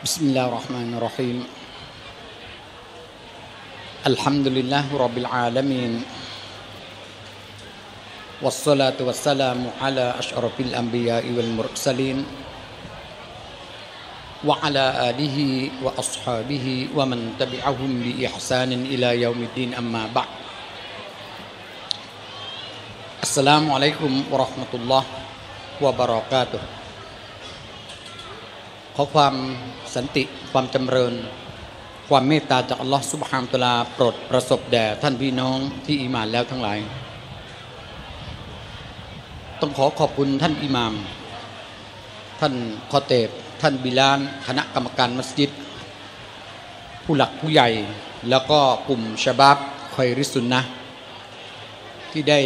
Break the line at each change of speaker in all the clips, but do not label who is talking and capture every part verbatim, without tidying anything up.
بسم الله الرحمن الرحيم الحمد لله رب العالمين والصلاة والسلام على أشرف الأنبياء والمرسلين وعلى آله وأصحابه ومن تبعهم بإحسان إلى يوم الدين أما بعد السلام عليكم ورحمة الله وبركاته ขอความสันติความจำเริญความเมตตาจากอัลลอฮฺซุบฮานะฮูวะตะอาลาโปรดประสบแด่ท่านพี่น้องที่อีหม่านแล้วทั้งหลายต้องขอขอบคุณท่านอิหม่ามท่านคอเตบท่านบิลานคณะกรรมการมัสยิดผู้หลักผู้ใหญ่แล้วก็กลุ่มชะบาบคอยริสุนนะที่ได้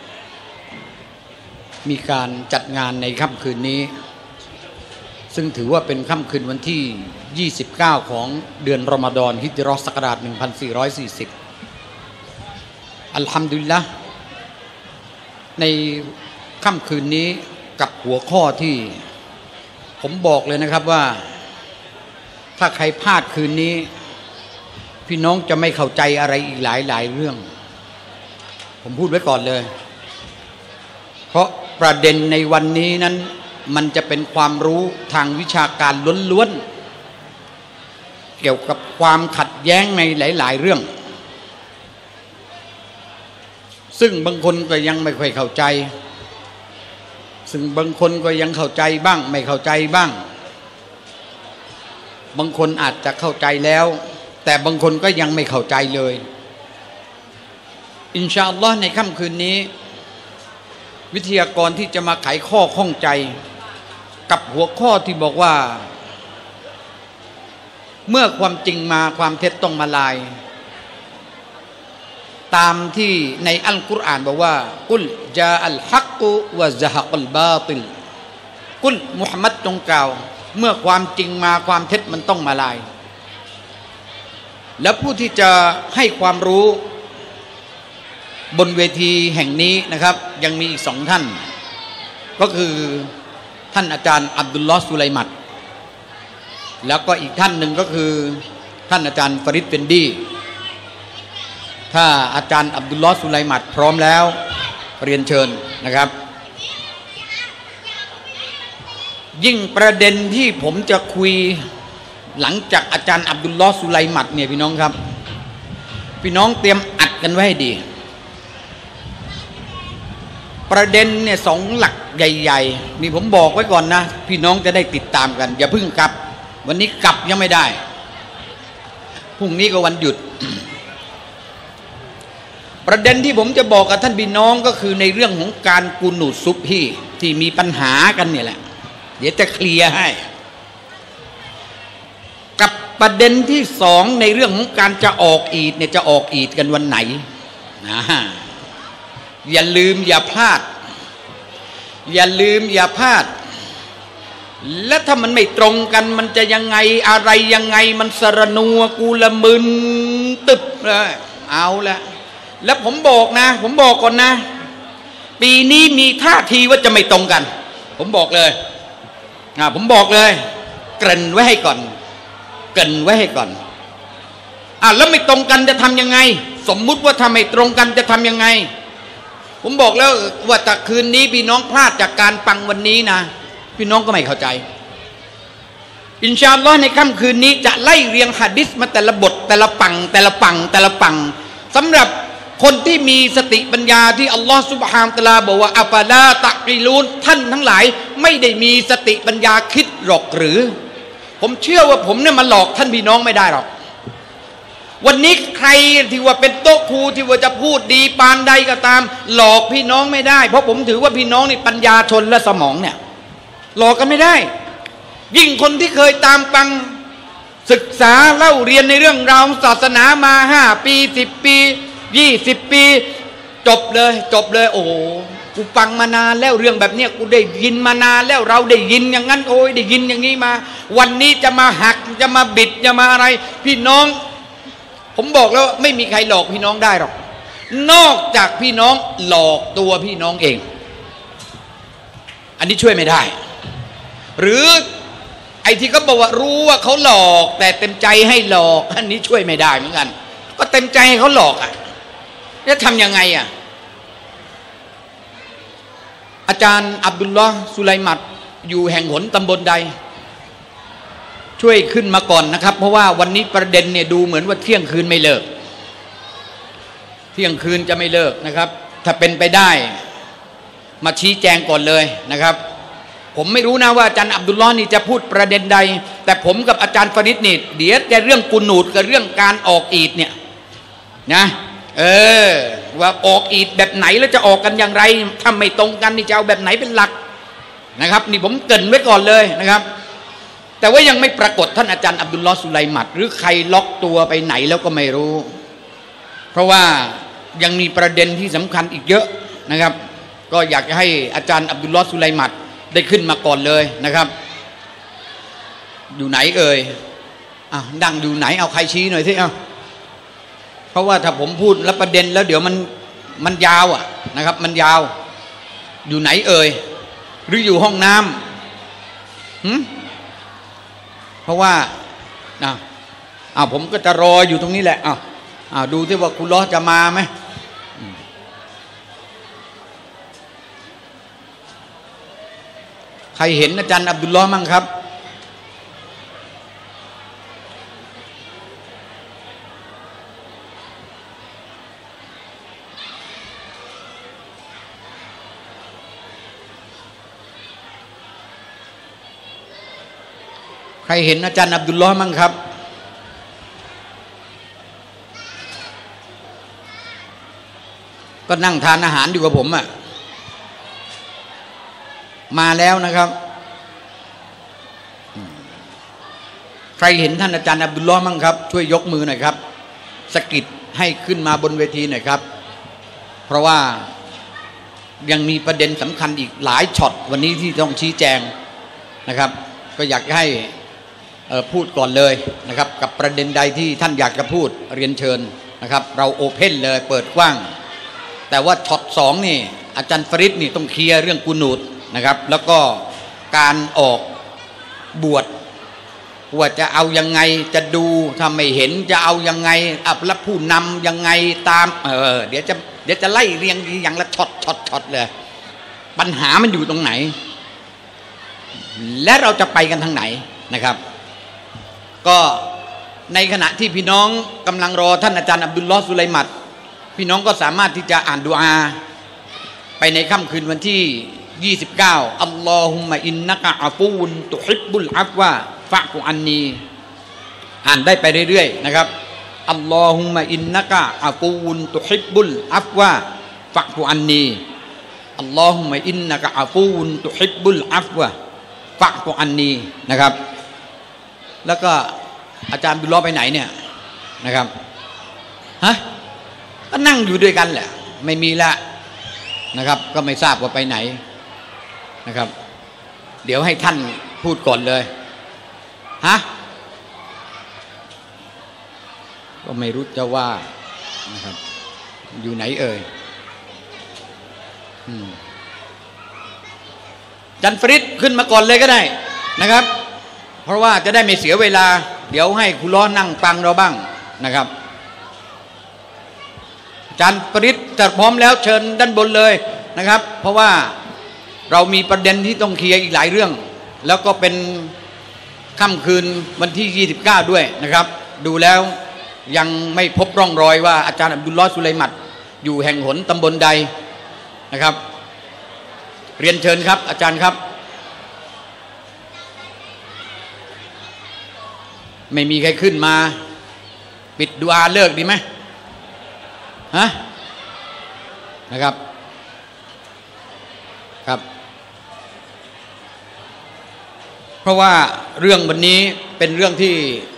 มีการจัดงานในค่ำคืนนี้ซึ่งถือว่าเป็นค่ำคืนวันที่ยี่สิบเก้าของเดือนรอมฎอนฮิจเราะห์ศักราชหนึ่งพันสี่ร้อยสี่สิบอัลฮัมดุลิลละห์ในค่ำคืนนี้กับหัวข้อที่ผมบอกเลยนะครับว่าถ้าใครพลาดคืนนี้พี่น้องจะไม่เข้าใจอะไรอีกหลายหลายเรื่องผมพูดไว้ก่อนเลยเพราะประเด็นในวันนี้นั้นมันจะเป็นความรู้ทางวิชาการล้วนๆเกี่ยวกับความขัดแย้งในหลายๆเรื่องซึ่งบางคนก็ยังไม่ค่อยเข้าใจซึ่งบางคนก็ยังเข้าใจบ้างไม่เข้าใจบ้างบางคนอาจจะเข้าใจแล้วแต่บางคนก็ยังไม่เข้าใจเลยอินชาอัลลอฮ์ในค่ำคืนนี้วิทยากรที่จะมาไขข้อข้องใจกับหัวข้อที่บอกว่าเมื่อความจริงมาความเท็จต้องมาลายตามที่ในอัลกุรอานบอกว่ากุลจาอัลฮักกุวะซะฮะกัลบาติลกุลมุฮัมมัดจงกล่าวเมื่อความจริงมาความเท็จมันต้องมาลายและผู้ที่จะให้ความรู้บนเวทีแห่งนี้นะครับยังมีอีกสองท่านก็คือท่านอาจารย์อับดุลลอฮ์สุไลมัดแล้วก็อีกท่านหนึ่งก็คือท่านอาจารย์ฟาริดเฟนดีถ้าอาจารย์อับดุลลอฮ์สุไลมัดพร้อมแล้วเรียนเชิญนะครับยิ่งประเด็นที่ผมจะคุยหลังจากอาจารย์อับดุลลอฮ์สุไลมัดเนี่ยพี่น้องครับพี่น้องเตรียมอัดกันไว้ให้ดีประเด็นเนี่ยสองหลักใหญ่ๆนี่ผมบอกไว้ก่อนนะพี่น้องจะได้ติดตามกันอย่าเพิ่งกลับวันนี้กลับยังไม่ได้พรุ่งนี้ก็วันหยุด ประเด็นที่ผมจะบอกกับท่านพี่น้องก็คือในเรื่องของการกุนูตซุบฮีที่มีปัญหากันเนี่ยแหละเดี๋ยวจะเคลียร์ให้กับประเด็นที่สองในเรื่องของการจะออกอีดเนี่ยจะออกอีดกันวันไหนนะอย่าลืมอย่าพลาดอย่าลืมอย่าพลาดและถ้ามันไม่ตรงกันมันจะยังไงอะไรยังไงมันสรนัวกูละมึนตึบเลยเอาละแล้วผมบอกนะผมบอกก่อนนะปีนี้มีท่าทีว่าจะไม่ตรงกันผมบอกเลยอ่าผมบอกเลยเกริ่นไว้ให้ก่อนเกริ่นไว้ให้ก่อนอ่าแล้วไม่ตรงกันจะทำยังไงสมมุติว่าถ้าไม่ตรงกันจะทำยังไงผมบอกแล้วว่าถ้าคืนนี้พี่น้องพลาดจากการฟังวันนี้นะพี่น้องก็ไม่เข้าใจอินชาอัลลอฮ์ในค่ำคืนนี้จะไล่เรียงหะดีษมาแต่ละบทแต่ละปังแต่ละปังแต่ละปังสำหรับคนที่มีสติปัญญาที่อัลลอฮ์ซุบฮานะฮูวะตะอาลาบอกว่าอัฟลาตะกีลูนท่านทั้งหลายไม่ได้มีสติปัญญาคิดหรอกหรือผมเชื่อว่าผมเนี่ยมาหลอกท่านพี่น้องไม่ได้หรอกวันนี้ใครที่ว่าเป็นโต๊ะครูที่ว่าจะพูดดีปานใดก็ตามหลอกพี่น้องไม่ได้เพราะผมถือว่าพี่น้องนี่ปัญญาชนและสมองเนี่ยหลอกกันไม่ได้ยิ่งคนที่เคยตามฟังศึกษาเล่าเรียนในเรื่องราวศาสนามาห้าปีสิบปียี่สิบปีจบเลยจบเลยโอ้โหกูฟังมานานแล้วเรื่องแบบเนี้ยกูได้ยินมานานแล้วเราได้ยินอย่างนั้นโอ้ยได้ยินอย่างนี้มาวันนี้จะมาหักจะมาบิดจะมาอะไรพี่น้องผมบอกแล้วไม่มีใครหลอกพี่น้องได้หรอกนอกจากพี่น้องหลอกตัวพี่น้องเองอันนี้ช่วยไม่ได้หรืออ้ที่เขาบอกว่ารู้ว่าเขาหลอกแต่เต็มใจให้หลอกอันนี้ช่วยไม่ได้เหมือนกันก็เต็มใจให้เขาหลอกอ่ะจะทำยังไงอ่ะอาจารย์อับดุลลอฮ์สุไลมัดอยู่แห่งหนตำบลใดช่วยขึ้นมาก่อนนะครับเพราะว่าวันนี้ประเด็นเนี่ยดูเหมือนว่าเที่ยงคืนไม่เลิกเที่ยงคืนจะไม่เลิกนะครับถ้าเป็นไปได้มาชี้แจงก่อนเลยนะครับผมไม่รู้นะว่าอาจารย์อับดุลลอฮ์นี่จะพูดประเด็นใดแต่ผมกับอาจารย์ฟาริดนี่เดี๋ยวจะเรื่องกุนูดกับเรื่องการออกอีดเนี่ยนะเออว่าออกอีดแบบไหนแล้วจะออกกันอย่างไรถ้าไม่ตรงกันนี่จะเอาแบบไหนเป็นหลักนะครับนี่ผมเกริ่นไว้ก่อนเลยนะครับแต่ว่ายังไม่ปรากฏท่านอาจารย์อับดุลลอฮ์สุไลมัดหรือใครล็อกตัวไปไหนแล้วก็ไม่รู้เพราะว่ายังมีประเด็นที่สำคัญอีกเยอะนะครับก็อยากจะให้อาจารย์อับดุลลอฮ์สุไลมัดได้ขึ้นมาก่อนเลยนะครับอยู่ไหนเอ่ยอ่ะดังอยู่ไหนเอาใครชี้หน่อยสิเอาเพราะว่าถ้าผมพูดแล้วประเด็นแล้วเดี๋ยวมันมันยาวอ่ะนะครับมันยาวอยู่ไหนเอ่ยหรืออยู่ห้องน้ำหืมเพราะว่าอ่ะอ่ะผมก็จะรออยู่ตรงนี้แหละอ่ะอ่ะดูที่ว่าคุณล้อจะมาไหมใครเห็นอาจารย์อับดุลลอฮ์มั่งครับใครเห็นอาจารย์อับดุลลอฮ์มั่งครับก็นั่งทานอาหารอยู่กับผมอ่ะมาแล้วนะครับใครเห็นท่านอาจารย์อับดุลลอฮ์มั่งครับช่วยยกมือหน่อยครับสะกิดให้ขึ้นมาบนเวทีหน่อยครับเพราะว่ายังมีประเด็นสำคัญอีกหลายช็อตวันนี้ที่ต้องชี้แจงนะครับก็อยากให้พูดก่อนเลยนะครับกับประเด็นใดที่ท่านอยากจะพูดเรียนเชิญนะครับเราโอเพ่นเลยเปิดกว้างแต่ว่าช็อตสองนี่อาจารย์ฟริดนี่ต้องเคลียร์เรื่องกุนูดนะครับแล้วก็การออกบวชว่าจะเอายังไงจะดูถ้าไม่เห็นจะเอายังไงอับแล้วผู้นำยังไงตามเออเดี๋ยวจะเดี๋ยวจะไล่เรียงอย่างละช็อตช็อตช็อตเลยปัญหามันอยู่ตรงไหนและเราจะไปกันทางไหนนะครับก็ในขณะที่พี่น้องกำลังรอท่านอาจารย์อับดุลลอฮ์สุไลมัดพี่น้องก็สามารถที่จะอ่านดุอาไปในค่ำคืนวันที่ยี่สิบเก้าอัลลอฮุมะอินนะกะอะฟูนตุฮิบบุลอัฟวะฟะกุอันนีอ่านได้ไปเรื่อยๆนะครับอัลลอฮุมะอินนะกะอะฟูนตุฮิบบุลอัฟวะฟะกุอันนีอัลลอฮุมะอินนะกะอะฟูนตุฮิบบุลอัฟวะฟะกุอันนีนะครับแล้วก็อาจารย์บิลลอไปไหนเนี่ยนะครับฮะก็นั่งอยู่ด้วยกันแหละไม่มีละนะครับก็ไม่ทราบว่าไปไหนนะครับเดี๋ยวให้ท่านพูดก่อนเลยฮะก็ไม่รู้จะว่านะครับอยู่ไหนเอ่ยจันฟริดขึ้นมาก่อนเลยก็ได้นะครับเพราะว่าจะได้ไม่เสียเวลาเดี๋ยวให้คุณล้อนั่งฟังเราบ้างนะครับจันฟริดจะพร้อมแล้วเชิญด้านบนเลยนะครับเพราะว่าเรามีประเด็นที่ต้องเคลียร์อีกหลายเรื่องแล้วก็เป็นค่ำคืนวันที่ยี่สิบเก้าด้วยนะครับดูแล้วยังไม่พบร่องรอยว่าอาจารย์อับดุลลอฮ์สุไลมัดอยู่แห่งหนตำบลใดนะครับเรียนเชิญครับอาจารย์ครับไม่มีใครขึ้นมาปิดดุอาเลิกดีไหมฮะนะครับครับเพราะว่าเรื่องวันนี้เป็นเรื่องที่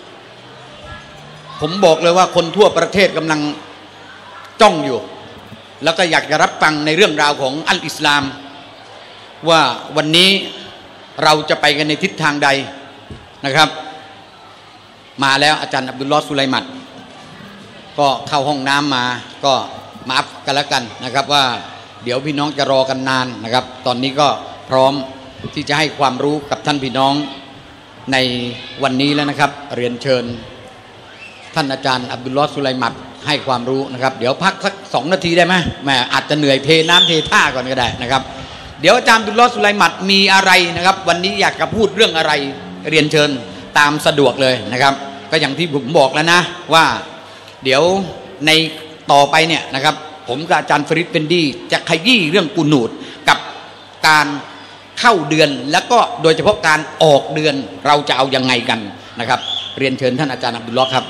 ผมบอกเลยว่าคนทั่วประเทศกำลังจ้องอยู่แล้วก็อยากจะรับฟังในเรื่องราวของอัลอิสลามว่าวันนี้เราจะไปกันในทิศทางใดนะครับมาแล้วอาจารย์อับดุลลอฮ์สุไลมัดก็เข้าห้องน้ำมาก็มาอัพกันแล้วกันนะครับว่าเดี๋ยวพี่น้องจะรอกันนานนะครับตอนนี้ก็พร้อมที่จะให้ความรู้กับท่านพี่น้องในวันนี้แล้วนะครับเรียนเชิญท่านอาจารย์อับดุลลอฮ์สุไลมัดให้ความรู้นะครับเดี๋ยวพักสักสองนาทีได้ไหมแม่อาจจะเหนื่อยเทน้ำเทท่าก่อนก็ได้นะครับเดี๋ยวอาจารย์อับดุลลอฮ์สุไลมัดมีอะไรนะครับวันนี้อยากจะพูดเรื่องอะไรเรียนเชิญตามสะดวกเลยนะครับก็อย่างที่ผมบอกแล้วนะว่าเดี๋ยวในต่อไปเนี่ยนะครับผมกับอาจารย์ฟริดเฟนดีจะขยี้เรื่องกุนูดกับการเข้าเดือนแล้วก็โดยเฉพาะการออกเดือนเราจะเอายังไงกันนะครับเรียนเชิญท่านอาจารย์อับดุลลอฮ์ครับ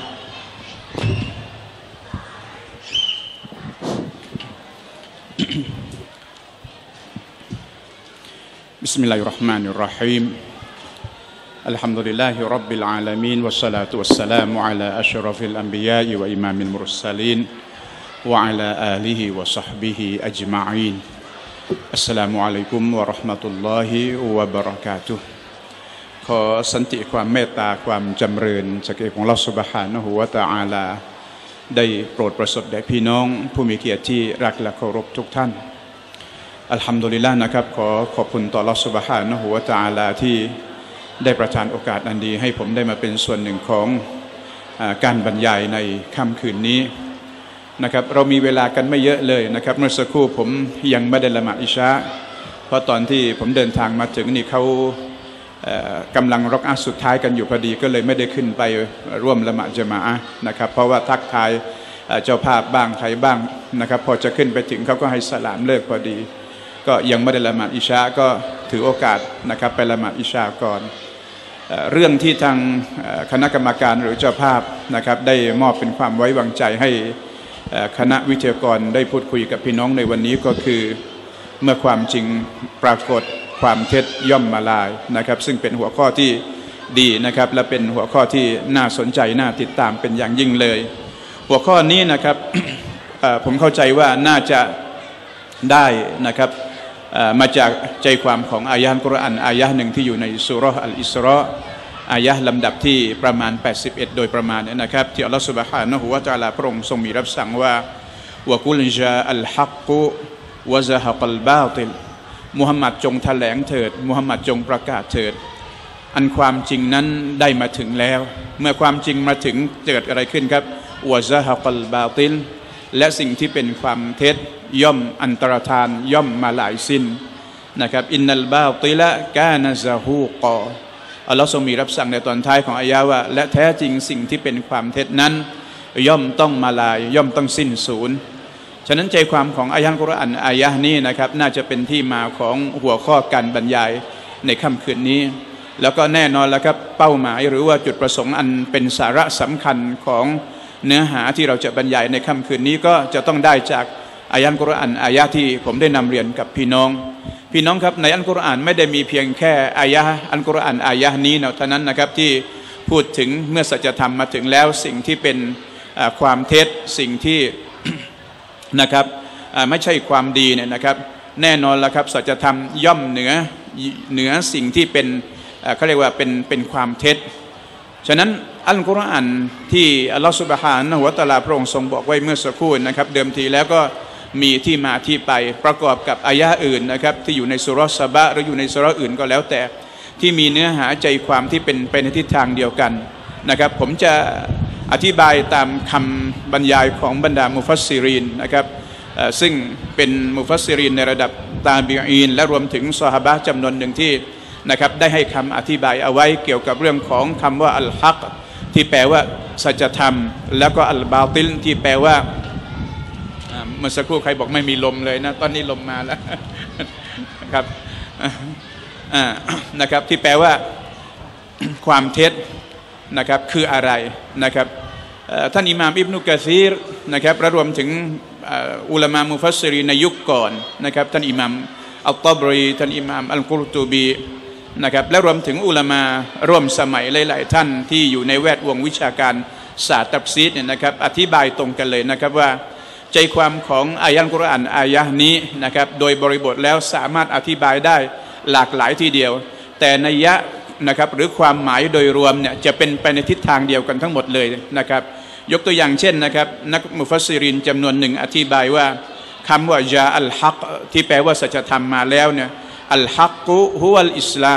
บิสมิลลาฮิรเราะห์มานิรเราะฮีมอัลฮัมดุลิลลาฮิร็อบบิลอาลามีนวัสศอลาตุวัสสลามุอะลาอัชรอฟิลอัมบิยาอิวะอิมามิลมุรสลีนวะอะลาอาลิฮิวะศอฮบิฮิอัจมะอีนอัสสลามุอะลัยกุมวะเราะห์มะตุลลอฮิวะบะเราะกาตุฮ์ขอสันติความเมตตาความจำเริญจากเอกของอัลเลาะห์ซุบฮานะฮูวะตะอาลาได้โปรดประสบแด่พี่น้องผู้มีเกียรติที่รักและเคารพทุกท่านอัลฮัมดุลิลลาห์นะครับขอขอบคุณต่ออัลเลาะห์ซุบฮานะฮูวะตะอาลาที่ได้ประทานโอกาสอันดีให้ผมได้มาเป็นส่วนหนึ่งของการบรรยายในค่ำคืนนี้นะครับเรามีเวลากันไม่เยอะเลยนะครับเมื่อสักครู่ผมยังไม่ได้ละหมาดอิชาเพราะตอนที่ผมเดินทางมาถึงนี่เขากำลังรอกอะห์สุดท้ายกันอยู่พอดีก็เลยไม่ได้ขึ้นไปร่วมละหมาดญะมาอะห์นะครับเพราะว่าทักทายเจ้าภาพบ้างใครบ้างนะครับพอจะขึ้นไปถึงเขาก็ให้สลามเลิกพอดีก็ยังไม่ได้ละหมาดอิชาก็ถือโอกาสนะครับไปละหมาดอิชาก่อนเรื่องที่ทางคณะกรรมการหรือเจ้าภาพนะครับได้มอบเป็นความไว้วางใจให้คณะวิทยากรได้พูดคุยกับพี่น้องในวันนี้ก็คือเมื่อความจริงปรากฏความเท็จย่อมมาลายนะครับซึ่งเป็นหัวข้อที่ดีนะครับและเป็นหัวข้อที่น่าสนใจน่าติดตามเป็นอย่างยิ่งเลยหัวข้อนี้นะครับ ผมเข้าใจว่าน่าจะได้นะครับมาจากใจความของอายะห์กุรอานอายะห์หนึ่งที่อยู่ในซูเราะห์อัลอิสรออายะห์ลำดับที่ประมาณแปดสิบเอ็ดโดยประมาณนะครับที่อัลลอฮฺซุบฮานะฮูวะตะอาลาพระองค์ทรงมีรับสั่งว่าวะกุลจาอัลฮักกุวะซะฮะกัลบาติลมุฮัมมัดจงแถลงเถิดมุฮัมมัดจงประกาศเถิดอันความจริงนั้นได้มาถึงแล้วเมื่อความจริงมาถึงเกิดอะไรขึ้นครับวะซะฮะกัลบาติลและสิ่งที่เป็นความเท็จย่อมอันตรธานย่อมมาหลายสิ้นนะครับอินนัลบาติละกานะซะฮูกออัลลอฮ์ทรงมีรับสั่งในตอนท้ายของอายะห์ว่าและแท้จริงสิ่งที่เป็นความเท็จนั้นย่อมต้องมาลายย่อมต้องสิ้นสูญฉะนั้นใจความของอายะห์กุรอานอายะห์นี้นะครับน่าจะเป็นที่มาของหัวข้อการบรรยายในค่ำคืนนี้แล้วก็แน่นอนแล้วครับเป้าหมายหรือว่าจุดประสงค์อันเป็นสาระสำคัญของเนื้อหาที่เราจะบรรยายในค่ำคืนนี้ก็จะต้องได้จากอายะห์กุรอานอายะห์ที่ผมได้นำเรียนกับพี่น้องพี่น้องครับในอัลกุรอานไม่ได้มีเพียงแค่อายะห์อัลกุรอานอายะห์นี้เท่านั้นนะครับที่พูดถึงเมื่อสัจธรรมมาถึงแล้วสิ่งที่เป็นความเท็จสิ่งที่ นะครับไม่ใช่ความดีเนี่ยนะครับแน่นอนแล้วครับสัจธรรมย่อมเหนือเหนือสิ่งที่เป็นเขาเรียกว่าเป็นเป็นความเท็จฉะนั้นอัลกุรอานที่อัลลอฮฺซุบฮานะฮูวะตะอาลาพระองค์ทรงบอกไว้เมื่อสักครู่นะครับเดิมทีแล้วก็มีที่มาที่ไปประกอบกับอายะห์อื่นนะครับที่อยู่ในซูเราะห์ซะบะหรืออยู่ในซูเราะห์อื่นก็แล้วแต่ที่มีเนื้อหาใจความที่เป็นไปในทิศทางเดียวกันนะครับผมจะอธิบายตามคำบรรยายของบรรดามุฟัสซิรินนะครับซึ่งเป็นมุฟัสซิรินในระดับตาบีอีนและรวมถึงซอฮาบะห์จำนวนหนึ่งที่นะครับได้ให้คำอธิบายเอาไว้เกี่ยวกับเรื่องของคำว่าอัลฮักที่แปลว่าสัจธรรมแล้วก็อัลบาติลที่แปลว่าเมื่อสักครู่ใครบอกไม่มีลมเลยนะตอนนี้ลมมาแล้วนะครับนะครับที่แปลว่าความเท็จนะครับคืออะไรนะครับท่านอิหม่ามอิบนุกะซีรนะครับและรวมถึงอุลามะมุฟัสซิรีในยุคก่อนนะครับท่านอิหม่ามอัลฏอบรีท่านอิหม่ามอัลกุรตูบีนะครับและรวมถึงอุลามะร่วมสมัยหลายๆท่านที่อยู่ในแวดวงวิชาการศาสตร์ตัฟซีรเนี่ยนะครับอธิบายตรงกันเลยนะครับว่าใจความของอายะห์กุรอานอายะห์นี้นะครับโดยบริบทแล้วสามารถอธิบายได้หลากหลายทีเดียวแต่นัยยะนะครับหรือความหมายโดยรวมเนี่ยจะเป็นไปในทิศทางเดียวกันทั้งหมดเลยนะครับยกตัวอย่างเช่นนะครับนักมุฟัสซิรินจำนวนหนึ่งอธิบายว่าคำว่าจาอัลฮักที่แปลว่าสัจธรรมมาแล้วเนี่ยอัลฮักกุฮุวัลอิสลาม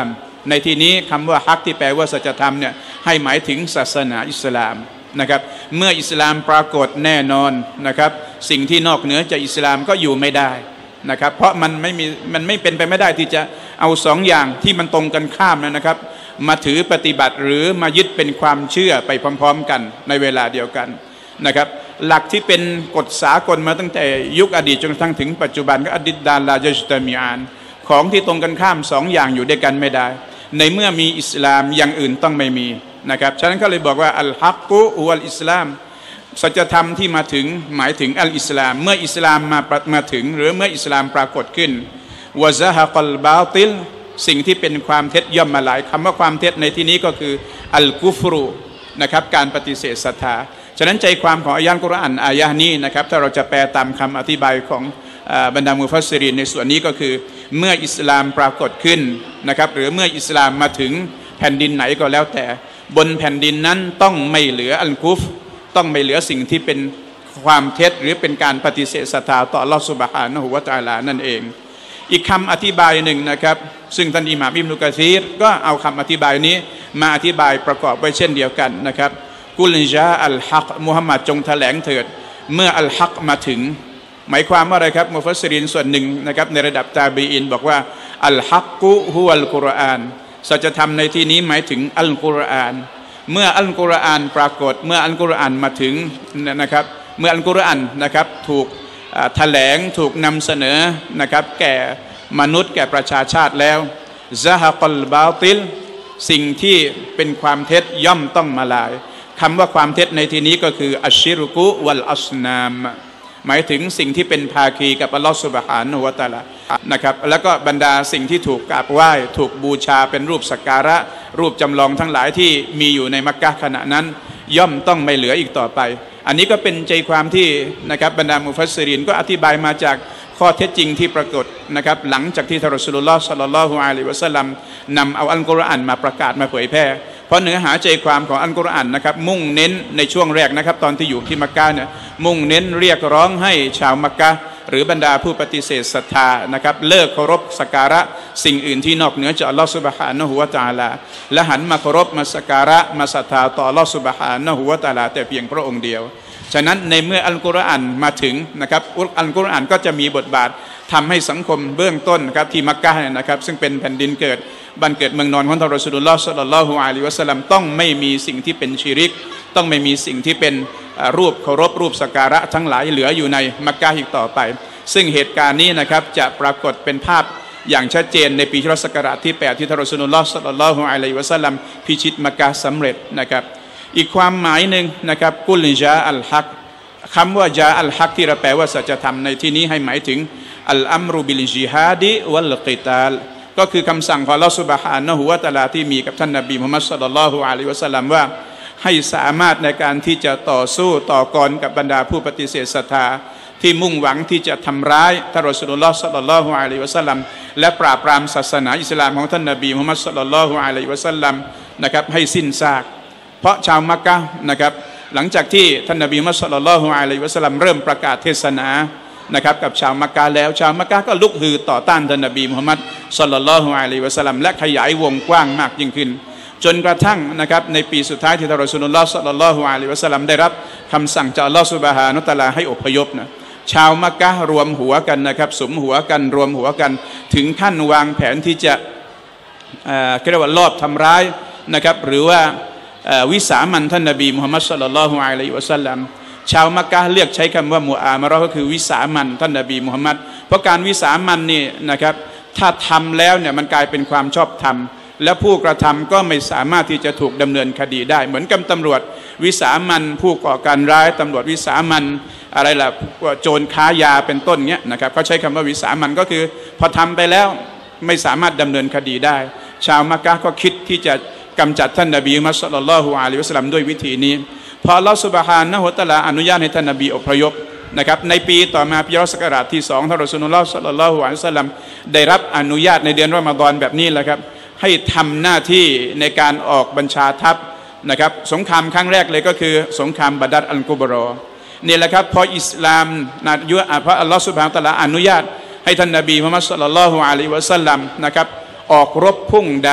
ในที่นี้คำว่าฮักที่แปลว่าสัจธรรมเนี่ยให้หมายถึงศาสนาอิสลามนะครับเมื่ออิสลามปรากฏแน่นอนนะครับสิ่งที่นอกเหนือจากอิสลามก็อยู่ไม่ได้นะครับเพราะมันไม่มีมันไม่เป็นไปไม่ได้ที่จะเอาสองอย่างที่มันตรงกันข้ามนะครับมาถือปฏิบัติหรือมายึดเป็นความเชื่อไปพร้อมๆกันในเวลาเดียวกันนะครับหลักที่เป็นกฎสากลมาตั้งแต่ยุคอดีตจนกระทั่งถึงปัจจุบันก็อดิดดาลาจัจตามีอานของที่ตรงกันข้ามสองอย่างอยู่ด้วยกันไม่ได้ในเมื่อมีอิสลามอย่างอื่นต้องไม่มีนะครับฉะนั้นก็เลยบอกว่าอัลฮักกุวัลอิสลามสัจธรรมที่มาถึงหมายถึงอัลอิสลามเมื่ออิสลามมามาถึงหรือเมื่ออิสลามปรากฏขึ้นวะซะฮะกัลบาติลสิ่งที่เป็นความเท็จย่อมมาหลายคำว่าความเท็จในที่นี้ก็คืออัลกุฟรุนะครับการปฏิเสธศรัทธาฉะนั้นใจความของอายะห์กุรอานอายะห์นี้นะครับถ้าเราจะแปลตามคำอธิบายของบรรดามุฟัสซิรินในส่วนนี้ก็คือเมื่ออิสลามปรากฏขึ้นนะครับหรือเมื่ออิสลามมาถึงแผ่นดินไหนก็แล้วแต่บนแผ่นดินนั้นต้องไม่เหลืออัลกุฟต้องไม่เหลือสิ่งที่เป็นความเท็จหรือเป็นการปฏิเสธศรัทธาต่ออัลเลาะห์ซุบฮานะฮูวะตะอาลานั่นเองอีกคำอธิบายหนึ่งนะครับซึ่งท่านอิหม่ามอิบนุกะซีรก็เอาคำอธิบายนี้มาอธิบายประกอบไว้เช่นเดียวกันนะครับกุลจาอัลฮักมุฮัมมัดจงแถลงเถิดเมื่ออัลฮักมาถึงหมายความว่าอะไรครับมุฟัสซิรินส่วนหนึ่งนะครับในระดับตาบีอินบอกว่าอัลฮักกุฮุวัลกุรอานสัจธรรมในที่นี้หมายถึงอัลกุรอานเมื่ออัลกุรอานปรากฏเมื่ออัลกุรอานมาถึงนะครับเมื่ออัลกุรอานนะครับถูกแถลงถูกนำเสนอนะครับแก่มนุษย์แก่ประชาชาติแล้วซะฮะกัลบาติลสิ่งที่เป็นความเท็จย่อมต้องมาลายคำว่าความเท็จในที่นี้ก็คืออัชชิรุกุวัลอัสนามหมายถึงสิ่งที่เป็นภาคีกับอัลลอฮฺซุบฮานะฮูวะตะอาลานะครับแล้วก็บรรดาสิ่งที่ถูกกราบไหว้ถูกบูชาเป็นรูปสักการะรูปจำลองทั้งหลายที่มีอยู่ในมักกะฮ์ขณะนั้นย่อมต้องไม่เหลืออีกต่อไปอันนี้ก็เป็นใจความที่นะครับบรรดามุฟัสซิรินก็อธิบายมาจากข้อเท็จจริงที่ปรากฏนะครับหลังจากที่ท่านรอซูลุลลอฮ์ศ็อลลัลลอฮุอะลัยฮิวะซัลลัมนำเอาอัลกุรอานมาประกาศมาเผยแพร่เพราะเนื้อหาใจความของอัลกุรอานนะครับมุ่งเน้นในช่วงแรกนะครับตอนที่อยู่ที่มักกะฮ์เนี่ยมุ่งเน้นเรียกร้องให้ชาวมักกะฮ์หรือบรรดาผู้ปฏิเสธศรัทธานะครับเลิกเคารพสักการะสิ่งอื่นที่นอกเหนือจากอัลลอฮฺซุบฮานะฮูวะตะอาลาและหันมาเคารพมาสักการะมาศรัทธาต่ออัลลอฮฺซุบฮานะฮูวะตะอาลาแต่เพียงพระองค์เดียวฉะนั้นในเมื่ออัลกุรอานมาถึงนะครับอัลกุรอานก็จะมีบทบาททำให้สังคมเบื้องต้นนะครับที่มักกะฮ์นะครับซึ่งเป็นแผ่นดินเกิดบ้านเกิดเมืองนอนของท่านรอซูลุลลอฮ์ศ็อลลัลลอฮุอะลัยฮิวะซัลลัมต้องไม่มีสิ่งที่เป็นชิริกต้องไม่มีสิ่งที่เป็นรูปเคารพรูปสักการะทั้งหลายเหลืออยู่ในมักกะฮ์อีกต่อไปซึ่งเหตุการณ์นี้นะครับจะปรากฏเป็นภาพอย่างชัดเจนในปีฮิจเราะห์ศักราชที่แปดที่ท่านรอซูลุลลอฮ์ศ็อลลัลลอฮุอะลัยฮิวะซัลลัมพิชิตมักกะฮ์สำเร็จนะครับอีกความหมายหนึ่งนะครับกุลจาอัลฮักคำว่าจาอัลฮักที่เราแปลว่าสัจธรรมในที่นี้ให้หมายถึงอัลอัมรุบิลจิฮาดิวัลกิตาลก็คือคำสั่งของอัลเลาะห์ซุบฮานะฮูวะตะอาลาที่มีกับท่านนบีมุฮัมมัดศ็อลลัลลอฮุอะลัยฮิวะซัลลัมว่าให้สามารถในการที่จะต่อสู้ต่อกรกับบรรดาผู้ปฏิเสธศรัทธาที่มุ่งหวังที่จะทำร้ายท่านรอซูลุลลอฮ์ศ็อลลัลลอฮุอะลัยฮิวะซัลลัมและปราบปรามศาสนาอิสลามของท่านนบีมุฮัมมัดศ็อลลัลลอฮุอะลัยฮิวะซัลลัมนะครับให้สิ้นซากเพราะชาวมักกะฮ์นะครับหลังจากที่ท่านนบีมุฮัมมัดศ็อลลัลลอฮุอะลัยฮิวะซัลลัมเริ่มประกาศเทศนานะครับกับชาวมักกะฮ์แล้วชาวมักกะฮ์ก็ลุกฮือต่อต้านท่านนบีมุฮัมมัดศ็อลลัลลอฮุอะลัยฮิวะซัลลัมและขยายวงกว้างมากยิ่งขึ้นจนกระทั่งนะครับในปีสุดท้ายที่ท่านรอซูลุลลอฮ์ศ็อลลัลลอฮุอะลัยฮิวะซัลลัมได้รับคำสั่งจากอัลเลาะห์ซุบฮานะฮูวะตะอาลาให้อพยพนะชาวมักกะฮ์รวมหัวกันนะครับสมหัวกันรวมหัวกันถึงขั้นวางแผนที่จะเอ่อเรียกว่าลอบทำร้ายนะครับหรือว่าวิสามันท่านนบีมุฮัมมัดศ็อลลัลลอฮุอะลัยฮิวะซัลลัมชาวมักกะฮ์เรียกใช้คำว่ามุอามาเราะห์ก็คือวิสามันท่านนบีมุฮัมมัดเพราะการวิสามันนี่นะครับถ้าทำแล้วเนี่ยมันกลายเป็นความชอบธรรมและผู้กระทำก็ไม่สามารถที่จะถูกดำเนินคดีได้เหมือนกับตำรวจวิสามันผู้ก่อการร้ายตำรวจวิสามันอะไรล่ะโจรค้ายาเป็นต้นเนี้ยนะครับเขาใช้คำว่าวิสามันก็คือพอทำไปแล้วไม่สามารถดำเนินคดีได้ชาวมักกะฮ์ก็คิดที่จะกำจัดท่านนบีมุฮัมมัดศ็อลลัลลอฮุอะลัยฮิวะซัลลัมด้วยวิธีนี้พออัลเลาะห์ซุบฮานะฮูวะตะอาลาอนุญาตให้ท่านนบีอพยพนะครับในปีต่อมาปีฮิจเราะห์ศักราชที่สองท่านรอซูลุลลอฮ์ศ็อลลัลลอฮุอะลัยฮิวะซัลลัมได้รับอนุญาตในเดือนรอมฎอนแบบนี้แหละครับให้ทำหน้าที่ในการออกบัญชาทัพนะครับสงครามครั้งแรกเลยก็คือสงครามบาดัรอัลกุบรอนี่แหละครับพออิสลามนะยุพระอัลลอฮฺซุบฮานะฮูวะตะอาลาอนุญาตให้ท่านนบีมุฮัมมัดศ็อลลัลลอฮุอะลัยฮิวะซัลลัมนะครับออกรบพุ่งได้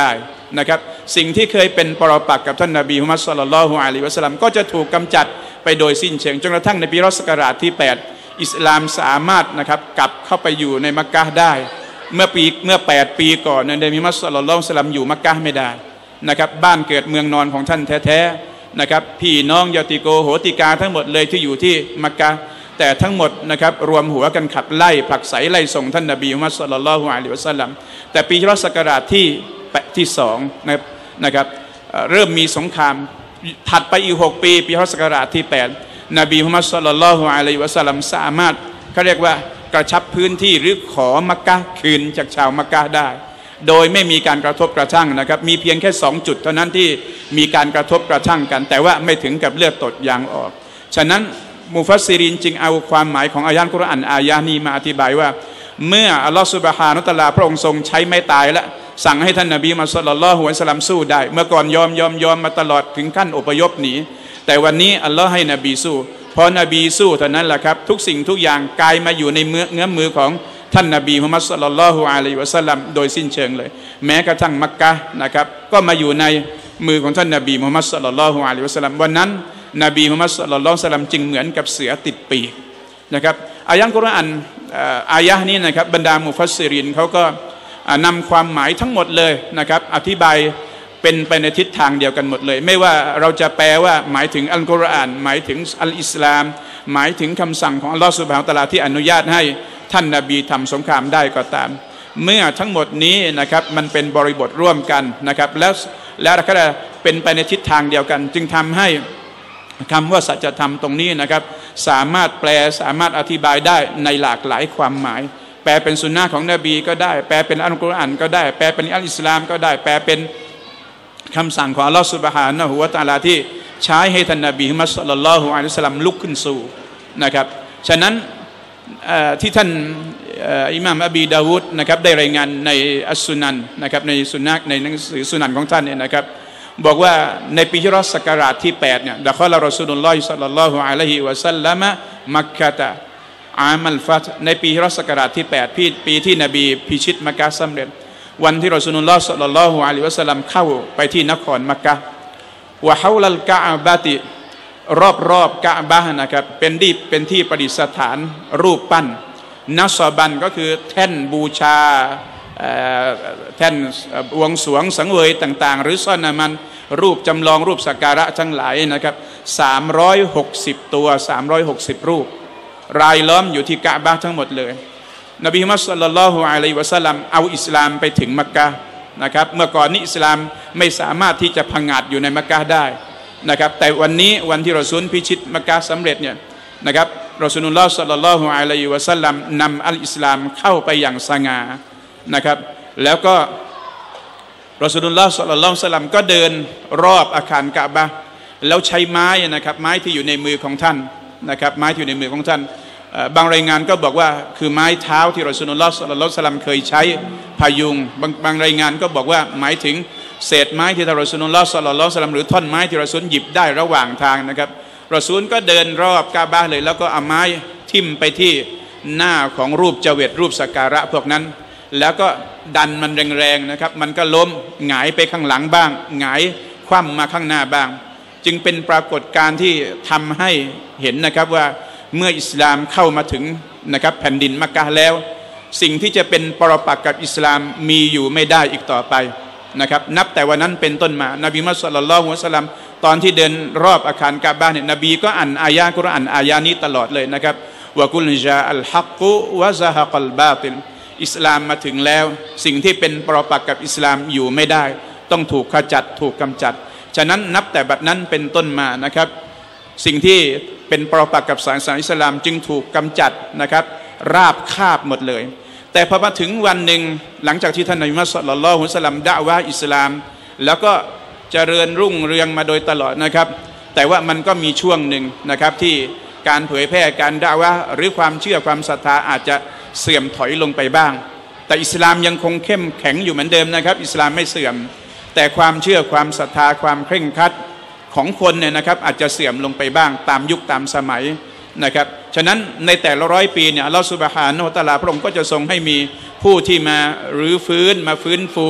นะครับสิ่งที่เคยเป็นปรปักษ์กับท่านนบีมุฮัมมัดศ็อลลัลลอฮุอะลัยฮิวะซัลลัมก็จะถูกกำจัดไปโดยสิ้นเชิงจนกระทั่งในปีรอศักราชที่แปดอิสลามสามารถนะครับกลับเข้าไปอยู่ในมักกะฮ์ได้เมื่อปีเมื่อแปดปีก่อนนบีมุฮัมมัดศ็อลลัลลอฮุอะลัยฮิวะซัลลัมอยู่มักกะฮ์ไม่ได้นะครับบ้านเกิดเมืองนอนของท่านแท้ๆนะครับพี่น้องญาติโกโหติกาทั้งหมดเลยที่อยู่ที่มักกะฮ์แต่ทั้งหมดนะครับรวมหัวกันขับไล่ผลักไสไล่ส่งท่านนบีมุฮัมมัดศ็อลลัลลอฮุอะลัยฮิวะซัลลัมแต่ปีฮิจเราะห์ศักราชที่ที่สองนะครับนะครับเริ่มมีสงครามถัดไปอีกหกปีปีฮิจเราะห์ศักราชที่แปดนบีมุฮัมมัดศ็อลลัลลอฮุอะลัยฮิวะซัลลัมสามารถเขาเรียกว่ากระชับพื้นที่หรือขอมักกะฮ์คืนจากชาวมักกะฮ์ได้โดยไม่มีการกระทบกระทั่งนะครับมีเพียงแค่สองจุดเท่านั้นที่มีการกระทบกระทั่งกันแต่ว่าไม่ถึงกับเลือดตกยางออกฉะนั้นมุฟัสซิรินจึงเอาความหมายของอายะห์กุรอานอายะห์นี้มาอธิบายว่าเมื่ออัลลอฮฺซุบฮานะฮูวะตะอาลาพระองค์ทรงใช้ไม้ตายและสั่งให้ท่านนบีมุฮัมมัดศ็อลลัลลอฮุอะลัยฮิวะซัลลัมสู้ได้เมื่อก่อนยอมยอมยอมมาตลอดถึงขั้นอพยพหนีแต่วันนี้อัลลอฮ์ให้นบีสู้พอนบีสู้เท่านั้นแหละครับทุกสิ่งทุกอย่างกลายมาอยู่ในเงื้อมือของท่านนบีมุฮัมมัดศ็อลลัลลอฮุอะลัยฮิวะซัลลัมโดยสิ้นเชิงเลยแม้กระทั่งมักกะฮ์นะครับก็มาอยู่ในมือของท่านนบีมุฮัมมัดศ็อลลัลลอฮุอะลัยฮิวะซัลลัมวันนั้นนบีมุฮัมมัดศ็อลลัลลอฮุอะลัยฮิวะซัลลัมจึงเหมือนกับเสือติดปีกนะครับอายะห์กุรอานอายะห์นี้นะครับบรรดามุฟัสซิรินเขาก็นำความหมายทั้งหมดเลยนะครับอธิบายเป็นไปในทิศทางเดียวกันหมดเลยไม่ว่าเราจะแปลว่าหมายถึงอัลกุรอานหมายถึงอัลอิสลามหมายถึงคำสั่งของอัลลอฮฺซุบฮานะฮูวะตะอาลาที่อนุญาตให้ท่านนบีทำสงครามได้ก็ตามเมื่อทั้งหมดนี้นะครับมันเป็นบริบทร่วมกันนะครับแล้วแล้วก็เป็นไปในทิศทางเดียวกันจึงทำให้คำว่าสัจธรรมตรงนี้นะครับสามารถแปลสามารถอธิบายได้ในหลากหลายความหมายแปลเป็นสุนนะของนบีก็ได้แปลเป็นอัลกุรอานก็ได้แปลเป็นอัลอิสลามก็ได้แปลเป็นคำสั่งของอัลลอฮฺซุบฮานะฮูวะตะอาลาที่ใช้ให้ท่านนบีมุฮัมมัดศ็อลลัลลอฮุอะลัยฮิวะซัลลัมลุกขึ้นสู่นะครับฉะนั้นที่ท่านอิหม่ามอบีดาวูดนะครับได้รายงานในอัสซุนันนะครับในสุนนะในหนังสือสุนันของท่านเนี่ยนะครับบอกว่าในปีฮิจเราะห์ศักราชที่แปดเนี่ยดะคอละรอซูลุลลอฮิศ็อลลัลลอฮุอะลัยฮิวะซัลลัมมักกะตะอามัลฟัตในปีฮิจเราะห์ศักราชที่แปดปีปีที่นบีพิชิตมักกะฮ์สำเร็จวันที่รอซูลุลลอฮ์ศ็อลลัลลอฮุอะลัยฮิวะซัลลัมเข้าไปที่นครมักกะฮ์วะฮาวลัลกะอะบะติรอบๆกะอะบะฮ์นะครับเป็นที่เป็นที่ประดิษฐานรูปปั้นนัสบันก็คือแท่นบูชาแท่นบวงสรวงสังเวยต่างๆหรือซ่อนมันรูปจำลองรูปสักการะทั้งหลายนะครับสามร้อยหกสิบตัวสามร้อยหกสิบรูปรายล้อมอยู่ที่กะอะบะฮ์ทั้งหมดเลยนบีมุฮัมมัดศ็อลลัลลอฮุอะลัยฮิวะซัลลัมเอาอิสลามไปถึงมักกะฮ์นะครับเมื่อก่อนนี้อิสลามไม่สามารถที่จะพังงาดอยู่ในมักกะฮ์ได้นะครับแต่วันนี้วันที่รอซูลพิชิตมักกะฮ์สำเร็จเนี่ยนะครับรอซูลุลลอฮ์ศ็อลลัลลอฮุอะลัยฮิวะซัลลัมนำอัลอิสลามเข้าไปอย่างสง่านะครับแล้วก็รอซูลุลลอฮ์ศ็อลลัลลอฮุอะลัยฮิวะซัลลัมก็เดินรอบอาคารกะอะบะฮ์แล้วใช้ไม้นะครับไม้ที่อยู่ในมือของท่านนะครับไม้ที่อยู่ในมือของท่านบางรายงานก็บอกว่าคือไม้เท้าที่รอซูลุลลอฮ์ศ็อลลัลลอฮุอะลัยฮิวะซัลลัมเคยใช้พยุงบางบางรายงานก็บอกว่าหมายถึงเศษไม้ที่ท่านรอซูลุลลอฮ์ศ็อลลัลลอฮุอะลัยฮิวะซัลลัมหรือท่อนไม้ที่รอซูลหยิบได้ระหว่างทางนะครับรอซูลก็เดินรอบกะอะบะฮ์เลยแล้วก็เอาไม้ทิ่มไปที่หน้าของรูปเจวิตรูปสักการะพวกนั้นแล้วก็ดันมันแรงๆนะครับมันก็ล้มหงายไปข้างหลังบ้างหงายคว่ำมาข้างหน้าบ้างจึงเป็นปรากฏการณ์ที่ทำให้เห็นนะครับว่าเมื่ออิสลามเข้ามาถึงนะครับแผ่นดินมักกะฮ์แล้วสิ่งที่จะเป็นปรปักษ์กับอิสลามมีอยู่ไม่ได้อีกต่อไปนะครับนับแต่วันนั้นเป็นต้นมานบีมุฮัมมัดศ็อลลัลลอฮุอะลัยฮิวะซัลลัมตอนที่เดินรอบอาคารกะอะบะฮ์เนี่ยนบีก็อ่านอายะห์กุรอานอายะห์นี้ตลอดเลยนะครับวะกุลจาอัลฮักกุวะซะฮะกัลบาติลอิสลามมาถึงแล้วสิ่งที่เป็นปรปักษ์กับอิสลามอยู่ไม่ได้ต้องถูกขจัดถูกกำจัดฉะนั้นนับแต่บัดนั้นเป็นต้นมานะครับสิ่งที่เป็นปรปักษ์กับศาสนาอิสลามจึงถูกกำจัดนะครับราบคาบหมดเลยแต่พอมาถึงวันหนึ่งหลังจากที่ท่านนบีมุฮัมมัดศ็อลลัลลอฮุอะลัยฮิวะซัลลัมดะอ์วะห์อิสลามแล้วก็เจริญรุ่งเรืองมาโดยตลอดนะครับแต่ว่ามันก็มีช่วงหนึ่งนะครับที่การเผยแพร่การดะอ์วะห์หรือความเชื่อความศรัทธาอาจจะเสื่อมถอยลงไปบ้างแต่อิสลามยังคงเข้มแข็งอยู่เหมือนเดิมนะครับอิสลามไม่เสื่อมแต่ความเชื่อความศรัทธาความเคร่งครัดของคนเนี่ยนะครับอาจจะเสื่อมลงไปบ้างตามยุคตามสมัยนะครับฉะนั้นในแต่ละร้อยปีเนี่ยอัลลอฮฺซุบฮานะฮูวะตะอาลาพระองค์ก็จะทรงให้มีผู้ที่มารื้อฟื้นมาฟื้นฟู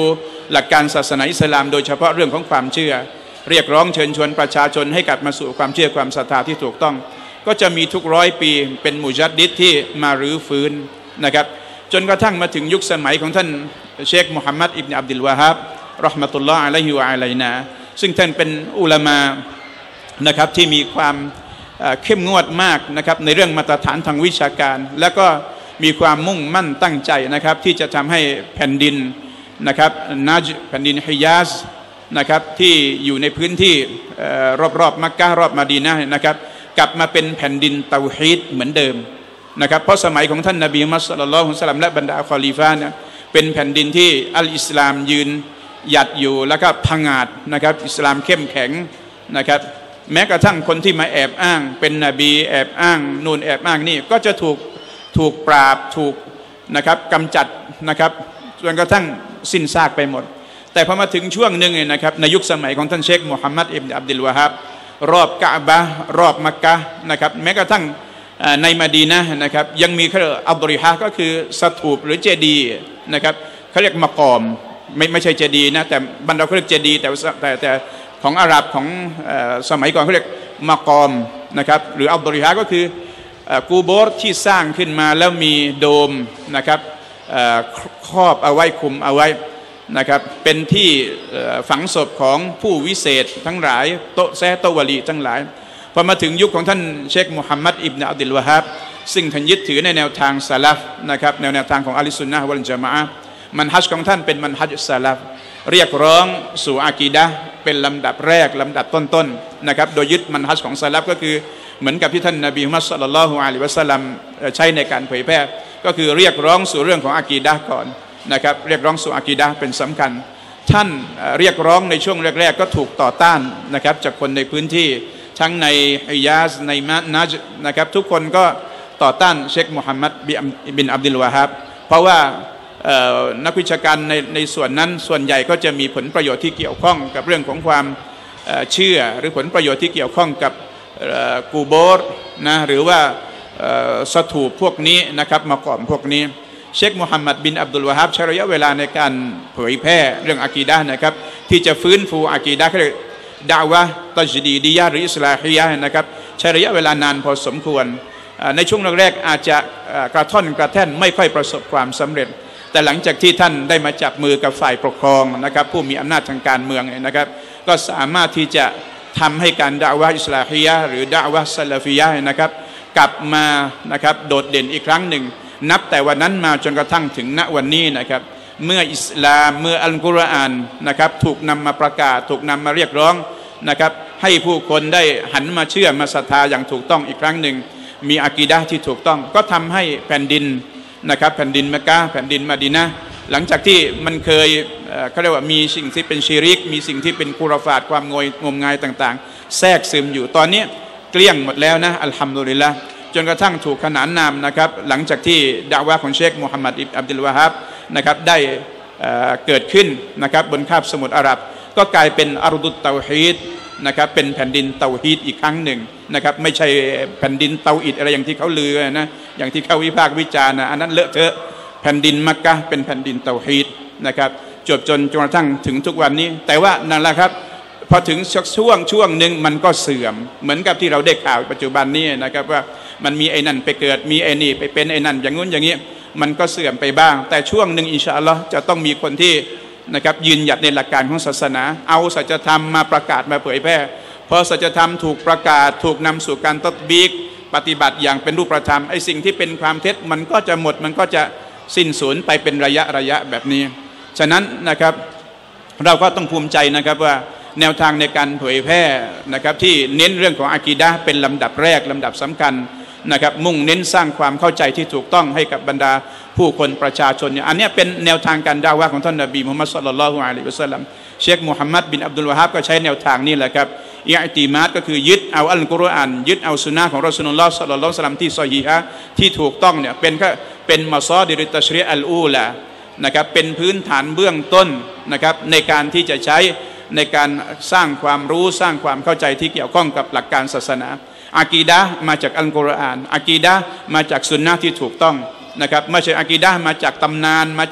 หลักการศาสนาอิสลามโดยเฉพาะเรื่องของความเชื่อเรียกร้องเชิญชวนประชาชนให้กลับมาสู่ความเชื่อความศรัทธาที่ถูกต้องก็จะมีทุกร้อยปีเป็นมุญัดดิดที่มารื้อฟื้นนะครับจนกระทั่งมาถึงยุคสมัยของท่านเชคมุฮัมมัดอิบนุอับดุลวะฮับเราะห์มะตุลลอฮ์อะลัยฮิวะอะลัยนาซึ่งท่านเป็นอุลามะนะครับที่มีความเข้มงวดมากนะครับในเรื่องมาตรฐานทางวิชาการและก็มีความมุ่งมั่นตั้งใจนะครับที่จะทำให้แผ่นดินนะครับนัจแผ่นดินฮิญาซนะครับที่อยู่ในพื้นที่รอบๆมักกะฮ์รอบมะดีนะห์นะครับกลับมาเป็นแผ่นดินเตาฮีดเหมือนเดิมนะครับเพราะสมัยของท่านนบีมุฮัมมัดศ็อลลัลลอฮุอะลัยฮิวะซัลลัมและบรรดาคอลีฟะห์เนี่ยเป็นแผ่นดินที่อัลอิสลามยืนหยัดอยู่แล้วก็พังอาจนะครับอิสลามเข้มแข็งนะครับแม้กระทั่งคนที่มาแอบอ้างเป็นนบีแอบอ้างนู่นแอบอ้างนี่ก็จะถูกถูกปราบถูกนะครับกำจัดนะครับจนกระทั่งสิ้นซากไปหมดแต่พอมาถึงช่วงหนึ่งเนี่ยนะครับในยุคสมัยของท่านเชคมุฮัมมัดอิบนุอับดุลวะฮับรอบกะอ์บะห์รอบมักกะฮ์นะครับแม้กระทั่งในมะดีนะห์นะครับยังมีเขาเรียกอัฎริฮะก็คือสถูปหรือเจดีย์นะครับเขาเรียกมะกอมไม่ไม่ใช่เจดีย์นะแต่บรรดาเขาเรียกเจดีย์แต่แต่แต่ของอาหรับของสมัยก่อนเขาเรียกมะกอมนะครับหรืออัฎริฮะก็คือกูโบร์ที่สร้างขึ้นมาแล้วมีโดมนะครับครอบเอาไว้คุมเอาไว้นะครับเป็นที่ฝังศพของผู้วิเศษทั้งหลายโตแซโตวลีทั้งหลายพอมาถึงยุคของท่านเชคมุฮัมมัดอิบนุอับดุลวะฮับซึ่งท่านยึดถือในแนวทางซะลัฟนะครับแนวแนวทางของอะห์ลุสซุนนะฮ์วัลญะมาอะฮ์มันฮัจของท่านเป็นมันฮัจซะลัฟเรียกร้องสู่อากีดะห์เป็นลำดับแรกลำดับต้นๆนะครับโดยยึดมันฮัจของซะลัฟก็คือเหมือนกับที่ท่านนบีมุฮัมมัดศ็อลลัลลอฮุอะลัยฮิวะซัลลัมใช้ในการเผยแพร่ก็คือเรียกร้องสู่เรื่องของอากีดะห์ก่อนนะครับเรียกร้องสู่อากีดะห์เป็นสำคัญท่านเรียกร้องในช่วงแรกๆก็ถูกต่อต้านนะครับจากคนในพื้นที่ทั้งในฮิญาซในมะนัจนะครับทุกคนก็ต่อต้านเชคมุฮัมมัดบินอับดุลวะฮับเพราะว่านักวิชาการในในส่วนนั้นส่วนใหญ่ก็จะมีผลประโยชน์ที่เกี่ยวข้องกับเรื่องของความเชื่อหรือผลประโยชน์ที่เกี่ยวข้องกับกูโบร์นะหรือว่าสถูปพวกนี้นะครับมาก่อนพวกนี้เชคมุฮัมมัดบินอับดุลวะฮับใช้ระยะเวลาในการเผยแพร่เรื่องอากีดะห์นะครับที่จะฟื้นฟูอากีดะห์คือดะวะห์ตัจดีดียะห์หรืออิสลาฮียะห์นะครับใช้ระยะเวลานานพอสมควรในช่วงแรกๆอาจจะกระท่อนกระแท่นไม่ค่อยประสบความสำเร็จแต่หลังจากที่ท่านได้มาจับมือกับฝ่ายปกครองนะครับผู้มีอำนาจทางการเมืองนะครับก็สามารถที่จะทำให้การดะวะห์อิสลาฮียะห์หรือดะวะห์ซะลาฟียะห์นะครับกลับมานะครับโดดเด่นอีกครั้งหนึ่งนับแต่วันนั้นมาจนกระทั่งถึงณวันนี้นะครับเมื่ออิสลามเมื่ออัลกุรอานนะครับถูกนำมาประกาศถูกนำมาเรียกร้องนะครับให้ผู้คนได้หันมาเชื่อมาศรัทธาอย่างถูกต้องอีกครั้งหนึ่งมีอากีดะห์ที่ถูกต้องก็ทำให้แผ่นดินนะครับแผ่นดินมักกะฮ์แผ่นดินมะดีนะห์หลังจากที่มันเคยเขาเรียกว่ามีสิ่งที่เป็นชิริกมีสิ่งที่เป็นกุรฟาตความงอยงมงายต่างๆแทรกซึมอยู่ตอนนี้เกลี้ยงหมดแล้วนะอัลฮัมดุลิลละห์จนกระทั่งถูกขนานนามนะครับหลังจากที่ดะวะห์ของเชคมุฮัมมัดอิบนุอับดุลวะฮับนะครับได้เกิดขึ้นนะครับบนคาบสมุทรอาหรับก็กลายเป็นอัรดุตเตาฮีดนะครับเป็นแผ่นดินเตาฮีดอีกครั้งหนึ่งนะครับไม่ใช่แผ่นดินเตาอิดอะไรอย่างที่เขาลือนะอย่างที่เขาวิพากษ์วิจารณ์นะอันนั้นเลอะเทอะแผ่นดินมักกะฮ์เป็นแผ่นดินเตาฮีดนะครับจบจนจนกระทั่งถึงทุกวันนี้แต่ว่านั่นแหละครับพอถึงช่วงช่วงหนึ่งมันก็เสื่อมเหมือนกับที่เราได้ข่าวปัจจุบันนี้นะครับว่ามันมีไอ้นั่นไปเกิดมีไอ้นี่ไปเป็นไอ้นั่นอย่างงู้นอย่างนี้มันก็เสื่อมไปบ้างแต่ช่วงหนึ่งอินชาอัลลอฮ์จะต้องมีคนที่นะครับยืนหยัดในหลักการของศาสนาเอาสัจธรรมมาประกาศมาเผยแพร่พอสัจธรรมถูกประกาศถูกนำสู่การตัตบีกปฏิบัติอย่างเป็นรูปธรรมไอ้สิ่งที่เป็นความเท็จมันก็จะหมดมันก็จะสิ้นสูญไปเป็นระยะระยะแบบนี้ฉะนั้นนะครับเราก็ต้องภูมิใจนะครับว่าแนวทางในการเผยแพร่นะครับที่เน้นเรื่องของอากีดะห์เป็นลำดับแรกลำดับสำคัญนะครับมุ่งเน้นสร้างความเข้าใจที่ถูกต้องให้กับบรรดาผู้คนประชาชนเนี่ยอันนี้เป็นแนวทางการดะวะห์ของท่านนบีมุฮัมมัดศ็อลลัลลอฮุอะลัยฮิวะซัลลัมเชคมุฮัมมัดบินอับดุลวะฮับก็ใช้แนวทางนี้แหละครับอิอ์ติมาดก็คือยึดเอาอัลกุรอานยึดเอาสุนนะของรอซูลุลลอฮ์ศ็อลลัลลอฮุอะลัยฮิวะซัลลัมที่ซอฮีฮะห์ที่ถูกต้องเนี่ยเป็นแค่เป็นมะซอดิรุตตัชรีอัลอูลานะครับเป็นพื้นฐานเบื้องต้นนะครับในการที่จะใช้ในการสร้างความรู้สร้างความเข้าใจที่เกี่ยวข้องกับหลักการศาสนาอากีดะห์มาจากอัลกุรอานอากีดะห์มาจากสุนนะที่ถูกต้องนะครับไม่ใช่อากีดะห์มาจากตำนานมาจาก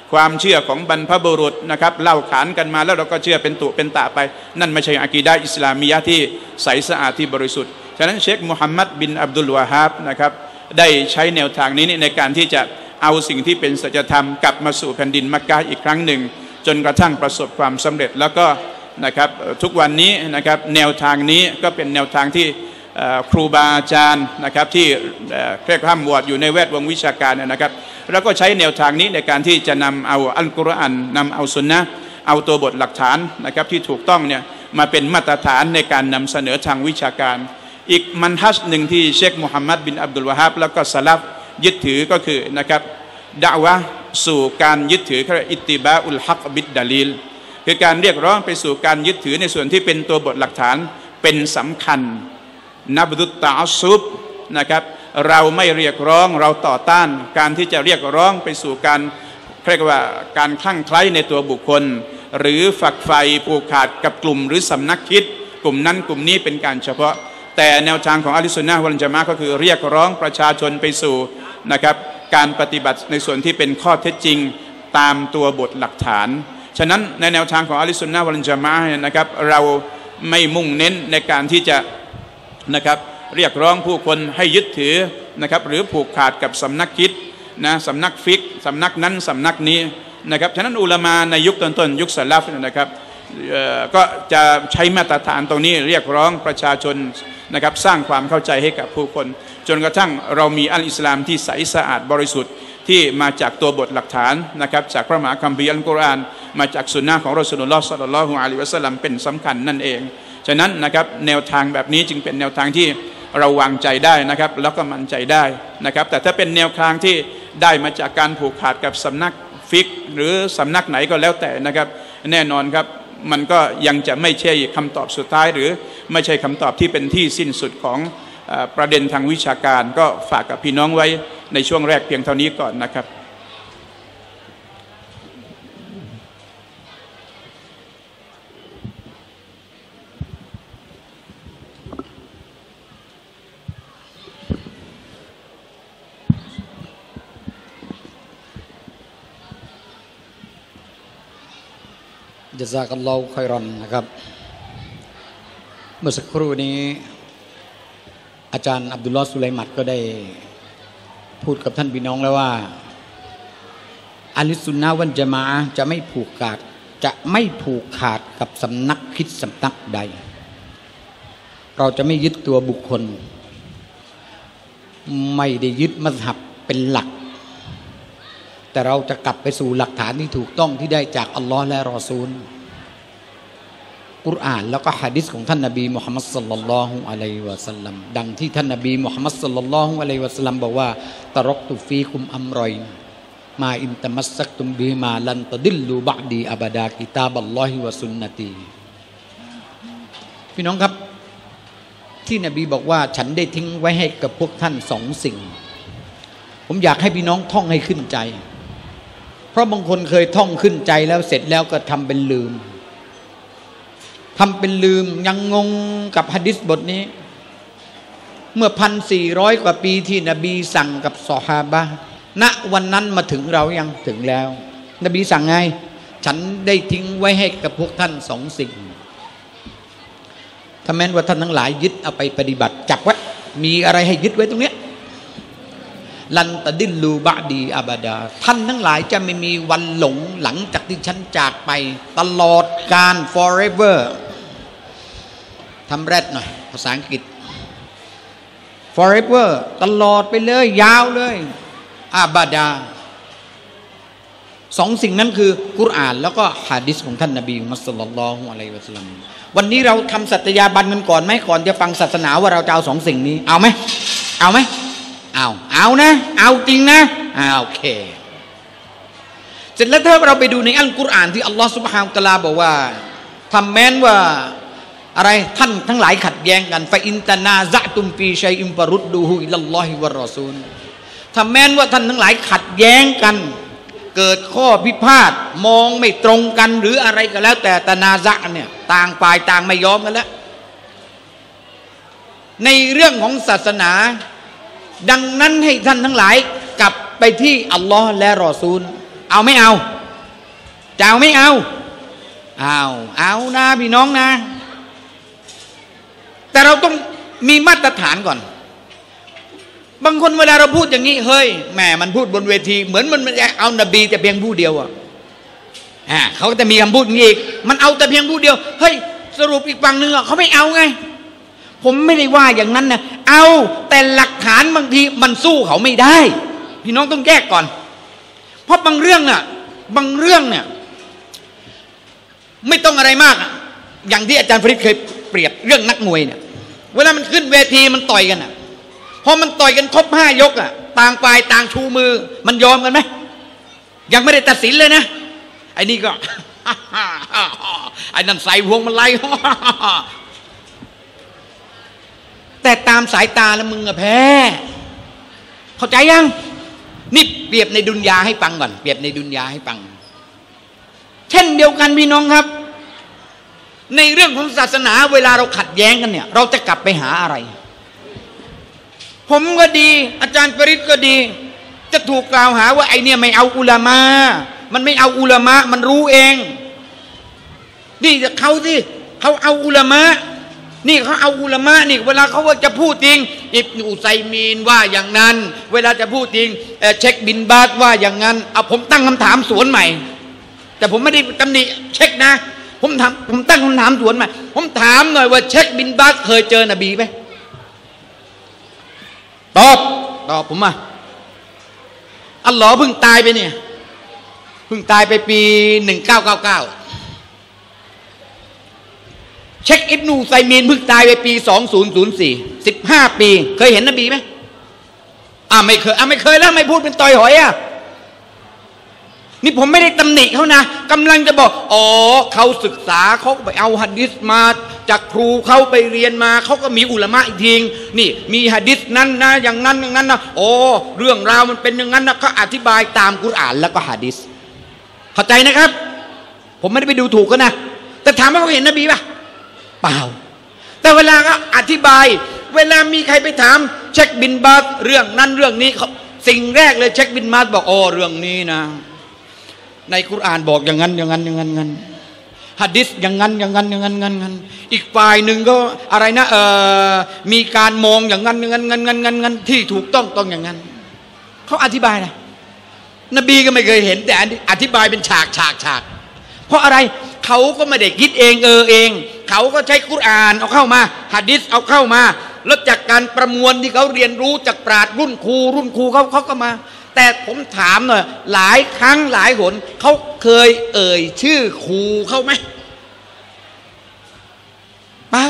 ความเชื่อของบรรพบุรุษนะครับเล่าขานกันมาแล้วเราก็เชื่อเป็นตุเป็นตะไปนั่นไม่ใช่อะกีดะห์อิสลามียะห์ที่ใสสะอาดที่บริสุทธิ์ฉะนั้นเชคมุฮัมมัดบินอับดุลวะฮาบนะครับได้ใช้แนวทางนี้ในการที่จะเอาสิ่งที่เป็นสัจธรรมกลับมาสู่แผ่นดินมักกะฮ์อีกครั้งหนึ่งจนกระทั่งประสบความสำเร็จแล้วก็นะครับทุกวันนี้นะครับแนวทางนี้ก็เป็นแนวทางที่ครูบาอาจารย์นะครับที่เคร่งคร่ำวอดอยู่ในแวดวงวิชาการนะครับแล้วก็ใช้แนวทางนี้ในการที่จะนำเอาอัลกุรอานนำเอาสุนนะเอาตัวบทหลักฐานนะครับที่ถูกต้องเนี่ยมาเป็นมาตรฐานในการนำเสนอทางวิชาการอีกมันฮัจหนึ่งที่เชคมุฮัมมัดบินอับดุลวะฮาบแล้วก็สลัฟยึดถือก็คือนะครับดะอ์วะห์สู่การยึดถืออิตติบาอุลฮักบิดดะลีลคือการเรียกร้องไปสู่การยึดถือในส่วนที่เป็นตัวบทหลักฐานเป็นสำคัญนับดุตตะอัสซุบนะครับเราไม่เรียกร้องเราต่อต้านการที่จะเรียกร้องไปสู่การเรียกว่าการคลั่งไคล้ในตัวบุคคลหรือฝักใฝ่ผูกขาดกับกลุ่มหรือสำนักคิดกลุ่มนั้นกลุ่มนี้เป็นการเฉพาะแต่แนวทางของอะห์ลุสซุนนะฮ์วัลญะมาอะฮ์ก็คือเรียกร้องประชาชนไปสู่นะครับการปฏิบัติในส่วนที่เป็นข้อเท็จจริงตามตัวบทหลักฐานฉะนั้นในแนวทางของอะห์ลุสซุนนะฮ์วัลญะมาอะฮ์นะครับเราไม่มุ่งเน้นในการที่จะนะครับเรียกร้องผู้คนให้ยึดถือนะครับหรือผูกขาดกับสำนักคิดนะสำนักฟิกสำนักนั้นสำนักนี้นะครับฉะนั้นอุลามะในยุคต้นๆยุคสลัฟนะครับก็จะใช้มาตรฐานตรงนี้เรียกร้องประชาชนนะครับสร้างความเข้าใจให้กับผู้คนจนกระทั่งเรามีอัลอิสลามที่ใสสะอาดบริสุทธิ์ที่มาจากตัวบทหลักฐานนะครับจากพระมหาคัมภีร์อัลกุรอานมาจากสุนนะของรอซูลุลลอฮ์ศ็อลลัลลอฮุอะลัยฮิวะซัลลัมเป็นสำคัญนั่นเองฉะนั้นนะครับแนวทางแบบนี้จึงเป็นแนวทางที่เราวางใจได้นะครับแล้วก็มั่นใจได้นะครับแต่ถ้าเป็นแนวทางที่ได้มาจากการผูกขาดกับสำนักฟิกหรือสำนักไหนก็แล้วแต่นะครับแน่นอนครับมันก็ยังจะไม่ใช่คำตอบสุดท้ายหรือไม่ใช่คำตอบที่เป็นที่สิ้นสุดของประเด็นทางวิชาการก็ฝากกับพี่น้องไว้ในช่วงแรกเพียงเท่านี้ก่อนนะครับ
ญะซากัลลอฮุค็อยรอนนะครับเมื่อสักครู่นี้อาจารย์อับดุลลอฮ์สุไลมัดก็ได้พูดกับท่านพี่น้องแล้วว่าอะห์ลุสซุนนะฮ์วัลญะมาอะห์จะไม่ผูกขาดจะไม่ผูกขาดกับสำนักคิดสำนักใดเราจะไม่ยึดตัวบุคคลไม่ได้ยึดมัซฮับเป็นหลักแต่เราจะกลับไปสู่หลักฐานที่ถูกต้องที่ได้จากอัลลอฮ์และรอซูลกุรอานแล้วก็หะดีษของท่านนบีมุฮัมมัดศ็อลลัลลอฮุอะลัยฮิวะซัลลัมดังที่ท่านนบีมุฮัมมัดศ็อลลัลลอฮุอะลัยฮิวะซัลลัมบอกว่าตะรักตุฟีคุมอัมรอยน์มาอินตะมัสซักตุมบิฮิมาลันตะดิลลูบะอ์ดีอะบะดากิตาบัลลอฮิวะซุนนะตีพี่น้องครับที่นบีบอกว่าฉันได้ทิ้งไว้ให้กับพวกท่านสองสิ่งผมอยากให้พี่น้องท่องให้ขึ้นใจเพราะบางคนเคยท่องขึ้นใจแล้วเสร็จแล้วก็ทำเป็นลืมทำเป็นลืมยังงงกับหะดีษบทนี้เมื่อพันสี่ร้อยกว่าปีที่นบีสั่งกับซอฮาบะห์ณวันนั้นมาถึงเรายังถึงแล้วนบีสั่งไงฉันได้ทิ้งไว้ให้กับพวกท่านสองสิ่งถ้าแม้นว่าท่านทั้งหลายยึดเอาไปปฏิบัติจับไว้มีอะไรให้ยึดไว้ตรงเนี้ยลันตะดิลลูบะดีอาบาดาท่านทั้งหลายจะไม่มีวันหลงหลังจากที่ฉันจากไปตลอดกาล forever ทำแรดหน่อยภาษาอังกฤษ forever ตลอดไปเลยยาวเลยอาบาดาสองสิ่งนั้นคือกุรอานแล้วก็หะดีษของท่านนบีมุฮัมมัดศ็อลลัลลอฮุอะลัยฮิวะซัลลัมวันนี้เราทำสัตยาบันกันก่อนไหมก่อนจะฟังศาสนาว่าเราจะเอาสองสิ่งนี้เอาไหมเอาไหมเอาเอานะเอาจริงนะเอาโอเคเสร็จแล้วถ้าเราไปดูในอัลกุรอานที่อัลลอฮฺซุบฮานะฮูวะตะอาลาบอกว่าทำแม้นว่าอะไรท่านทั้งหลายขัดแย้งกันฟะอินตะนาซะตุมฟีชัยอิมฟะรุดดูฮูอิลลัลลอฮิวะรอซูลทำแม้นว่าท่านทั้งหลายขัดแย้งกันเกิดข้อพิพาทมองไม่ตรงกันหรืออะไรก็แล้วแต่ตะนาซะเนี่ยต่างฝ่ายต่างไม่ยอมกันแล้วในเรื่องของศาสนาดังนั้นให้ท่านทั้งหลายกลับไปที่อัลลอฮ์และรอซูลเอาไม่เอาเจ้าไม่เอาเอาเอานะพี่น้องนะแต่เราต้องมีมาตรฐานก่อนบางคนเวลาเราพูดอย่างนี้เฮ้ยแหมมันพูดบนเวทีเหมือนมันเอานบีแต่เพียงผู้เดียวอ่ะอ่าเขาก็จะมีคำพูดอย่างนี้อีกมันเอาแต่เพียงผู้เดียวเฮ้ยสรุปอีกฝั่งหนึ่งอ่ะเขาไม่เอาไงผมไม่ได้ว่าอย่างนั้นนะเอาแต่หลักฐานบางทีมันสู้เขาไม่ได้พี่น้องต้องแยกก่อนเพราะบางเรื่องน่ะบางเรื่องเนี่ยไม่ต้องอะไรมากอย่างที่อาจารย์ฟริดเคยเปรียบเรื่องนักมวยเนี่ยเวลามันขึ้นเวทีมันต่อยกันอ่ะพอมันต่อยกันครบห้ายกอ่ะต่างฝ่ายต่างชูมือมันยอมกันไหมยังไม่ได้ตัดสินเลยนะไอ้นี่ก็ ไอ้นั่นใส่พวงมาลัย แต่ตามสายตาแล้วมึงอะแพ้เข้าใจยังนี่เปรียบในดุนยาให้ฟังก่อนเปรียบในดุนยาให้ฟังเช่นเดียวกันพี่น้องครับในเรื่องของศาสนาเวลาเราขัดแย้งกันเนี่ยเราจะกลับไปหาอะไรผมก็ดีอาจารย์ปริศก็ดีจะถูกกล่าวหาว่าไอเนี่ยไม่เอาอุลามะมันไม่เอาอุลามะมันรู้เองนี่เขาสิเขาเอาอุลามะนี่เขาเอาอุลามะนี่เวลาเขาว่าจะพูดจริงอิบนุอุซัยมีนว่าอย่างนั้นเวลาจะพูดจริงเช็คบินบาสว่าอย่างนั้นเอาผมตั้งคำถามสวนใหม่แต่ผมไม่ได้ตำหนิเช็คนะผมถามผมตั้งคำถามสวนใหม่ผมถามหน่อยว่าเช็คบินบาสเคยเจอนบีไหมตอบตอบผมมาอัลลอฮ์เพิ่งตายไปเนี่ยเพิ่งตายไปปีหนึ่งเก้าเก้าเก้าเช็คอิบนูไซมีนเพิ่งตายไปปีสองพันสี่สิบห้าปีเคยเห็นนบีไหมอ่าไม่เคยอ่าไม่เคยแล้วไม่พูดเป็นตอยหอยอ่ะนี่ผมไม่ได้ตำหนิเขานะกำลังจะบอกอ๋อเขาศึกษาเขาไปเอาหะดีษมาจากครูเขาไปเรียนมาเขาก็มีอุลามะอีกทีนี่มีหะดีษนั้นนะอย่างนั้นอย่างนั้นนะโอ้เรื่องราวมันเป็นอย่างนั้นนะเขาอธิบายตามกุรอานแล้วก็หะดีษเข้าใจนะครับผมไม่ได้ไปดูถูกเขานะแต่ถามว่าเขาเห็นนบีป่ะเปล่าแต่เวลาก็อธิบายเวลามีใครไปถามเช็คบินบาสเรื่องนั้นเรื่องนี้สิ่งแรกเลยเช็คบินบาสบอกโอ้เรื่องนี้นะในกุรอานบอกอย่างนั้นอย่างนั้นอย่างนั้นอย่างนั้นหะดีษอย่างนั้นอย่างนั้นอย่างนั้นอย่างนั้นอีกฝ่ายหนึ่งก็อะไรนะเอ่อมีการมองอย่างนั้นอย่างนั้นอย่างนั้นอย่างนั้นที่ถูกต้องต้องอย่างนั้นเขาอธิบายนะนบีก็ไม่เคยเห็นแต่อธิบายเป็นฉากฉากฉากเพราะอะไรเขาก็ไม่ได้คิดเองเออเองเขาก็ใช้กุรอานเอาเข้ามาหะดีษเอาเข้ามาแล้วจากการประมวลที่เขาเรียนรู้จากปราชญ์รุ่นครูรุ่นครูเขาเขาก็มาแต่ผมถามหน่อยหลายครั้งหลายหนเขาเคยเอ่ยชื่อครูเขาไหมเปล่า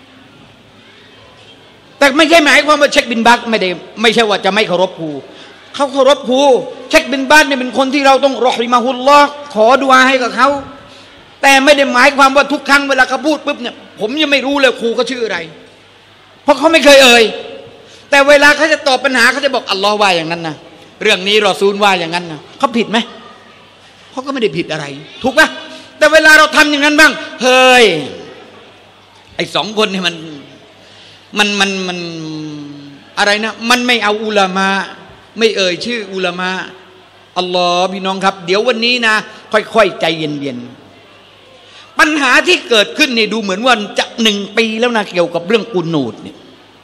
แต่ไม่ใช่หมายความว่าเช็คบินบาสไม่ได้ไม่ใช่ว่าจะไม่เคารพครูเขาเคารพครูเช็คบินบาสเนี่ยเป็นคนที่เราต้องรอฮิมะฮุลลอฮ์ขอดุอาให้กับเขาแต่ไม่ได้หมายความว่าทุกครั้งเวลาเขาพูดปุ๊บเนี่ยผมยังไม่รู้เลยครูเขาชื่ออะไรเพราะเขาไม่เคยเอ่ยแต่เวลาเขาจะตอบปัญหาเขาจะบอกอัลลอฮ์ว่าอย่างนั้นนะเรื่องนี้รอซูลว่าอย่างนั้นนะเขาผิดไหมเขาก็ไม่ได้ผิดอะไรถูกปะแต่เวลาเราทำอย่างนั้นบ้างเฮ้ยไอ้สองคนนี่มันมันมันมันอะไรนะมันไม่เอาอุลามะไม่เอ่ยชื่ออุลามะอัลลอฮ์พี่น้องครับเดี๋ยววันนี้นะค่อยๆใจเย็นๆปัญหาที่เกิดขึ้นนี่ดูเหมือนว่าจะหนึ่งปีแล้วนะเกี่ยวกับเรื่องกุนูดเนี่ย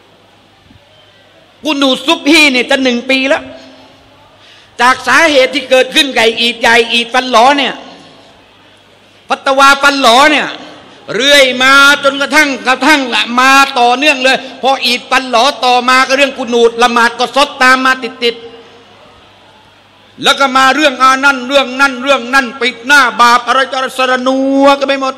กุนูดซุบฮีเนี่ยจะหนึ่งปีแล้วจากสาเหตุที่เกิดขึ้นไก่อีดใหญ่อีดฟันหลอเนี่ยฟัตวาฟันหลอเนี่ยเรื่อยมาจนกระทั่งกระทั่งมาต่อเนื่องเลยพออีดฟันหลอต่อมาก็เรื่องกุนูดละหมาดก็ซดตามมาติดๆแล้วก็มาเรื่องอานั่นเรื่องนั่นเรื่องนั่นปิดหน้าบาปอะไรจะสรนัวก็ไม่หมด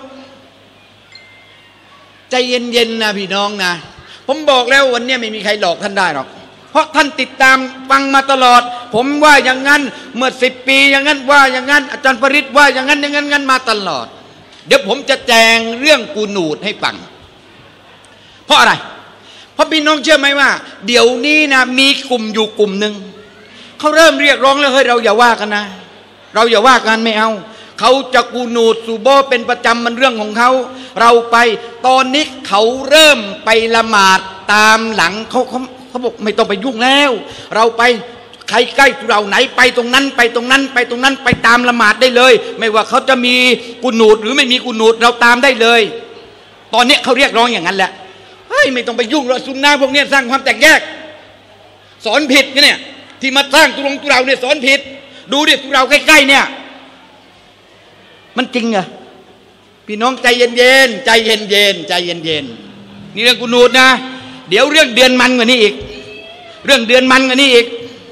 ใจเย็นๆนะพี่น้องนะผมบอกแล้ววันนี้ไม่มีใครหลอกท่านได้หรอกเพราะท่านติดตามฟังมาตลอดผมว่าอย่างนั้นเมื่อสิบปีอย่างนั้นว่าอย่างนั้นอาจารย์ปริศว่าอย่างนั้นอย่างนั้นงั้นมาตลอดเดี๋ยวผมจะแจงเรื่องกูนูดให้ฟังเพราะอะไรเพราะพี่น้องเชื่อไหมว่าเดี๋ยวนี้นะมีกลุ่มอยู่กลุ่มหนึ่งเขาเริ่มเรียกร้องแล้วเฮ้ยเราอย่าว่ากันนะเราอย่าว่ากันไม่เอาเขาจะกูนูดซูโบเป็นประจำมันเรื่องของเขาเราไปตอนนี้เขาเริ่มไปละหมาดตามหลังเขาเขาเขาบอกไม่ต้องไปยุ่งแล้วเราไปใครใกล้เราไหนไปตรงนั้นไปตรงนั้นไปตรงนั้นไปตามละหมาดได้เลยไม่ว่าเขาจะมีกุนูดหรือไม่มีกุนูดเราตามได้เลยตอนนี้เขาเรียกร้องอย่างนั้นแหละเฮ้ยไม่ต้องไปยุ่งเราซุนนะพวกนี้สร้างความแตกแยกสอนผิดเนี่ยที่มาสร้างตุลงตุเราเนี่ยสอนผิดดูดิตุเราใกล้ๆเนี่ยมันจริงเหรอพี่น้องใจเย็นๆใจเย็นๆใจเย็นๆนี่เรื่องกุนูดนะเดี๋ยวเรื่องเดือนมันกว่านี้อีกเรื่องเดือนมันกว่านี้อีก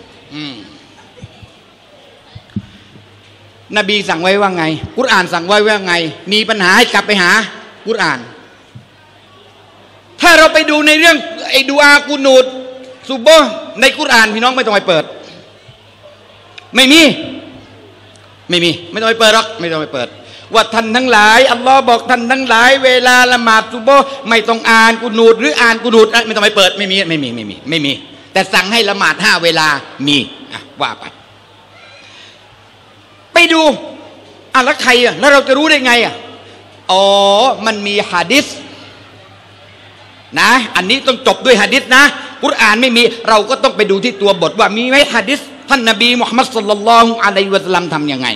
นบีสั่งไว้ว่าไงกุรอานสั่งไว้ว่าไงมีปัญหาให้กลับไปหากุรอานถ้าเราไปดูในเรื่องไอ้ดูอากุนูดซุบโบในกุรอานพี่น้องไม่ต้องไปเปิดไม่มีไม่มีไม่ต้องไปเปิดหรอกไม่ต้องไปเปิดว่าท่านทั้งหลายอัลลอฮ์บอกท่านทั้งหลายเวลาละหมาดซุบโบไม่ต้องอ่านกุนูดหรืออ่านกุนูดไม่ต้องไปเปิดไม่มีไม่มีไม่มีไม่มีแต่สั่งให้ละหมาดห้าเวลามีอ่ะว่าไปไปดูอ่ะแล้วใครอ่ะแล้วเราจะรู้ได้ไงอ่ะอ๋อมันมีหะดีษนะอันนี้ต้องจบด้วยหะดีษนะกุรอานไม่มีเราก็ต้องไปดูที่ตัวบทว่ามีไหมหะดีษท่านนบีมุฮัมมัดศ็อลลัลลอฮุอะลัยฮิวะซัลลัมทำยังไง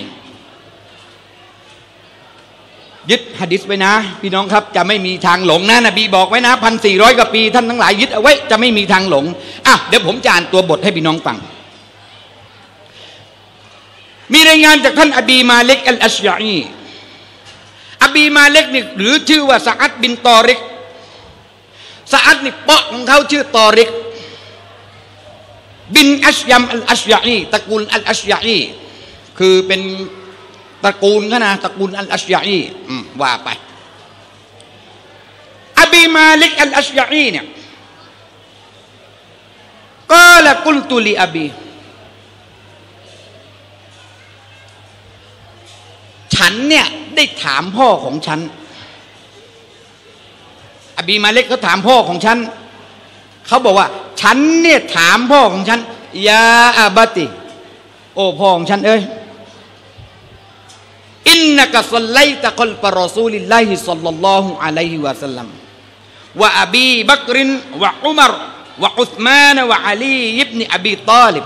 ยึดหะดีษไว้นะพี่น้องครับจะไม่มีทางหลงนะนบีบอกไว้นะพันสี่ร้อยกว่าปีท่านทั้งหลายยึดเอาไว้จะไม่มีทางหลงอ่ะเดี๋ยวผมจะอ่านตัวบทให้พี่น้องฟังมีรายงานจากท่านอบีมาลิกอัลอัชยะอีอบีมาลิกนี่หรือชื่อว่าซะอัดบินตอริกซะอัดนี่เปาะของเขาชื่อตอริกบินอัชยัมอัลอัชยะอีตระกูลอัลอัชยะอีคือเป็นตระกูลเขานะตระกูลอัลอัชยะอีว่าไปอบีมาลิกอัลอัชยะอีเนี่ยกาลกุลตุลีอบีฉันเนี่ยได้ถามพ่อของฉันอบีมาเล็กเขาถามพ่อของฉันเขาบอกว่าฉันเนี่ยถามพ่อของฉันยาอาบติโอ้พ่อของฉันเอ้ยอินนักซัลลัยตะกัลปะรอซูลิลลาฮิศ็อลลัลลอฮุอะลัยฮิวะซัลลัมวะอบีบักรวะอุมัรวะอุษมานวะอาลีอิบนุอบีฏอลิบ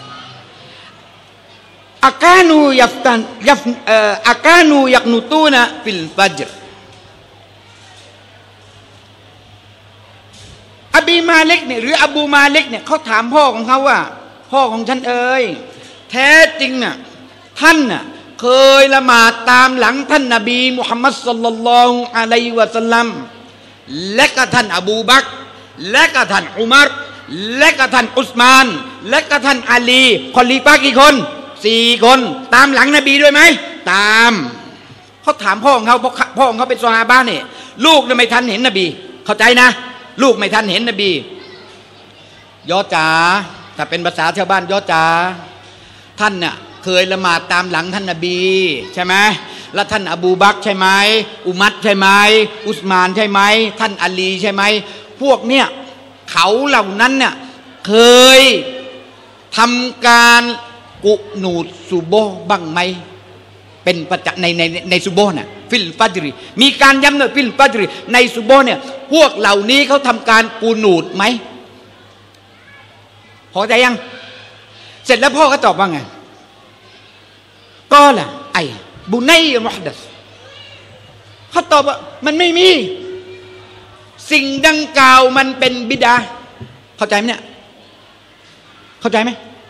อาการูยัฟตันยัฟอาการูยักนุตูนะฟิลฟัจรอบีมาเล็กเนี่ยหรืออบูมาเล็กเนี่ยเขาถามพ่อของเขาว่าพ่อของฉันเอ๋ยแท้จริงน่ะท่านน่ะเคยละหมาดตามหลังท่านนบีมุฮัมมัดศ็อลลัลลอฮุอะลัยฮิวะซัลลัมและก็ท่านอบูบักรและก็ท่านอุมัรและก็ท่านอุสมานและก็ท่านอาลีคอลีฟะกี่คนสี่คนตามหลังนบีด้วยไหมตามเขาถามพ่อของเขาเพราะพ่อของเขาเป็นซอฮาบะห์เนี่ยลูกเนี่ยไม่ทันเห็นนบีเข้าใจนะลูกไม่ทันเห็นนบียอจ๋าถ้าเป็นภาษาชาวบ้านยอจ๋าท่านเนี่ยเคยละหมาดตามหลังท่านนบีใช่ไหมแล้วท่านอบูบักรใช่ไหมอุมัรใช่ไหมอุสมานใช่ไหมท่านอาลีใช่ไหมพวกเนี่ยเขาเหล่านั้นเนี่ยเคยทำการกุนูดซุโบบ้างไหมเป็นประจักษ์ในในในซุโบน่ะฟิลฟัจรีมีการย้ำในฟิลฟัจรีในซุโบเนี่ยพวกเหล่านี้เขาทำการกุนูดไหมพอใจยังเสร็จแล้วพ่อก็ตอบว่าไงก็ล่ะไอ้บุนัยมุฮดัสเขาตอบว่ามันไม่มีสิ่งดังกล่าวมันเป็นบิดาเข้าใจไหมเนี่ยเข้าใจไหม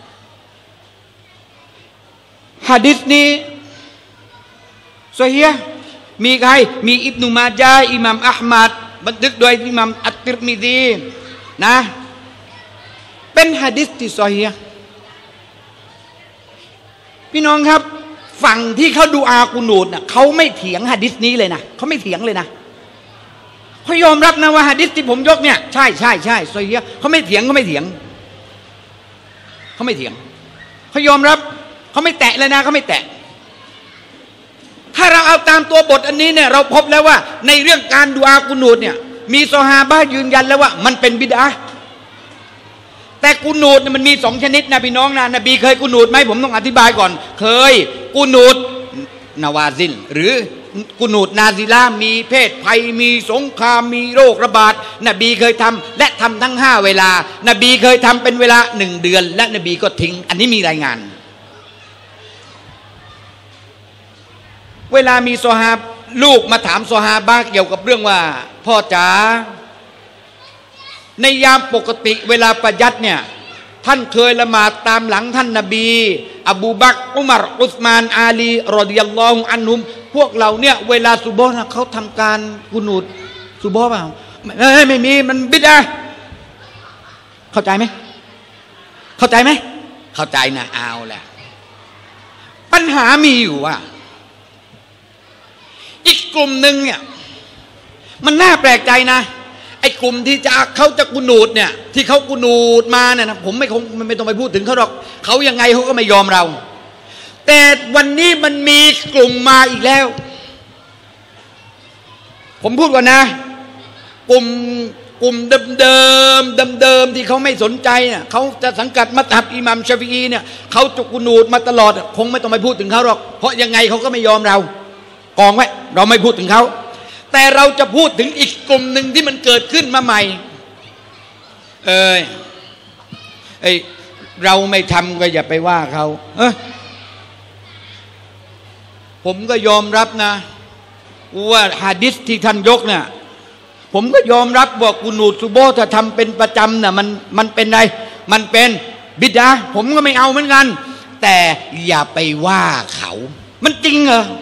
หะดีษนี้ซอฮีฮ์มีใครมีอิบนุมาญะห์อิหม่ามอะห์มัดบันทึกโดยอิหม่ามอัตติรมิซีนะเป็นหะดีษที่ซอฮีฮ์พี่น้องครับฝั่งที่เขาดูอากุนูดน่ะเขาไม่เถียงหะดีษนี้เลยนะเขาไม่เถียงเลยนะเขายอมรับนะว่าหะดีษที่ผมยกเนี่ยใช่ใช่ใช่ซอฮีฮ์เขาไม่เถียงเขาไม่เถียงเขาไม่เถียงเขายอมรับเขาไม่แตะเลยนะเขาไม่แตะถ้าเราเอาตามตัวบทอันนี้เนี่ยเราพบแล้วว่าในเรื่องการดูอากุนูดเนี่ยมีซอฮาบะห์ยืนยันแล้วว่ามันเป็นบิดอะห์แต่กุนูดเนี่ยมันมีสองชนิดนะพี่น้องนะนบีเคยกุนูดไหมผมต้องอธิบายก่อนเคยกุนูดนาวาซิลหรือกุนูดนาซิละมีเพศภัยมีสงครามมีโรคระบาดนบีเคยทำและทำทั้งห้าเวลานบีเคยทำเป็นเวลาหนึ่งเดือนและนบีก็ทิ้งอันนี้มีรายงานเวลามีซอฮาบะลูกมาถามซอฮาบะเกี่ยวกับเรื่องว่าพ่อจ๋าในยามปกติเวลาประยัดเนี่ยท่านเคยละหมาดตามหลังท่านนบีอบูบักรอุมัรอุสมานอาลีรอฎิยัลลอฮุอันฮุมพวกเราเนี่ยเวลาซุบฮ์นะเขาทำการกุนูดซุบฮ์เปล่าเอ้ยไม่มีมันบิดอะเข้าใจไหมเข้าใจไหมเข้าใจนะเอาแหละปัญหามีอยู่ว่าอีกกลุ่มหนึ่งเนี่ยมันน่าแปลกใจนะไอ้กลุ่มที่จะเขาจะกุนูดเนี่ยที่เขากุนูดมาเนี่ยนะผมไม่คงไม่ต้องไปพูดถึงเขาหรอกเขายังไงเขาก็ไม่ยอมเราแต่วันนี้มันมีกลุ่มมาอีกแล้วผมพูดก่อนนะกลุ่มกลุ่มเดิมเดิมเดิมเดิมที่เขาไม่สนใจเนี่ยเขาจะสังกัดมัซฮับอิหม่ามชาฟิอีเนี่ยเขาจะกุนูดมาตลอดคงไม่ต้องไปพูดถึงเขาหรอกเพราะยังไงเขาก็ไม่ยอมเรากองไว้เราไม่พูดถึงเขาแต่เราจะพูดถึงอีกกลุ่มหนึ่งที่มันเกิดขึ้นมาใหม่เอ้ยไอเราไม่ทำก็อย่าไปว่าเขาเออผมก็ยอมรับนะว่าหะดีษที่ท่านยกเนี่ยผมก็ยอมรับว่ากุนูดซุบฮ์ถ้าทำเป็นประจำน่ะมันมันเป็นไรมันเป็นบิดอะห์ผมก็ไม่เอาเหมือนกันแต่อย่าไปว่าเขามันจริงเหรอ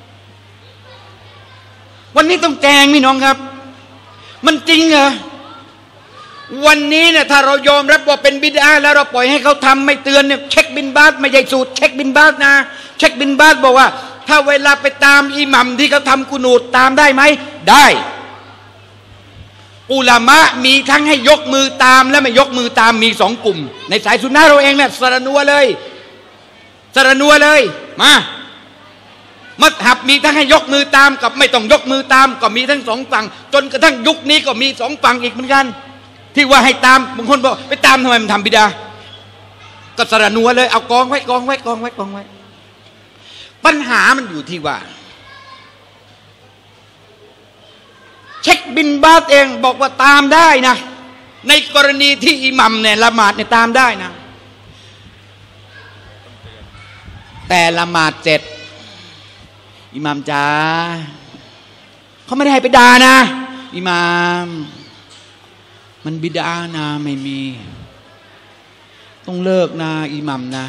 วันนี้ต้องแจงพี่น้องครับมันจริงเหรอวันนี้เนี่ยถ้าเรายอมรับว่าเป็นบิดอะห์แล้วเราปล่อยให้เขาทำไม่เตือนเนี่ยเช็คบินบาสไม่ใช่สูตรเช็คบินบาสนะเช็คบินบาสบอกว่าถ้าเวลาไปตามอิหมัมที่เขาทำกุนูดตามได้ไหมได้อุลามะมีทั้งให้ยกมือตามและไม่ยกมือตามมีสองกลุ่มในสายสุนนะเราเองเนี่ยสระนัวเลยสระนัวเลยมามัซฮับมีทั้งให้ยกมือตามกับไม่ต้องยกมือตามก็มีทั้งสองฝั่งจนกระทั่งยุคนี้ก็มีสองฝั่งอีกเหมือนกันที่ว่าให้ตามบางคนบอกไปตามทำไมมันทำบิดาก็สระนัวเลยเอากองไว้กองไว้กองไว้กองไว้ปัญหามันอยู่ที่ว่าเช็คบินบาสเองบอกว่าตามได้นะในกรณีที่อิหมัมเนี่ยละหมาดเนี่ยตามได้นะแต่ละหมาดเสร็จอิหมัมจ๋าเขาไม่ได้ให้ไปด่านะอิหมัมมันบิดานะไม่มีต้องเลิกนะอิหมัมนะ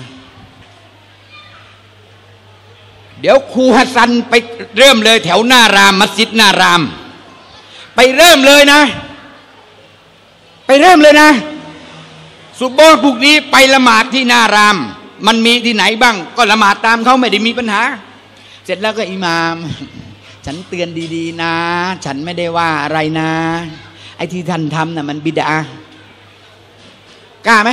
เดี๋ยวครูฮัสซันไปเริ่มเลยแถวหน้ารามมัสยิดหน้ารามไปเริ่มเลยนะไปเริ่มเลยนะซุบฮ์พวกนี้ไปละหมาดที่หน้ารามมันมีที่ไหนบ้างก็ละหมาดตามเขาไม่ได้มีปัญหาเสร็จแล้วก็อิหม่ามฉันเตือนดีๆนะฉันไม่ได้ว่าอะไรนะไอ้ที่ท่านทำน่ะมันบิดอะห์กล้าไหม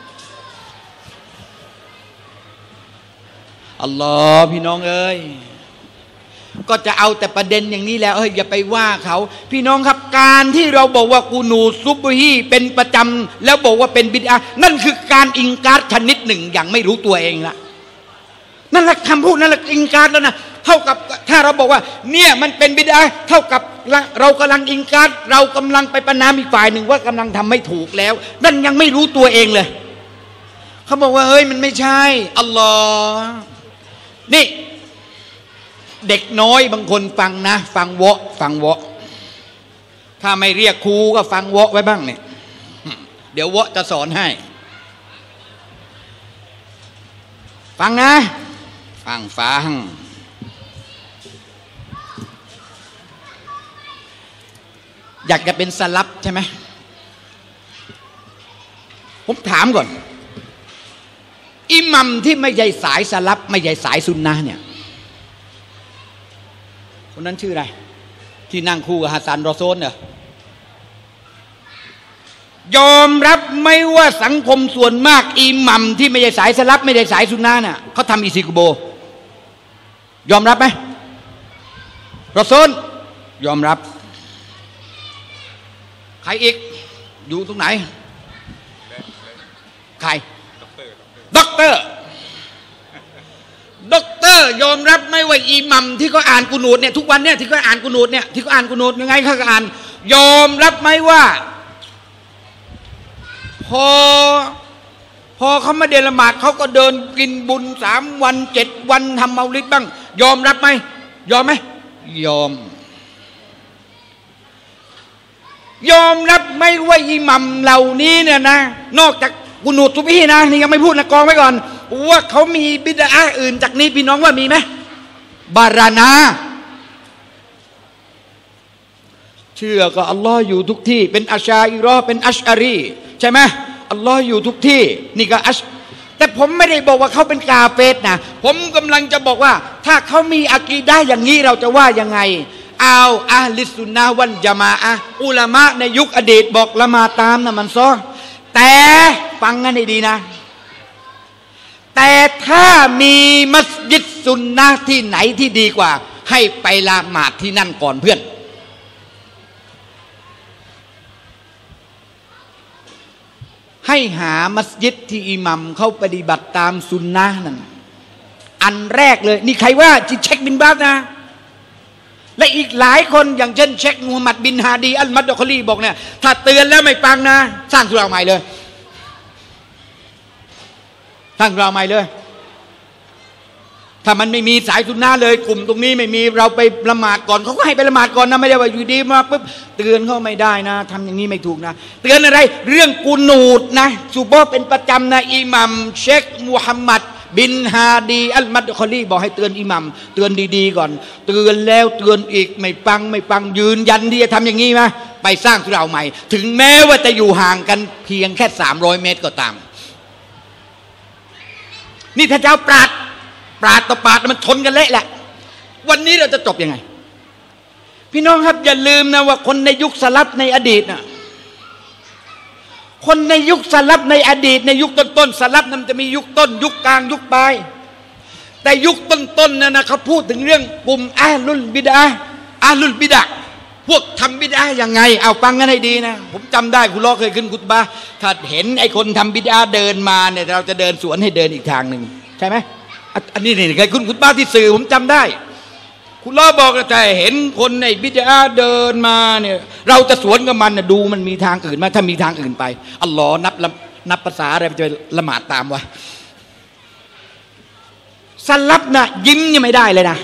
อัลลอฮ์พี่น้องเอ้ยก็จะเอาแต่ประเด็นอย่างนี้แล้วเฮ้ยอย่าไปว่าเขาพี่น้องครับการที่เราบอกว่ากูนูซุบฮีเป็นประจำแล้วบอกว่าเป็นบิดอะห์นั่นคือการอิงการชนิดหนึ่งอย่างไม่รู้ตัวเองละนั่นแหละคำพูดนั่นแหละอิงการแล้วนะเท่ากับถ้าเราบอกว่าเนี่ยมันเป็นบิดอะห์เท่ากับเรากำลังอิงการเรากำลังไปประนามอีกฝ่ายหนึ่งว่ากำลังทำไม่ถูกแล้วนั่นยังไม่รู้ตัวเองเลยเขาบอกว่าเฮ้ยมันไม่ใช่อัลลอฮ์นี่เด็กน้อยบางคนฟังนะฟังวะฟังวะถ้าไม่เรียกครูก็ฟังวะไว้บ้างเนี่ยเดี๋ยววะจะสอนให้ฟังนะฟังฟังอยากจะเป็นสลับใช่ไหมผมถามก่อนอิหมัมที่ไม่ใช่สายสลับไม่ใช่สายซุนนะห์เนี่ยคนนั้นชื่ออะไรที่นั่งคู่กับฮัสซันรอโซนเนี่ยยอมรับไหมว่าสังคมส่วนมากอิหมัมที่ไม่ใช่สายสลับไม่ใช่สายซุนนะห์เนี่ยเขาทำอิซิกโบยอมรับไหมรอโซนยอมรับใครอีกอยู่ตรงไหนใครด็อกเตอร์ด็อกเตอร์ยอมรับไหมว่าอิหมัมที่เขาอ่านกุนูตเนี่ยทุกวันเนี่ยที่เขาอ่านกุนูตเนี่ยที่เขาอ่านกุนูตยังไงเขาก็อ่านยอมรับไหมว่าพอพอเขามาเดินละหมาดเขาก็เดินกินบุญสามวันเจ็ดวันทำเมาลิดบ้างยอมรับไหมยอมไหมยอมยอมรับไหมว่าอิหมัมเหล่านี้เนี่ยนะนอกจากกุนูตซุบฮีนะนี่ยังไม่พูดนะกองไว้ก่อนว่าเขามีบิดอะห์อื่นจากนี้พี่น้องว่ามีไหมบารานาเชื่อก็อัลลอฮ์อยู่ทุกที่เป็นอัชชาอิรอเป็นอัชอารีใช่ไหมอัลลอฮ์อยู่ทุกที่นี่ก็อัชแต่ผมไม่ได้บอกว่าเขาเป็นกาเฟรนะผมกำลังจะบอกว่าถ้าเขามีอะกีดะห์อย่างนี้เราจะว่ายังไงเอาอะห์ลิสซุนนะฮ์วัลญะมาอะห์อุลามะในยุคอดีตบอกละหมาดตามนะมันซ้อแต่ฟังกันให้ดีนะแต่ถ้ามีมัสยิดซุนนะห์ที่ไหนที่ดีกว่าให้ไปละหมาดที่นั่นก่อนเพื่อนให้หามัสยิดที่อิหมัมเขาปฏิบัติตามซุนนะห์นั่นอันแรกเลยนี่ใครว่าจิเช็คบินบาสนะและอีกหลายคนอย่างเช่นเชคมูฮัมหมัดบินฮาดีอัลมัดดอคลีบอกเนี่ยถ้าเตือนแล้วไม่ฟังนะสร้างสุราใหม่เลยสร้างสุราใหม่เลยถ้ามันไม่มีสายซุนนะห์เลยกลุ่มตรงนี้ไม่มีเราไปละหมาดก่อนเขาก็ให้ไปละหมาดก่อนนะไม่ได้ว่าอยู่ดีมาปุ๊บเตือนเขาไม่ได้นะทำอย่างนี้ไม่ถูกนะเตือนอะไรเรื่องกุนูตนะซุบฮ์เป็นประจำนะอิหมัมเชคมูฮัมหมัดบินฮาดีอัลมัดคอลีบอกให้เตือนอิหมัมเตือนดีๆก่อนเตือนแล้วเตือนอีกไม่ฟังไม่ฟังยืนยันที่จะทำอย่างนี้ไหมไปสร้างสุราใหม่ถึงแม้ว่าจะอยู่ห่างกันเพียงแค่สามร้อยเมตรก็ตามนี่ถ้าเจ้าปราดปราดต่อปราดมันชนกันเละแหละวันนี้เราจะจบยังไงพี่น้องครับอย่าลืมนะว่าคนในยุคสลับในอดีตนะคนในยุคสลับในอดีตในยุคต้นๆสลับนั้นจะมียุคต้นยุคกลางยุคปลายแต่ยุคต้นๆนั่นนะเขาพูดถึงเรื่องกลุ่มอาลุลบิดอะห์อาลุลบิดะห์พวกทำบิดอะห์ยังไงเอาฟังกันให้ดีนะผมจำได้คุณล้อเคยขึ้นกุตบะห์ถ้าเห็นไอ้คนทำบิดอะห์เดินมาเนี่ยเราจะเดินสวนให้เดินอีกทางหนึ่งใช่ไหมอันนี้นี่เคยขึ้นกุตบะห์ที่สื่อผมจำได้คุณล้อบอกแต่เห็นคนในบิดอะห์เดินมาเนี่ยเราจะสวนกับมันนะดูมันมีทางอื่นไหมถ้ามีทางอื่นไปอัลลอฮ์นับนับภาษาอะไรจะไปละหมาดตามวะสลับนะยิ้มยังไม่ได้เลยนะ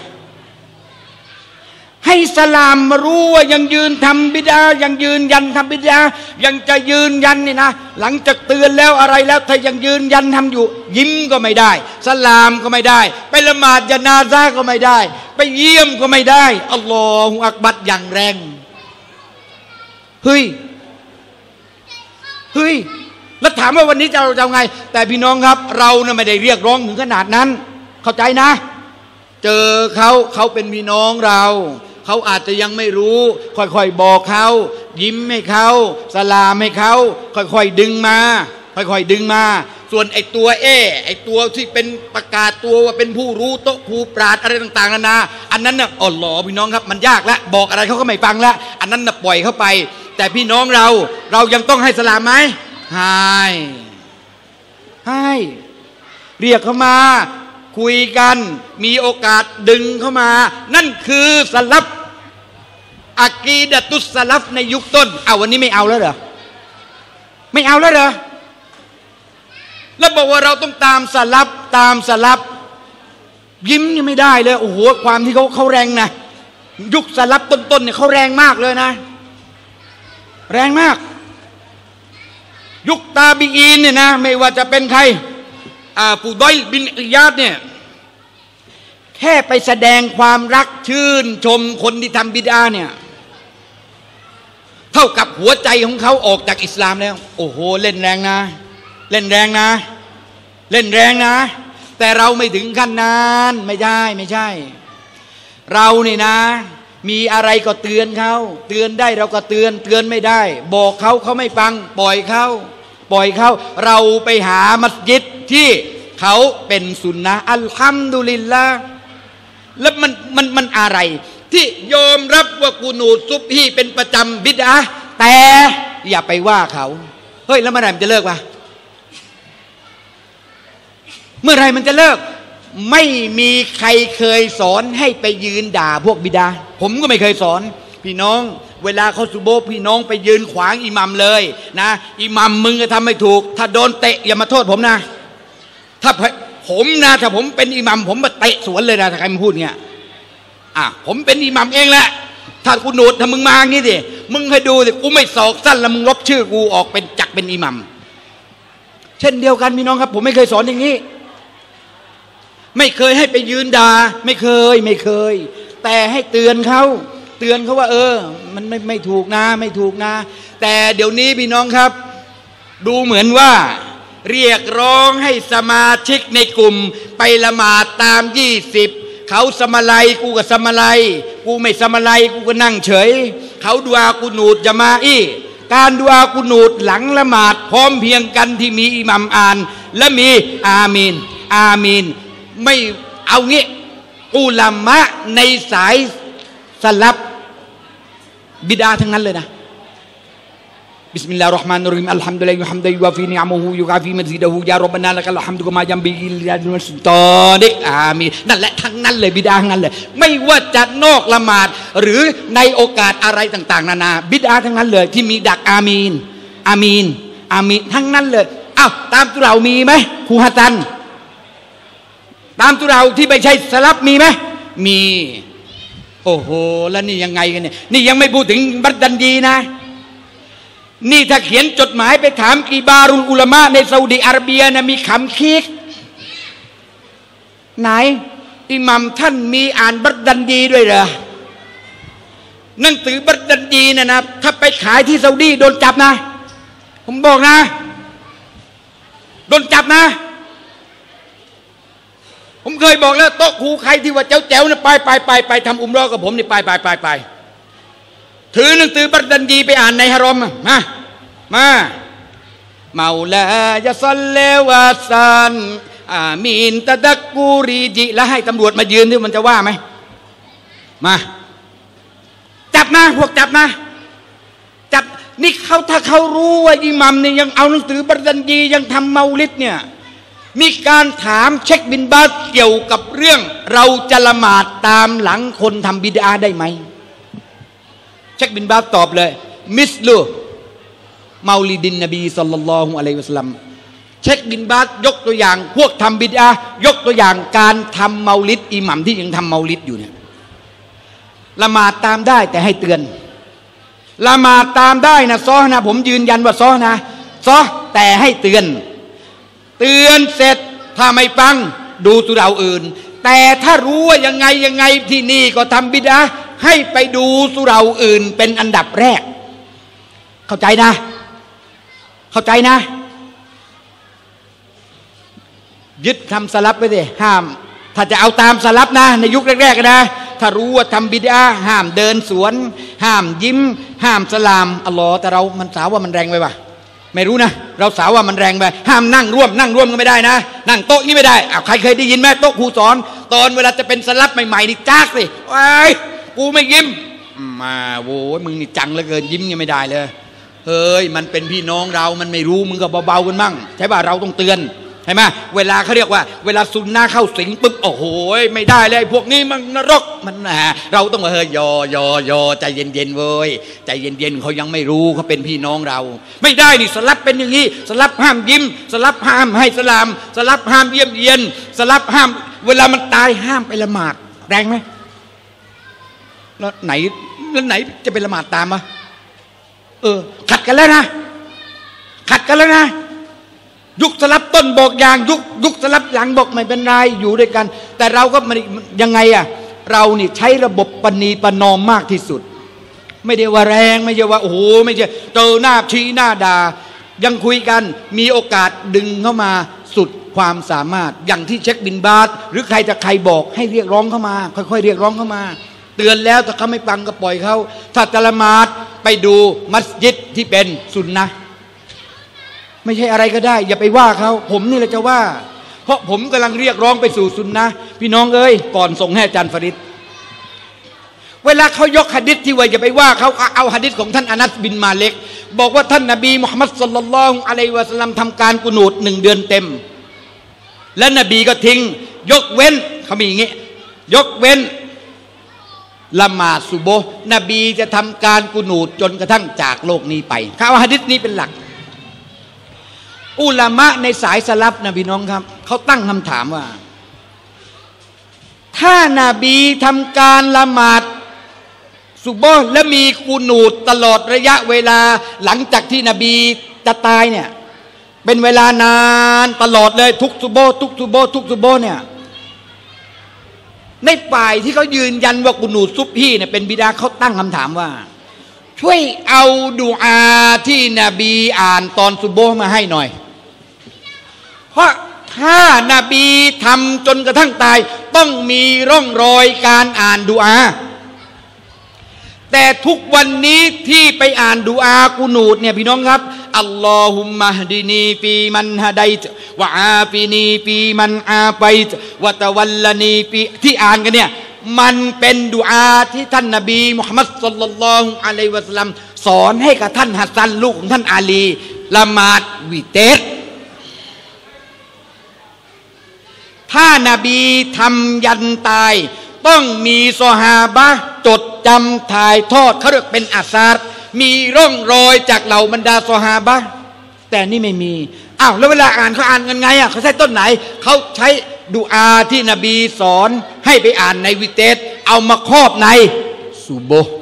ให้สลามมารู้ว่ายังยืนทำบิดายังยืนยันทำบิดายังจะยืนยันนี่นะหลังจากเตือนแล้วอะไรแล้วถ้ายังยืนยันทำอยู่ยิ้มก็ไม่ได้สลามก็ไม่ได้ไปละหมาดญะนาซะห์ก็ไม่ได้ไปเยี่ยมก็ไม่ได้อัลลอฮฺอักบัรอย่างแรงเฮ้ยเฮ้ยแล้วถามว่าวันนี้จะเราจะไงแต่พี่น้องครับเราเนี่ยไม่ได้เรียกร้องถึงขนาดนั้นเข้าใจนะเจอเขาเขาเป็นพี่น้องเราเขาอาจจะยังไม่รู้ค่อยๆบอกเขายิ้มให้เขาสลามให้เขาค่อยๆดึงมาค่อยๆดึงมาส่วนไอ้ตัวเอไอ้ตัวที่เป็นประกาศตัวว่าเป็นผู้รู้โตผู้ปราดอะไรต่างๆนานาอันนั้นน่ะอ๋อหรอพี่น้องครับมันยากแล้วบอกอะไรเขาก็ไม่ฟังแล้วอันนั้นน่ะปล่อยเข้าไปแต่พี่น้องเราเรายังต้องให้สลามไหมให้ให้เรียกเขามาคุยกันมีโอกาสดึงเข้ามานั่นคือสลับอะกีดะตุสสลับในยุคต้นเอาวันนี้ไม่เอาแล้วเหรอไม่เอาแล้วเหรอแล้วบอกว่าเราต้องตามสลับตามสลับยิ้มยังไม่ได้เลยโอ้โหความที่เขาเขาแรงนะยุคสลับต้นๆเนี่ยเขาแรงมากเลยนะแรงมากยุคตาบีอีนเนี่ยนะไม่ว่าจะเป็นใครอ่าฟูดอยบินอิยาดเนี่ยแค่ไปแสดงความรักชื่นชมคนที่ทำบิดาเนี่ยเท่ากับหัวใจของเขาออกจากอิสลามแล้วโอ้โหเล่นแรงนะเล่นแรงนะเล่นแรงนะแต่เราไม่ถึงขั้นนั้นไม่ใช่ไม่ใช่เราเนี่ยนะมีอะไรก็เตือนเขาเตือนได้เราก็เตือนเตือนไม่ได้บอกเขาเขาไม่ฟังปล่อยเขาปล่อยเขาเราไปหามัสยิดที่เขาเป็นสุนนะอัลฮัมดุลิลละห์แล้วมันมันมันอะไรที่ยอมรับว่ากุนูตซุบฮีเป็นประจำบิดอะห์แต่อย่าไปว่าเขาเฮ้ยแล้วเมื่อไหร่มันจะเลิกวะเมื่อไหร่มันจะเลิกไม่มีใครเคยสอนให้ไปยืนด่าพวกบิดาผมก็ไม่เคยสอนพี่น้องเวลาเขาสุโบห์พี่น้องไปยืนขวางอิหมัมเลยนะอิหมัมมึงก็ทำไม่ถูกถ้าโดนเตะอย่ามาโทษผมนะถ้าผมนะถ้าผมเป็นอิหมัมผมมาเตะสวนเลยนะถ้าใครมาพูดเงี้ยอ่ะผมเป็นอิหมัมเองแหละถ้ากูโหนดถ้ามึงมางี้ดิมึงให้ดูดิกูไม่สอกสั้นแล้วมึงลบชื่อกูออกเป็นจักเป็นอิหมัมเช่นเดียวกันพี่น้องครับผมไม่เคยสอนอย่างนี้ไม่เคยให้ไปยืนด่าไม่เคยไม่เคยแต่ให้เตือนเขาเตือนเขาว่าเออมันไม่ไม่ถูกนะไม่ถูกนะแต่เดี๋ยวนี้พี่น้องครับดูเหมือนว่าเรียกร้องให้สมาชิกในกลุ่มไปละหมาดตามยี่สิบเขาสมาลัยกูก็สมาลัยกูไม่สมาลัยกูก็นั่งเฉยเขาดูอากูนูดจะมาอีการดูอากูนูดหลังละหมาดพร้อมเพียงกันที่มีอิหมัมอ่านและมีอามีนอามีนไม่เอางี้อุลามะในสายสลับบิดาทั้งนั้นเลยนะบิสมิลลาฮิรเราะห์มานิรเราะฮีมอัลฮัมดุลิลลาฮิฮัมดัลวะฟีนิอะมุฮุยุกาฟีมัซซิดะฮูยาร็อบบันาละกัลฮัมดุกะมายัมบิกิลลาฮิวัสตอดิกอามีนนั่นแหละทั้งนั้นเลยบิดาทั้งนั้นเลยไม่ว่าจะนอกละหมาดหรือในโอกาสอะไรต่างๆนานาบิดาทั้งนั้นเลยที่มีดักอามีนอามีนอามีนทั้งนั้นเลยอ้าวตามตัวเรามีไหมครูฮัสซันตามตัวเราที่ไม่ใช่สลับมีไหมมีโอ้โหแล้วนี่ยังไงกันเนี่ยนี่ยังไม่พูดถึงบัดดันดีนะนี่ถ้าเขียนจดหมายไปถามกีบารุลอุลามะในซาอุดิอาระเบียนะมีคำคิกไหนอิหมัมท่านมีอ่านบัดดันดีด้วยเหรอหนังสือบัดดันดีนะนะถ้าไปขายที่ซาอุดีโดนจับนะผมบอกนะโดนจับนะผมเคยบอกแล้วโต๊ะครูใครที่ว่าเจ้าแจ๋วเนี่ยไปไปไปไปทำอุมเราะห์กับผมนี่ไปไปไปไปถือหนังสือบัดดันดีไปอ่านในฮารอมมามาเมาลายะซัลเลวะซันอามีนตะดักกูรีจิแล้วให้ตำรวจมายืนที่มันจะว่าไหมมาจับนะพวกจับนะจับนี่เขาถ้าเขารู้ว่าอิหมัมเนี่ยยังเอาหนังสือบัดดันดียังทำเมาลิดเนี่ยมีการถามเช็คบินบาสเกี่ยวกับเรื่องเราจะละหมาดตามหลังคนทำบิดาได้ไหมเช็คบินบาสตอบเลยมิสลูเมาลิดินนบีศ็อลลัลลอฮุอะลัยฮิวะซัลลัมเช็คบินบาสยกตัวอย่างพวกทำบิดายกตัวอย่างการทำเมาลิดอิหมัมที่ยังทำเมาลิดอยู่เนี่ยละหมาดตามได้แต่ให้เตือนละหมาดตามได้นะซ้อนะผมยืนยันว่าซ้อนะซ้อแต่ให้เตือนเตือนเสร็จถ้าไม่ฟังดูสุเราอื่นแต่ถ้ารู้ว่ายังไงยังไงที่นี่ก็ทำบิดาให้ไปดูสุเราอื่นเป็นอันดับแรกเข้าใจนะเข้าใจนะยึดทำสลับไปสิห้ามถ้าจะเอาตามสลับนะในยุคแรกๆนะถ้ารู้ว่าทำบิดาห้ามเดินสวนห้ามยิ้มห้ามสลามอัลลอฮ์แต่เรามันสาวว่ามันแรงไปป่ะไม่รู้นะเราสาวว่ามันแรงไปห้ามนั่งร่วมนั่งร่วมก็ไม่ได้นะนั่งโต๊ะนี่ไม่ได้อ้าวใครเคยได้ยินไหมโต๊ะครูสอนตอนเวลาจะเป็นสลับใหม่ๆนี่จ้ากสิไอ้กูไม่ยิ้มมาโว้ยมึงนี่จังเหลือเกินยิ้มยังไม่ได้เลยเฮ้ยมันเป็นพี่น้องเรามันไม่รู้มึงก็เบาๆกันบ้างใช่ป่ะเราต้องเตือนใช่ไหมเวลาเขาเรียกว่าเวลาซุนนะเข้าสิงปุ๊บโอ้โหไม่ได้เลยพวกนี้มันนรกมันนะเราต้องเฮ้ยยอยอยอใจเย็นๆเว้ยใจเย็นๆเขายังไม่รู้เขาเป็นพี่น้องเราไม่ได้นี่สลับเป็นอย่างนี้สลับห้ามยิ้มสลับห้ามให้สลามสลับห้ามเยี่ยมเยียนสลับห้ามเวลามันตายห้ามไปละหมาดแรงไหมแล้วไหนแล้วไหนจะไปละหมาดตามวะเออขัดกันแล้วนะขัดกันแล้วนะยุคสลับต้นบอกอย่างยุคยุคสลับหลังบอกไม่เป็นไรอยู่ด้วยกันแต่เราก็มันยังไงอะเรานี่ใช้ระบบปณีประนอมมากที่สุดไม่ได้ว่าแรงไม่ใช่ว่าโอ้โหไม่ใช่เจอหน้าชี้หน้าด่ายังคุยกันมีโอกาสดึงเข้ามาสุดความสามารถอย่างที่เช็คบินบาสหรือใครจะใครบอกให้เรียกร้องเข้ามาค่อยๆเรียกร้องเข้ามาเตือนแล้วถ้าเขาไม่ฟังก็ปล่อยเขาถ้าจะละหมาดไปดูมัสยิดที่เป็นสุนนะไม่ใช่อะไรก็ได้อย่าไปว่าเขาผมนี่แหละจะว่าเพราะผมกำลังเรียกร้องไปสู่สุนนะพี่น้องเอ้ยก่อนส่งให้อาจารย์ฟาริดเวลาเขายกหะดีษที่ว่าอย่าไปว่าเขาเอาหะดีษของท่านอานัสบินมาเล็กบอกว่าท่านนบีมุฮัมมัดศ็อลลัลลอฮุอะลัยฮิวะซัลลัมทำการกุนูตหนึ่งเดือนเต็มและนบีก็ทิ้งยกเว้นเขามีอย่างงี้ยกเว้นละหมาดซุบฮ์นบีจะทำการกุนูตจนกระทั่งจากโลกนี้ไปข้าวหะดีษนี้เป็นหลักอุลามะในสายสลับนะพี่น้องครับเขาตั้งคำถามว่าถ้านาบีทำการละหมาดซุบฮ์และมีกุนูตตลอดระยะเวลาหลังจากที่นบีจะตายเนี่ยเป็นเวลานานตลอดเลยทุกซุบฮ์ทุกซุบฮ์ทุกซุบฮ์เนี่ยในฝ่ายที่เขายืนยันว่ากุนูตซุบฮีเนี่ยเป็นบิดาเขาตั้งคำถามว่าช่วยเอาดุอาที่นบีอ่านตอนซุบฮ์มาให้หน่อยเพราะถ้านาบีทำจนกระทั่งตายต้องมีร่องรอยการอ่านดุอาแต่ทุกวันนี้ที่ไปอ่านดุอากุนูตเนี่ยพี่น้องครับอัลลอฮุมมะฮดีนีฟีมันฮะดัยตวะอาฟินีฟีมันอาฟัยตวะตะวัลลนีฟีที่อ่านกันเนี่ยมันเป็นดุอาที่ท่านนบีมุฮัมมัดศ็อลลัลลอฮุอะลัยฮิวะซัลลัมสอนให้กับท่านฮัสซันลูกของท่านอาลีละหมาดวิเตรถ้านาบีทำยันตายต้องมีซอฮาบะห์จดจำถ่ายทอดเขาเรียกเป็นอาซารมีร่องรอยจากเหล่าบรรดาซอฮาบะห์แต่นี่ไม่มีอ้าวแล้วเวลาอ่านเขาอ่านกันไงอ่ะเขาใช้ต้นไหนเขาใช้ดุอาที่นบีสอนให้ไปอ่านในวิเตรเอามาครอบในซุบฮ์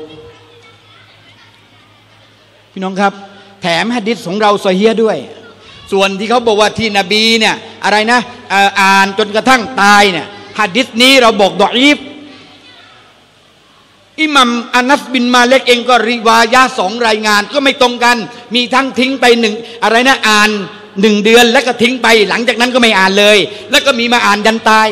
พี่น้องครับแถมหะดีษของเราซอฮีฮ์ด้วยส่วนที่เขาบอกว่าที่นบีเนี่ยอะไรนะอ่านจนกระทั่งตายเนี่ยหะดีษนี้เราบอกดออีฟอิหมัมอานัสบินมาเลกเองก็ริวายะสองรายงานก็ไม่ตรงกันมีทั้งทิ้งไปหนึ่งอะไรนะอ่านหนึ่งเดือนแล้วก็ทิ้งไปหลังจากนั้นก็ไม่อ่านเลยแล้วก็มีมาอ่านยันตาย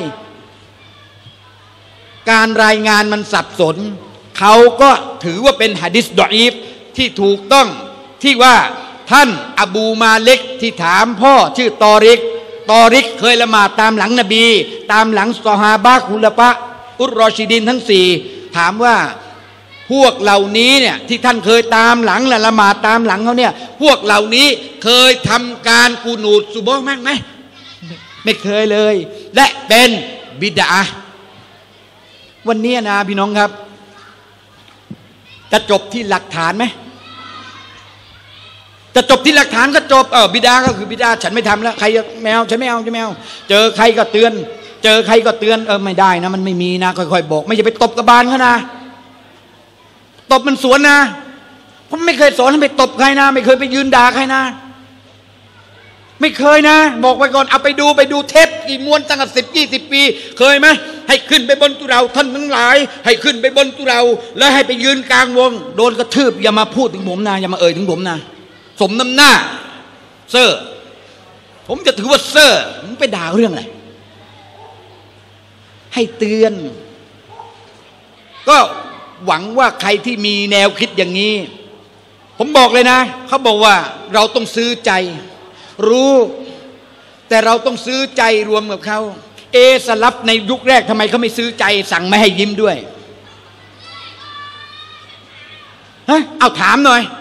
การรายงานมันสับสนเขาก็ถือว่าเป็นหะดีษดออีฟที่ถูกต้องที่ว่าท่านอบูมาเลกที่ถามพ่อชื่อตอริกตอริกเคยละหมาดตามหลังนบีตามหลังซอฮาบะห์คุลฟะอุรรอชิดีนทั้งสี่ถามว่าพวกเหล่านี้เนี่ยที่ท่านเคยตามหลังและละหมาดตามหลังเขาเนี่ยพวกเหล่านี้เคยทำการกุนูตซุบฮ์มั้งไหมไม่เคยเลยและเป็นบิดอะห์วันนี้นะพี่น้องครับจะจบที่หลักฐานไหมจะจบที่หลักฐานก็จบเออบิดาก็คือบิดาฉันไม่ทำแล้วใครแมวฉันไม่เอาฉันไม่เอาเจอใครก็เตือนเจอใครก็เตือนเออไม่ได้นะมันไม่มีนะค่อยๆบอกไม่ใช่ไปตบกระบาลเขานะตบมันสวนนะผมไม่เคยสอนให้ไปตบใครนะไม่เคยไปยืนด่าใครนะไม่เคยนะบอกไว้ก่อนเอาไปดูไปดูเทปกี่ม้วนตั้งแต่สิบยี่สิบปีเคยไหมให้ขึ้นไปบนตุเราท่านทั้งหลายให้ขึ้นไปบนตุเราแล้วให้ไปยืนกลางวงโดนกระทืบอย่ามาพูดถึงผมนะอย่ามาเอ่ยถึงผมนะสมน้ำหน้าเซอร์ผมจะถือว่าเซอร์มึงไปด่าเรื่องอะไรให้เตือนก็หวังว่าใครที่มีแนวคิดอย่างนี้ผมบอกเลยนะเขาบอกว่าเราต้องซื้อใจรู้แต่เราต้องซื้อใจรวมกับเขาเอสลับในยุคแรกทำไมเขาไม่ซื้อใจสั่งไม่ให้ยิ้มด้วยฮะเอาถามหน่อย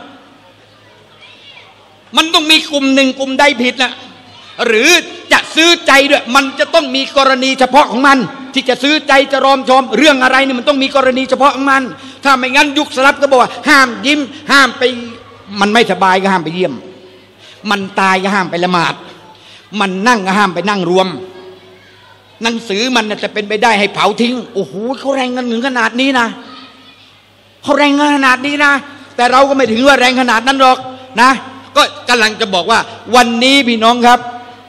มันต้องมีกลุ่มหนึ่งกลุ่มใดผิดนะหรือจะซื้อใจด้วยมันจะต้องมีกรณีเฉพาะของมันที่จะซื้อใจจะรอมชมเรื่องอะไรเนี่ยมันต้องมีกรณีเฉพาะของมันถ้าไม่งั้นยุคสลับก็บอกว่าห้ามยิ้มห้ามไปมันไม่สบายก็ห้ามไปเยี่ยมมันตายก็ห้ามไปละหมาดมันนั่งก็ห้ามไปนั่งรวมหนังสือมันจะเป็นไปได้ให้เผาทิ้งโอ้โหเขาแรงกันถึงขนาดนี้นะเขาแรงขนาดนี้นะแต่เราก็ไม่ถึงว่าแรงขนาดนั้นหรอกนะก็กำลังจะบอกว่าวันนี้พี่น้องครับ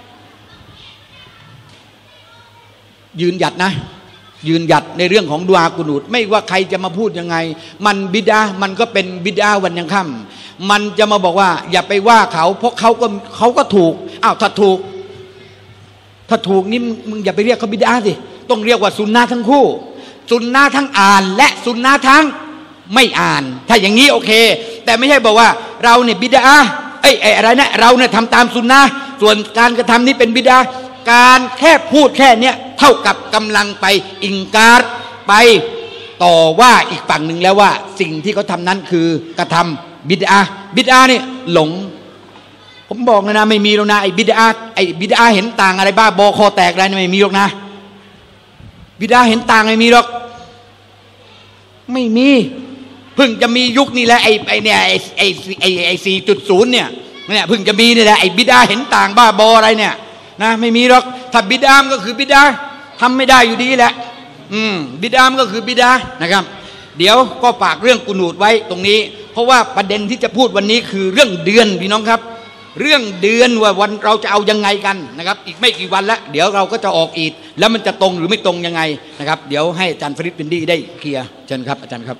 ยืนหยัดนะยืนหยัดในเรื่องของดุอากุนูตไม่ว่าใครจะมาพูดยังไงมันบิดามันก็เป็นบิดาวันยังค่ำมันจะมาบอกว่าอย่าไปว่าเขาเพราะเขาก็เขาก็ถูกอ้าวถ้าถูกถ้าถูกนี่มึงอย่าไปเรียกเขาบิดาสิต้องเรียกว่าซุนนะทั้งคู่ซุนนะทั้งอ่านและซุนนะทั้งไม่อ่านถ้าอย่างนี้โอเคแต่ไม่ใช่บอกว่าเราเนี่ยบิดาเอ้ยอะไรนะเราเนี่ยทำตามซุนนะส่วนการกระทำนี้เป็นบิดาการแค่พูดแค่เนี้ยเท่ากับกำลังไปอิงการไปต่อว่าอีกฝั่งหนึ่งแล้วว่าสิ่งที่เขาทำนั้นคือกระทำบิดาบิดาเนี่ยหลงผมบอกเลยนะไม่มีหรอกนะไอ้บิดาไอ้บิดาเห็นต่างอะไรบ้าบอคอแตกอะไรไม่มีหรอกนะบิดาเห็นต่างไม่มีหรอกไม่มีเพิ่งจะมียุคนี้แหละไอ้ไอ้เนี่ยไอ้ไอ้ไอ้ไอ้สี่จุดศูนย์เนี่ยเนี่ยเพิ่งจะมีนี่แหละไอ้บิดาเห็นต่างบ้าบออะไรเนี่ยนะไม่มีหรอกถ้าบิดามก็คือบิดาทำไม่ได้อยู่ดีแหละอืมบิดามก็คือบิดานะครับเดี๋ยวก็ฝากเรื่องกุนูดไว้ตรงนี้เพราะว่าประเด็นที่จะพูดวันนี้คือเรื่องเดือนพี่น้องครับเรื่องเดือนว่าวันเราจะเอายังไงกันนะครับอีกไม่กี่วันแล้วเดี๋ยวเราก็จะออกอีดแล้วมันจะตรงหรือไม่ตรงยังไงนะครับเดี๋ยวให้อาจารย์ฟริดบินดี้ได้เคลียร์เชิญครับอาจารย์ครับ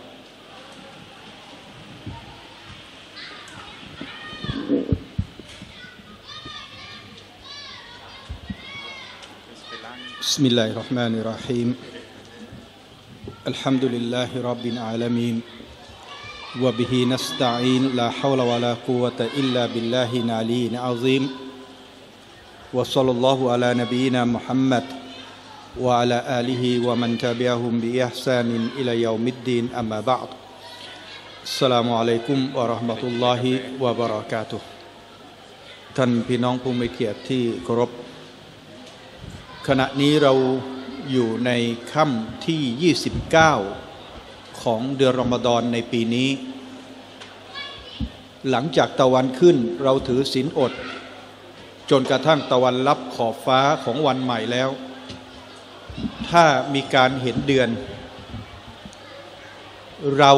بسم الله الرحمن الرحيم الحمد لله رب العالمين وبه نستعين لا حول ولا قوة إلا بالله العلي العظيم وصلى الله على نبينا محمد وعلى آله ومن تبعهم بإحسان إلى يوم الدين أما بعد السلام عليكم ورحمة الله وبركاته ท่านพี่น้องผู้มีเกียรติที่เคารพขณะนี้เราอยู่ในค่ำที่ยี่สิบเก้าของเดือนรอมฎอนในปีนี้หลังจากตะวันขึ้นเราถือศีลอดจนกระทั่งตะวันลับขอบฟ้าของวันใหม่แล้วถ้ามีการเห็นเดือนเรา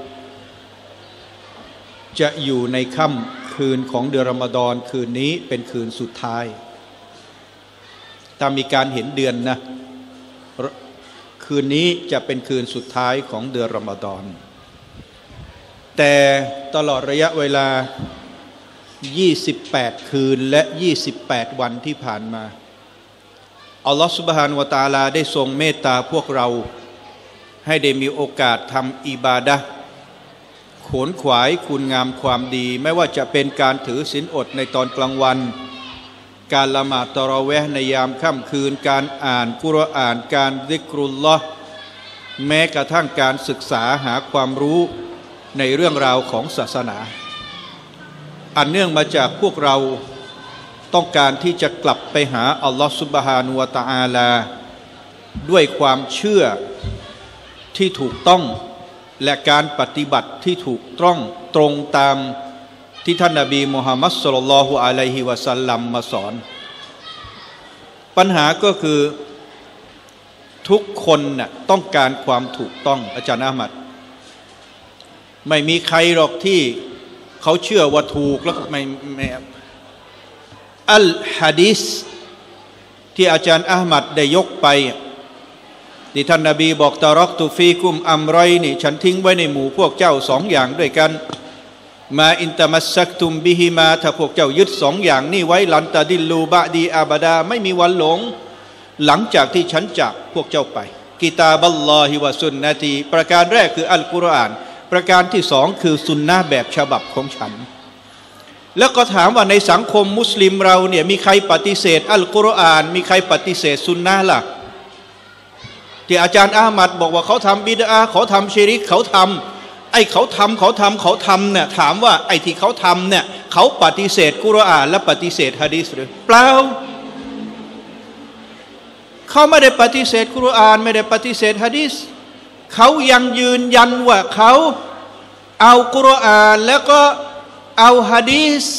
จะอยู่ในค่ำคืนของเดือนรอมฎอนคืนนี้เป็นคืนสุดท้ายถ้ามีการเห็นเดือนนะคืนนี้จะเป็นคืนสุดท้ายของเดือนรอมฎอนแต่ตลอดระยะเวลายี่สิบแปดคืนและยี่สิบแปดวันที่ผ่านมาอัลลอฮฺซุบฮานะฮูวะตะอาลาได้ทรงเมตตาพวกเราให้ได้มีโอกาสทำอิบาดะห์ขวนขวายคุณงามความดีไม่ว่าจะเป็นการถือศีลอดในตอนกลางวันการละหมาดตะเราะเวห์ในยามค่ำคืนการอ่านกุรอานการซิกรุลลอฮ์แม้กระทั่งการศึกษาหาความรู้ในเรื่องราวของศาสนาอันเนื่องมาจากพวกเราต้องการที่จะกลับไปหาอัลลอฮฺซุบฮานะฮูวะตะอาลาด้วยความเชื่อที่ถูกต้องและการปฏิบัติที่ถูกต้องตรงตามที่ท่านนบีมุฮัมมัดศ็อลลัลลอฮุอะลัยฮิวะซัลลัมมาสอนปัญหาก็คือทุกคนน่ะต้องการความถูกต้องอาจารย์อามัดไม่มีใครหรอกที่เขาเชื่อว่าถูกแล้วไม่ไม่อัลฮะดีษที่อาจารย์อามัดได้ยกไปที่ท่านนบีบอกตะรักตุฟีกุมอัมรอยนี่ฉันทิ้งไว้ในหมู่พวกเจ้าสองอย่างด้วยกันมาอินตะมัสซักตุมบิฮิมาถ้าพวกเจ้ายึดสองอย่างนี้ไว้ลันตะดิลลูบะดีอาบดาไม่มีวันหลงหลังจากที่ฉันจากพวกเจ้าไปกิตาบัลลอฮิวะซุนนะตีประการแรกคืออัลกุรอานประการที่สองคือสุนนะแบบฉบับของฉันแล้วก็ถามว่าในสังคมมุสลิมเราเนี่ยมีใครปฏิเสธอัลกุรอานมีใครปฏิเสธสุนนะล่ะที่อาจารย์อามัดบอกว่าเขาทำบิดอะห์เขาทำชิริกเขาทำไอ้เขาทำเขาทำเขาทำเนี่ยถามว่าไอ้ที่เขาทำเนี่ยเขาปฏิเสธกุรอานและปฏิเสธหะดีษหรือเปล่าเขาไม่ได้ปฏิเสธกุรอานไม่ได้ปฏิเสธหะดีษเขายังยืนยันว่าเขาเอากุรอานแล้วก็เอาหะดีษ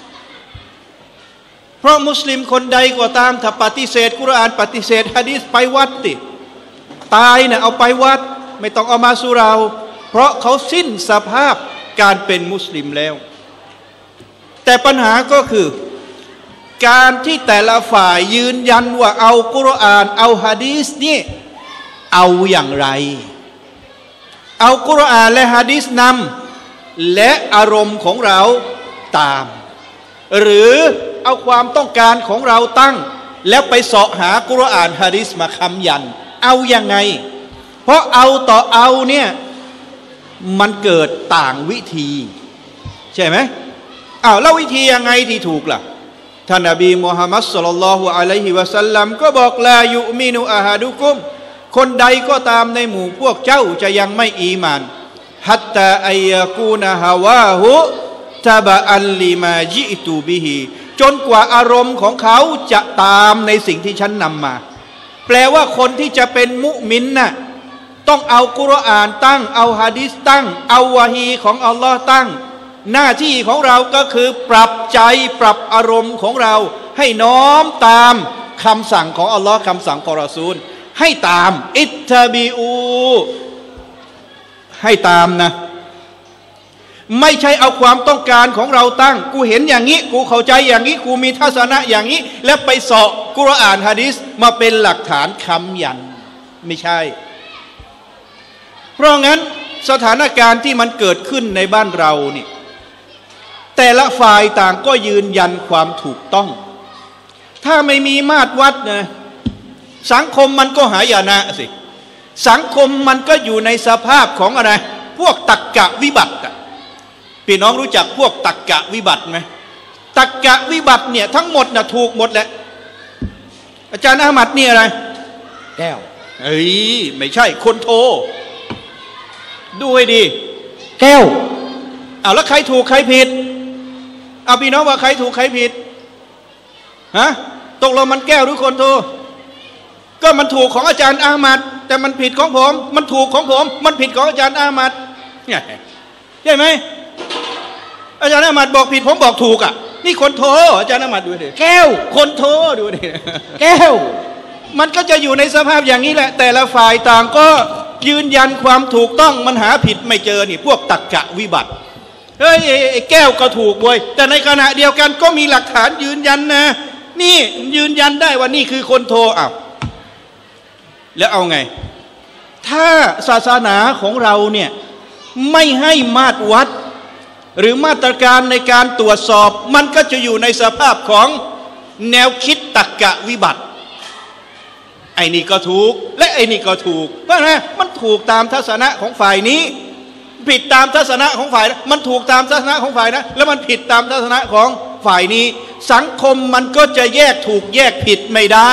เพราะมุสลิมคนใดก็ตามถ้าปฏิเสธกุรอานปฏิเสธหะดีษไปวัดติตายเนี่ยเอาไปวัดไม่ต้องเอามาสู่เราเพราะเขาสิ้นสภาพการเป็นมุสลิมแล้วแต่ปัญหาก็คือการที่แต่ละฝ่ายยืนยันว่าเอากุรอานเอาหะดีษนี่เอาอย่างไรเอากุรอานและหะดีษนำและอารมณ์ของเราตามหรือเอาความต้องการของเราตั้งแล้วไปเสาะหากุรอานหะดีษมาค้ำยันเอายังไงเพราะเอาต่อเอาเนี่ยมันเกิดต่างวิธีใช่ไหมอ้าวแล้ววิธียังไงที่ถูกล่ะท่านนบีมุฮัมมัดศ็อลลัลลอฮุอะลัยฮิวะซัลลัมก็บอกลายุมินุอะฮะดุกุมคนใดก็ตามในหมู่พวกเจ้าจะยังไม่อีหม่านฮัตตาอัยยะกูนะฮาวาฮุตะบะอัลลิมาญิตูบิฮิจนกว่าอารมณ์ของเขาจะตามในสิ่งที่ฉันนำมาแปลว่าคนที่จะเป็นมุมินน่ะต้องเอากุรอานตั้งเอาหะดีษตั้งเอาวะฮีของอัลลอฮ์ตั้งหน้าที่ของเราก็คือปรับใจปรับอารมณ์ของเราให้น้อมตามคำสั่งของอัลลอฮ์คำสั่งของรอซูลให้ตามอิตตะบีอูให้ตามนะไม่ใช่เอาความต้องการของเราตั้งกูเห็นอย่างนี้กูเข้าใจอย่างนี้กูมีทัศนะอย่างนี้แล้วไปเสาะกุรอานหะดีษมาเป็นหลักฐานค้ำยันไม่ใช่เพราะงั้นสถานการณ์ที่มันเกิดขึ้นในบ้านเรานี่แต่ละฝ่ายต่างก็ยืนยันความถูกต้องถ้าไม่มีมาตรวัดนะสังคมมันก็หายนะสิสังคมมันก็อยู่ในสภาพของอะไรพวกตักกะวิบัติพี่น้องรู้จักพวกตักกะวิบัติไหมตักกะวิบัติเนี่ยทั้งหมดนะถูกหมดแหละอาจารย์อามัดนี่อะไร
แก้ว
เอ้ยไม่ใช่คนโทดูให้ดี
แก้ว
เอาแล้วใครถูกใครผิดเอาพี่น้องว่าใครถูกใครผิดฮะตกลงมันแก้วหรือคนโทก็มันถูกของอาจารย์อามัดแต่มันผิดของผมมันถูกของผมมันผิดของอาจารย์อามัดใช่ไหมอาจารย์อามัดบอกผิดผมบอกถูกอ่ะนี่คนโทอาจารย์อามัดดูดิ
แก้ว
คนโทดูดิ
แก้ว
มันก็จะอยู่ในสภาพอย่างนี้แหละแต่ละฝ่ายต่างก็ยืนยันความถูกต้องมันหาผิดไม่เจอนี่พวกตักกะวิบัติเฮ้ยไอ้แก้วก็ถูกเว้ยแต่ในขณะเดียวกันก็มีหลักฐานยืนยันนะนี่ยืนยันได้ว่านี่คือคนโทอ้าวแล้วเอาไงถ้าศาสนาของเราเนี่ยไม่ให้มาตรวัดหรือมาตรการในการตรวจสอบมันก็จะอยู่ในสภาพของแนวคิดตักกะวิบัติไอ้นี่ก็ถูกและไอ้นี่ก็ถูกเพราะนะมันถูกตามทัศนะของฝ่ายนี้ผิดตามทัศนะของฝ่ายมันถูกตามทัศนะของฝ่ายนะแล้วมันผิดตามทัศนะของฝ่ายนี้สังคมมันก็จะแยกถูกแยกผิดไม่ได้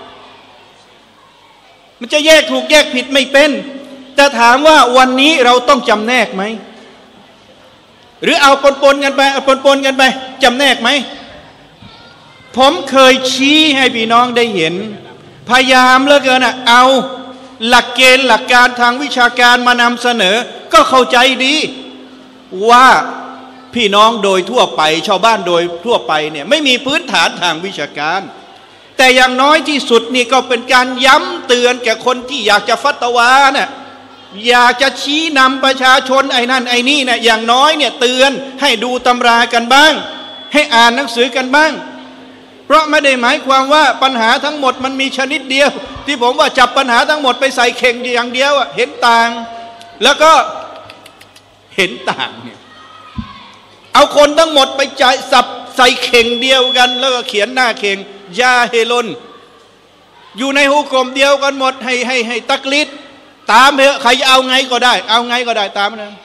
มันจะแยกถูกแยกผิดไม่เป็นแต่ถามว่าวันนี้เราต้องจำแนกไหมหรือเอาปนปนกันไปเอาปนปนกันไปจำแนกไหมผมเคยชี้ให้พี่น้องได้เห็นพยายามเหลือเกินอ่ะเอาหลักเกณฑ์หลักการทางวิชาการมานำเสนอก็เข้าใจดีว่าพี่น้องโดยทั่วไปชาวบ้านโดยทั่วไปเนี่ยไม่มีพื้นฐานทางวิชาการแต่อย่างน้อยที่สุดนี่ก็เป็นการย้ำเตือนแก่คนที่อยากจะฟัตวาเนี่ยอยากจะชี้นำประชาชนไอ้นั่นไอ้นี่เนี่ยอย่างน้อยเนี่ยเตือนให้ดูตำรากันบ้างให้อ่านหนังสือกันบ้างเพราะไม่ได้หมายความว่าปัญหาทั้งหมดมันมีชนิดเดียวที่ผมว่าจับปัญหาทั้งหมดไปใส่เข่งอย่างเดียวอ่ะเห็นต่างแล้วก็เห็นต่างเนี่ยเอาคนทั้งหมดไปจ่ายสับใส่เข่งเดียวกันแล้วก็เขียนหน้าเข่งยาเฮลนอยู่ในหุกมเดียวกันหมดให้ให้ให้ตักลิดตามเถอะใครเอาไงก็ได้เอาไงก็ได้ตามนะ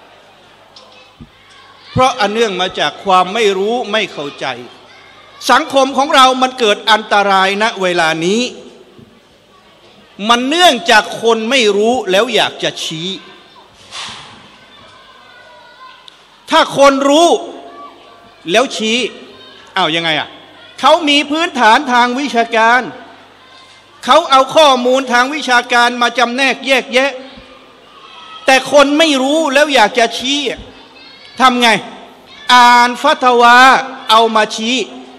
เพราะอันเนื่องมาจากความไม่รู้ไม่เข้าใจสังคมของเรามันเกิดอันตรายณเวลานี้มันเนื่องจากคนไม่รู้แล้วอยากจะชี้ถ้าคนรู้แล้วชี้อ้าวยังไงอ่ะเขามีพื้นฐานทางวิชาการเขาเอาข้อมูลทางวิชาการมาจำแนกแยกแยะแต่คนไม่รู้แล้วอยากจะชี้ทำไงอ่านฟัตวาเอามาชี้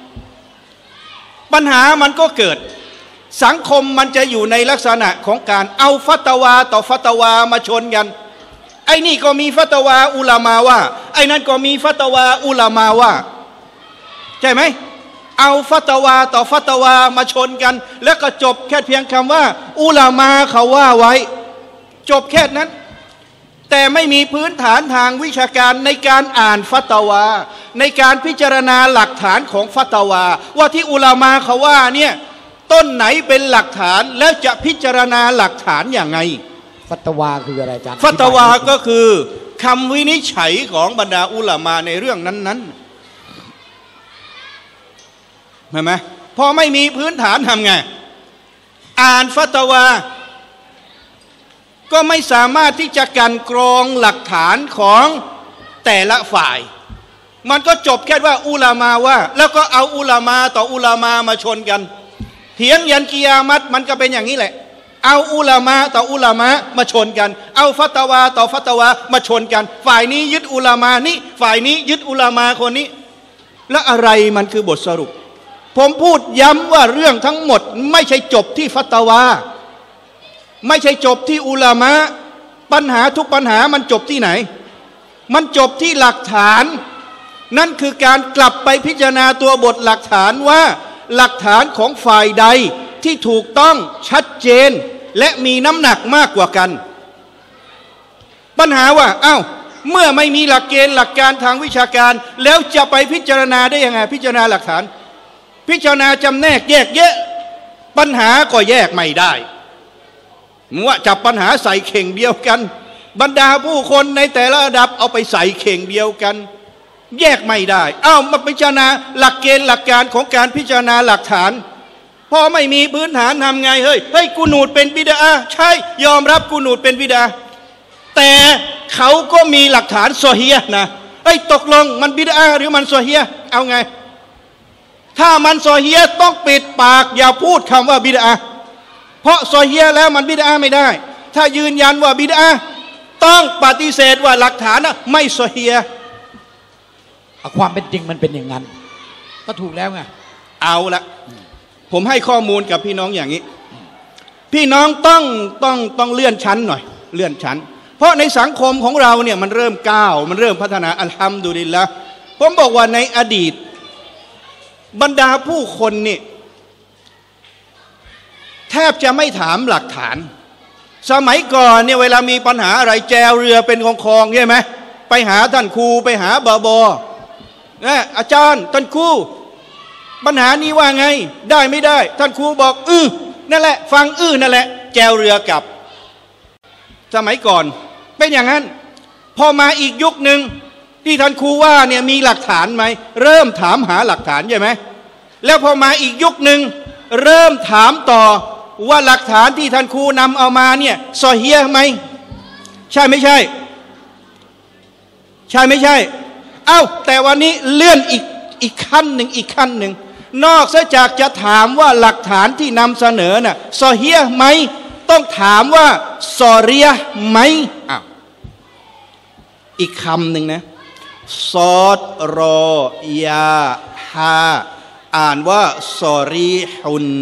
ปัญหามันก็เกิดสังคมมันจะอยู่ในลักษณะของการเอาฟัตวาต่อฟัตวามาชนกันไอ้นี่ก็มีฟัตวาอุลามาว่าไอ้นั่นก็มีฟัตวาอุลามาว่าใช่ไหมเอาฟัตวาต่อฟัตวามาชนกันแล้วก็จบแค่เพียงคำว่าอุลามาเขาว่าไว้จบแค่นั้นแต่ไม่มีพื้นฐานทางวิชาการในการอ่านฟัตวาในการพิจารณาหลักฐานของฟัตวาว่าที่อุลามาเขาว่าเนี่ยต้นไหนเป็นหลักฐานแล้วจะพิจารณาหลักฐานอย่างไง
ฟัตวาคืออะไรจ๊ะ
ฟัตวาก็คือคำวินิจฉัยของบรรดาอุลามาในเรื่องนั้นๆเห็นไหมพอไม่มีพื้นฐานทำไงอ่านฟัตวาก็ไม่สามารถที่จะกันกรองหลักฐานของแต่ละฝ่ายมันก็จบแค่ว่าอุลามาว่าแล้วก็เอาอุลามาต่ออุลามามาชนกันเถียงยันกิยามัตมันก็เป็นอย่างนี้แหละเอาอุลามาต่ออุลามะมาชนกันเอาฟัตวาต่อฟัตวามาชนกันฝ่ายนี้ยึดอุลามานี่ฝ่ายนี้ยึดอุลามาคนนี้แล้วอะไรมันคือบทสรุปผมพูดย้ำว่าเรื่องทั้งหมดไม่ใช่จบที่ฟัตวาไม่ใช่จบที่อุลามะปัญหาทุกปัญหามันจบที่ไหนมันจบที่หลักฐานนั่นคือการกลับไปพิจารณาตัวบทหลักฐานว่าหลักฐานของฝ่ายใดที่ถูกต้องชัดเจนและมีน้ำหนักมากกว่ากันปัญหาว่าอ้าวเมื่อไม่มีหลักเกณฑ์หลักการทางวิชาการแล้วจะไปพิจารณาได้ยังไงพิจารณาหลักฐานพิจารณาจำแนกแยกแยะปัญหาก็แยกไม่ได้ว่าจับปัญหาใส่เข่งเดียวกันบรรดาผู้คนในแต่ละระดับเอาไปใส่เข่งเดียวกันแยกไม่ได้อ้าวมาพิจารณาหลักเกณฑ์หลักการของการพิจารณาหลักฐานพอไม่มีพื้นฐานทำไงเฮ้ยเฮ้ยกูนูดเป็นบิดาใช่ยอมรับกูนูดเป็นบิดาแต่เขาก็มีหลักฐานซอฮีฮ์นะเฮ้ยตกลงมันบิดาหรือมันซอฮีฮ์เอาไงถ้ามันซอฮีฮ์ต้องปิดปากอย่าพูดคำว่าบิดาเพราะซอฮีฮ์แล้วมันบิดาไม่ได้ถ้ายืนยันว่าบิดาต้องปฏิเสธว่าหลักฐานนะไม่ซอฮีฮ์
ความเป็นจริงมันเป็นอย่างนั้นก็ถูกแล้วไง
เอาละผมให้ข้อมูลกับพี่น้องอย่างนี้พี่น้องต้องต้องต้องเลื่อนชั้นหน่อยเลื่อนชั้นเพราะในสังคมของเราเนี่ยมันเริ่มก้าวมันเริ่มพัฒนาอัลฮัมดุลิลละห์ผมบอกว่าในอดีตบรรดาผู้คนนี่แทบจะไม่ถามหลักฐานสมัยก่อนเนี่ยเวลามีปัญหาอะไรแจวเรือเป็นคลองๆใช่ไหมไปหาท่านครูไปหาบาบอนะอาจารย์ท่านครูปัญหานี้ว่าไงได้ไม่ได้ท่านครูบอกอื้อนั่นแหละฟังอื้อนั่นแหละแจวเรือกลับสมัยก่อนเป็นอย่างนั้นพอมาอีกยุคหนึ่งที่ท่านครูว่าเนี่ยมีหลักฐานไหมเริ่มถามหาหลักฐานใช่ไหมแล้วพอมาอีกยุคหนึ่งเริ่มถามต่อว่าหลักฐานที่ท่านครูนำเอามาเนี่ยซอฮีฮ์ไหมใช่ไม่ใช่ใช่ไม่ใช่เอ้าแต่วันนี้เลื่อนอีกอีกขั้นหนึ่งอีกขั้นหนึ่งนอกจากจะถามว่าหลักฐานที่นำเสนอน่ะซอฮีฮ์ไหมต้องถามว่าซอรียะห์ไหมอ้าวอีกคำหนึ่งนะซอดรอยาฮาอ่านว่าซอรีฮุน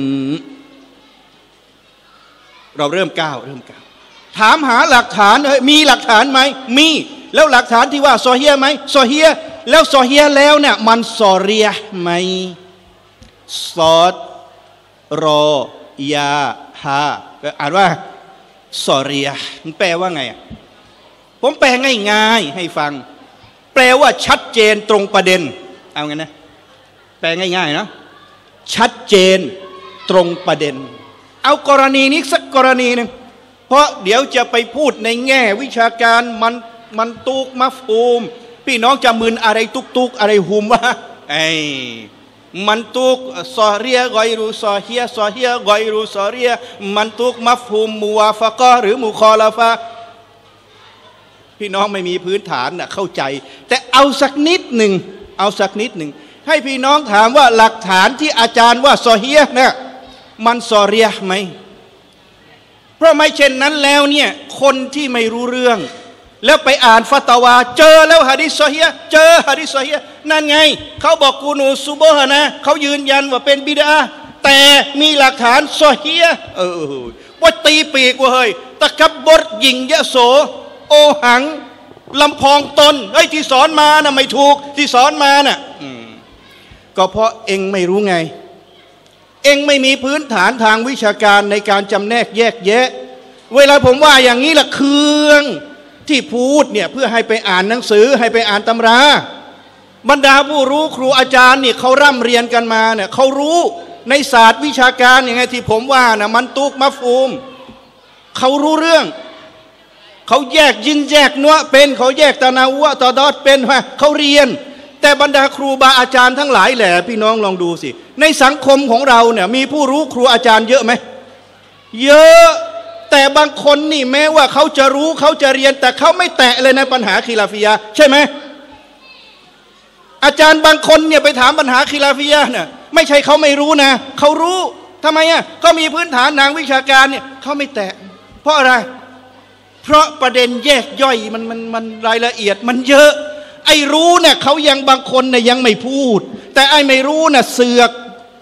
เราเริ่มก้าวเริ่มก้าวถามหาหลักฐานเอ้ยมีหลักฐานไหมมีแล้วหลักฐานที่ว่าซอฮีฮ์ไหมซอฮีฮ์แล้วซอฮีฮ์แล้วเนี่ยมันซอรียะห์ไหมซอดรอยาฮาอ่านว่าซอรียะห์มันแปลว่าไงผมแปลง่ายๆให้ฟังแปลว่าชัดเจนตรงประเด็นเอาไงนะแปลง่ายๆนะชัดเจนตรงประเด็นเอากรณีนี้สักกรณีหนึ่งเพราะเดี๋ยวจะไปพูดในแง่วิชาการมันมันตุกมัฟฮูมพี่น้องจะมึนอะไรตุกตุกอะไรฮุมวะไอ้มันตุกซอเรียกอยรูซอเฮียซอเฮียกอยรูซอเรียมันตุกมัฟฮูมมูวาฟะกะหรือมุคอลาฟะพี่น้องไม่มีพื้นฐานน่ะเข้าใจแต่เอาสักนิดหนึ่งเอาสักนิดหนึ่งให้พี่น้องถามว่าหลักฐานที่อาจารย์ว่าซอเฮียเนี่ยมันซอเรียไหมเพราะไม่เช่นนั้นแล้วเนี่ยคนที่ไม่รู้เรื่องแล้วไปอ่านฟัตวาเจอแล้วหะดีษซอฮีฮ์เจอหะดีษซอฮีฮ์นั่นไงเขาบอกกูนูซุบฮานะเขายืนยันว่าเป็นบิดาแต่มีหลักฐานซอฮีฮ์เออว่าตีปีกว่าเฮ้ยตะกับบดหญิงยโสโอหังลำพองตนเฮ้ยที่สอนมาน่ะไม่ถูกที่สอนมาน่ะก็เพราะเองไม่รู้ไงเองไม่มีพื้นฐานทางวิชาการในการจำแนกแยกแยะเวลาผมว่าอย่างนี้ละเคืองที่พูดเนี่ยเพื่อให้ไปอ่านหนังสือให้ไปอ่านตำราบรรดาผู้รู้ครูอาจารย์เนี่ยเขาร่ำเรียนกันมาเนี่ยเขารู้ในศาสตร์วิชาการอย่างไงที่ผมว่านะมันตุกมัฟฮูมเขารู้เรื่องเขาแยกยินแยกนัวเป็นเขาแยกตะนาวะตอดอดเป็นว่าเขาเรียนแต่บรรดาครูบาอาจารย์ทั้งหลายแหละพี่น้องลองดูสิในสังคมของเราเนี่ยมีผู้รู้ครูอาจารย์เยอะไหมเยอะแต่บางคนนี่แม้ว่าเขาจะรู้เขาจะเรียนแต่เขาไม่แตะเลยในปัญหาคีลาฟิยะห์ใช่ไหมอาจารย์บางคนเนี่ยไปถามปัญหาคิลาฟียะห์เนี่ยไม่ใช่เขาไม่รู้นะเขารู้ทำไมอ่ะก็มีพื้นฐานทางวิชาการเนี่ยเขาไม่แตะเพราะอะไรเพราะประเด็นแยกย่อยมันมันมันรายละเอียดมันเยอะไอ้รู้เนี่ยเขายังบางคนเนี่ยยังไม่พูดแต่ไอ้ไม่รู้น่ะเสือก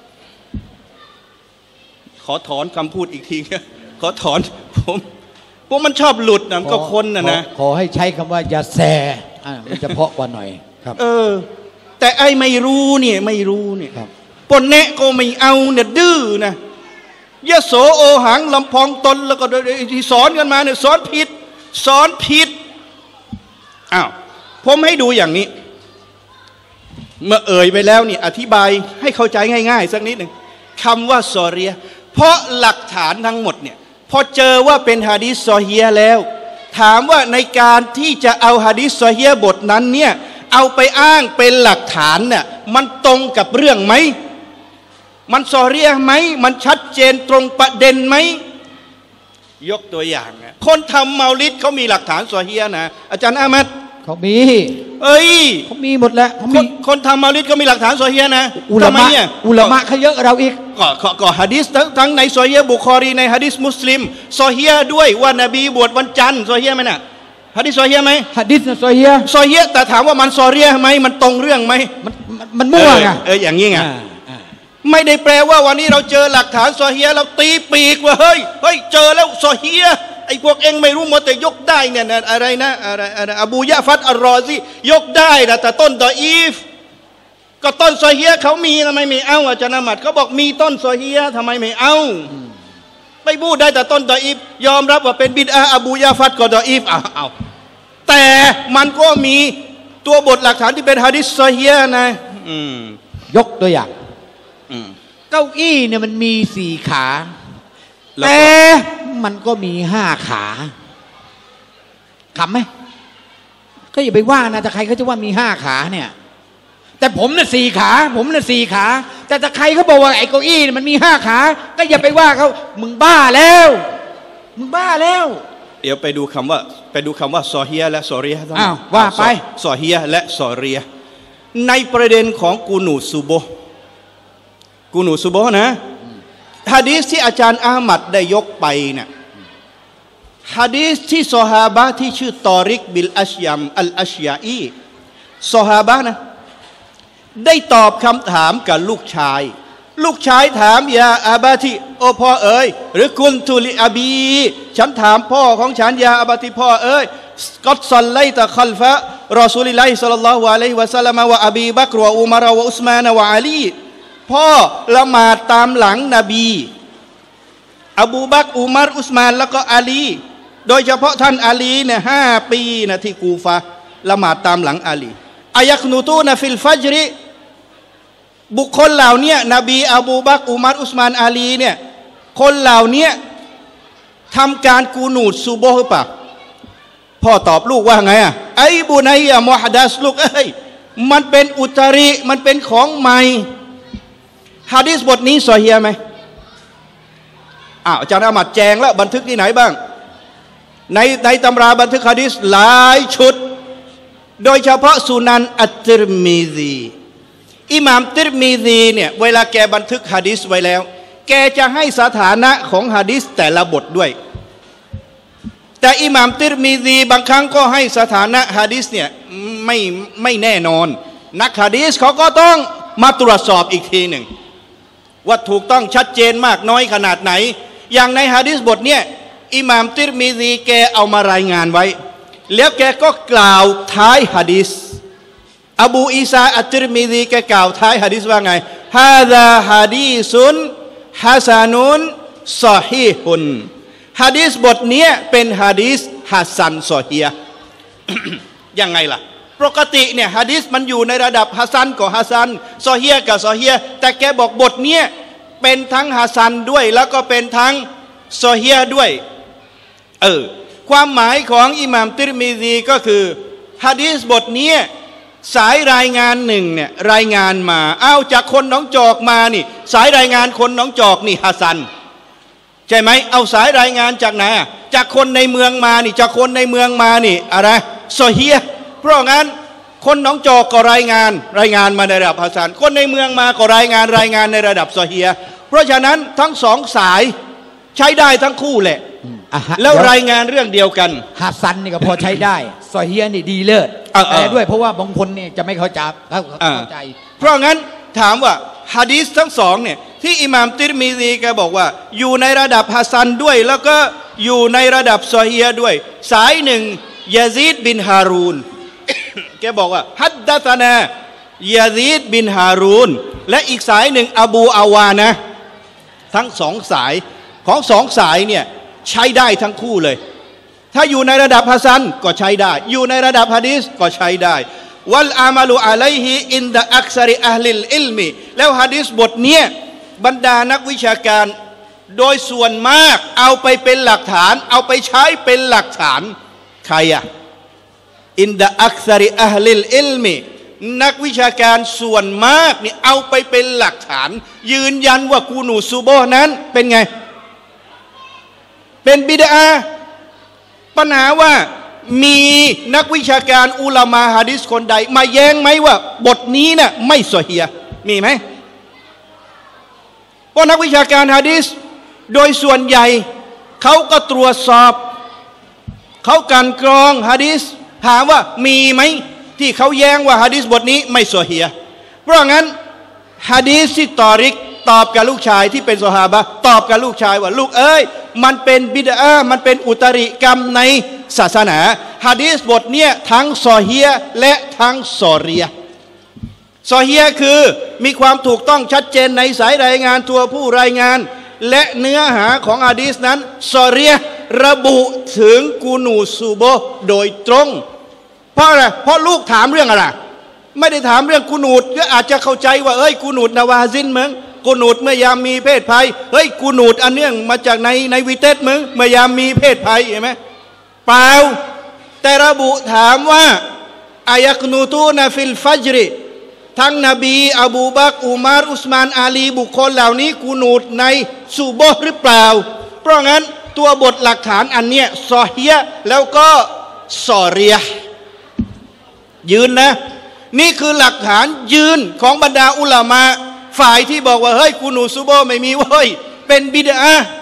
ขอถอนคำพูดอีกทีขอถอนผมผมมันชอบหลุดนะก็คนนะนะ
ขอให้ใช้คำว่าอย่าแสมันจะเพาะกว่าหน่อยครับ
เออแต่ไอ้ไม่รู้เนี่ยไม่รู้เนี่ยปนแนะก็ไม่เอาเนี่ยดื้อนะยะโสโอหังลำพองตนแล้วก็ที่สอนกันมาเนี่ยสอนผิดสอนผิดอ้าวผมให้ดูอย่างนี้เมื่อเอ่ยไปแล้วนี่อธิบายให้เข้าใจง่ายๆสักนิดหนึ่งคำว่าซอเรียเพราะหลักฐานทั้งหมดเนี่ยพอเจอว่าเป็นหะดีษซอฮีฮ์แล้วถามว่าในการที่จะเอาหะดีษซอฮีฮ์บทนั้นเนี่ยเอาไปอ้างเป็นหลักฐานเนี่ยมันตรงกับเรื่องไหมมันซอเรียไหมมันชัดเจนตรงประเด็นไหมยกตัวอย่างคนทำเมาลิดเขามีหลักฐานซอฮีฮ์นะอาจารย์อามัด
เขามี
เอ้ย
เขามีหมดแล้วเขา
มีคนทำเมาลิดก็มีหลักฐานซอฮีฮ์นะ
อุลามะอุลามะเขาเยอะเราอีก
ก็ก็หะดีษทั้งในซอฮีฮ์บุคอรีในหะดีษมุสลิมซอฮีฮ์ด้วยว่านบีบวชวันจันทร์ซอฮีฮ์ไหมน่ะหะดีษซอฮีฮ์ไหม
หะดีษนะซอฮีฮ์
ซอฮีฮ์แต่ถามว่ามันซอเรียไหมมันตรงเรื่องไหม
มันมันมั่วไง
เอออย่างนี้ไงไม่ได้แปลว่าวันนี้เราเจอหลักฐานซอฮีฮ์เราตีปีกว่าเฮ้ยเฮ้ยเจอแล้วซอฮีฮ์ไอ้พวกเองไม่รู้หมดแต่ยกได้เนี่ยอะไรนะอะไรอะไรอบูยะฟัดอัลรอซียกได้นะแต่ต้นดออีฟก็ต้นซอฮีฮ์เขามีทำไมไม่เอาอาจารย์อามัดเขาบอกมีต้นซอฮีฮ์ทำไมไม่เอาไม่พูดได้แต่ต้นดออีฟยอมรับว่าเป็นบิดอะห์อบูยะฟัดก็ดออีฟเอาเอาแต่มันก็มีตัวบทหลักฐานที่เป็นหะดีษซอฮีฮ์นะ
ยกตัวอย่างเก้าอี้เนี่ยมันมีสี่ขาแต่มันก็มีห้าขาขำไหมก็อย่าไปว่านะแต่ใครเขาจะว่ามีห้าขาเนี่ยแต่ผมน่ะสี่ขาผมน่ะสี่ขาแต่ถ้าใครเขาบอกว่าไอ้เก้าอี้มันมีห้าขาก็อย่าไปว่าเขามึงบ้าแล้วมึงบ้าแล้ว
เดี๋ยวไปดูคำว่าไปดูคำว่าซอฮีฮ์และซอรียะห์
อ้าวว่าไป
ซอฮีฮ์และซอรียะห์ในประเด็นของกูนูซุโบห์กูนูซุโบห์นะหะดีษที่อาจารย์อามัดได้ยกไปเนี่ยหะดีษที่ซอฮาบะห์ที่ชื่อตอริกบิลอัชยัมอัลอัชยาอีซอฮาบะห์นะได้ตอบคำถามกับลูกชายลูกชายถามยาอาบาติโอพ่อเอ๋ยหรือกุลตุลิอาบีฉันถามพ่อของฉันยาอาบาติพ่อเอ๋ยกัดซัลไลตะคัลฟะรอซูลิลลาฮิศ็อลลัลลอฮุอะลัยฮิวะซัลลัมวะอบีบักรวะอุมารวะอุสมานวะอาลีพ่อละหมาดตามหลังนบีอบูบักรอุมารอุสมานแล้วก็อาลีโดยเฉพาะท่านอาลีเนี่ยห้าปีนะที่กูฟะละหมาดตามหลังอาลีอายักนูตูนะฟิลฟัจริบุคคลเหล่านี้นบีอบูบักรอุมัรอุสมานอาลีเนี่ยคนเหล่านี้ทำการกูนูดซุโบห์หรือเปล่าพ่อตอบลูกว่าไงอ่ะไอ้บุนัยยะมุฮัดดัสลูกเอ้ยมันเป็นอุตริมันเป็นของใหม่หะดีษบทนี้ซอฮีฮ์ไหมอ้าวอาจารย์อามัดแจงแล้วบันทึกที่ไหนบ้างในในตำราบันทึกหะดีษหลายชุดโดยเฉพาะสุนันอัตติรมิซีอิหม่ามติรมิซีเนี่ยเวลาแกบันทึกหะดีษไว้แล้วแกจะให้สถานะของหะดีษแต่ละบทด้วยแต่อิหม่ามติรมิซีบางครั้งก็ให้สถานะหะดีษเนี่ยไม่ไม่แน่นอนนักหะดีษเขาก็ต้องมาตรวจสอบอีกทีหนึ่งว่าถูกต้องชัดเจนมากน้อยขนาดไหนอย่างในหะดีษบทเนี่ยอิหม่ามติรมิซีแกเอามารายงานไว้แล้วแกก็กล่าวท้ายหะดีษอบูอีซาอัตติรมิซีแกกล่าวท้ายหะดีษว่าไงฮาซาฮะดีซุนฮะซานุนซอฮีฮุนหะดีษบทนี้เป็นหะดีษฮัสซันซอฮีฮ์ ยังไงล่ะปกติเนี่ยหะดีษมันอยู่ในระดับฮัสซันก็ฮัสซันซอฮีฮ์ก็ซอฮีฮ์แต่แกบอกบทนี้เป็นทั้งฮัสซันด้วยแล้วก็เป็นทั้งซอฮีฮ์ด้วยเออความหมายของอิหม่ามติรมิซีก็คือหะดีษบทนี้สายรายงานหนึ่งเนี่ยรายงานมาเอาจากคนหนองจอกมานี่สายรายงานคนหนองจอกนี่ฮัสซันใช่ไหมเอาสายรายงานจากไหนจากคนในเมืองมานี่จากคนในเมืองมานี่อะไรซอฮีฮ์เพราะงั้นคนหนองจอกก็รายงานรายงานมาในระดับฮัสซันคนในเมืองมาก็รายงานรายงานในระดับซอฮีฮ์เพราะฉะนั้นทั้งสองสายใช้ได้ทั้งคู่แหละแล้วรายงานเรื่องเดียวกัน
ฮัสซันนี่ก็พอใช้ได้ซอฮีฮ์นี่ดีเลิศแต่ด้วยเพราะว่าบางคนเนี่ยจะไม่เข้าใจเข้าใจ
เพราะงั้นถามว่าหะดีษทั้งสองเนี่ยที่อิหม่ามติรมิซีแกบอกว่าอยู่ในระดับฮัสซันด้วยแล้วก็อยู่ในระดับซอฮีฮ์ด้วยสายหนึ่งยะซีดบินฮารูน แกบอกว่าฮัดดะซะนายะซีดบินฮารูนและอีกสายหนึ่งอบูอาวานะทั้งสองสายของสองสายเนี่ยใช้ได้ทั้งคู่เลยถ้าอยู่ในระดับฮัสซันก็ใช้ได้อยู่ในระดับหะดีษก็ใช้ได้วัลอามัลุอะลัยฮิอินดะอักษริอะห์ลิลอิลมิแล้วหะดีษบทเนี้ยบรรดานักวิชาการโดยส่วนมากเอาไปเป็นหลักฐานเอาไปใช้เป็นหลักฐานใครอะอินดะอักษริอะห์ลิลอิลมินักวิชาการส่วนมากนี่เอาไปเป็นหลักฐานยืนยันว่ากูนูซุโบห์นั้นเป็นไงเป็นบิดอะห์ปัญหาว่ามีนักวิชาการอุลามะหะดีษคนใดมาแย้งไหมว่าบทนี้น่ะไม่ซอฮีฮ์มีไหมเพราะนักวิชาการหะดีษโดยส่วนใหญ่เขาก็ตรวจสอบเขากันกรองหะดีษถามว่ามีไหมที่เขาแย้งว่าหะดีษบทนี้ไม่ซอฮีฮ์เพราะงั้นหะดีษที่ตอริกตอบกับลูกชายที่เป็นซอฮาบะห์ตอบกับลูกชายว่าลูกเอ้ยมันเป็นบิดอะห์มันเป็นอุตริกรรมในศาสนาหะดีษบทเนี้ยทั้งซอฮีฮ์และทั้งซอรียะห์ซอฮีฮ์คือมีความถูกต้องชัดเจนในสายรายงานตัวผู้รายงานและเนื้อหาของหะดีษนั้นซอรียะห์ระบุถึงกูนูซูโบโดยตรงเพราะอะไรเพราะลูกถามเรื่องอะไรไม่ได้ถามเรื่องกูนูดก็อาจจะเข้าใจว่าเอ้ยกูนูดนาวาซินมึงกูนูดเมื่อยามมีเพศภัยเฮ้ยกูนูดอันเนื่องมาจากในในวิเตสมึงเมื่อยามมีเพศภัยเห็นไหมเปล่าแต่ระบุถามว่าอายักนูตูนะฟิลฟัจริทั้งนบีอบูบักรอุมารอุสมานอาลีบุคคลเหล่านี้กูนูดในซูโบหรือเปล่าเพราะงั้นตัวบทหลักฐานอันเนี้ยซอฮีฮ์แล้วก็ซอรียะห์ยืนนะนี่คือหลักฐานยืนของบรรดาอุลามะฝ่ายที่บอกว่าเฮ้ยกูนูซูโบไม่มีเว้ยเป็นบิดอะห์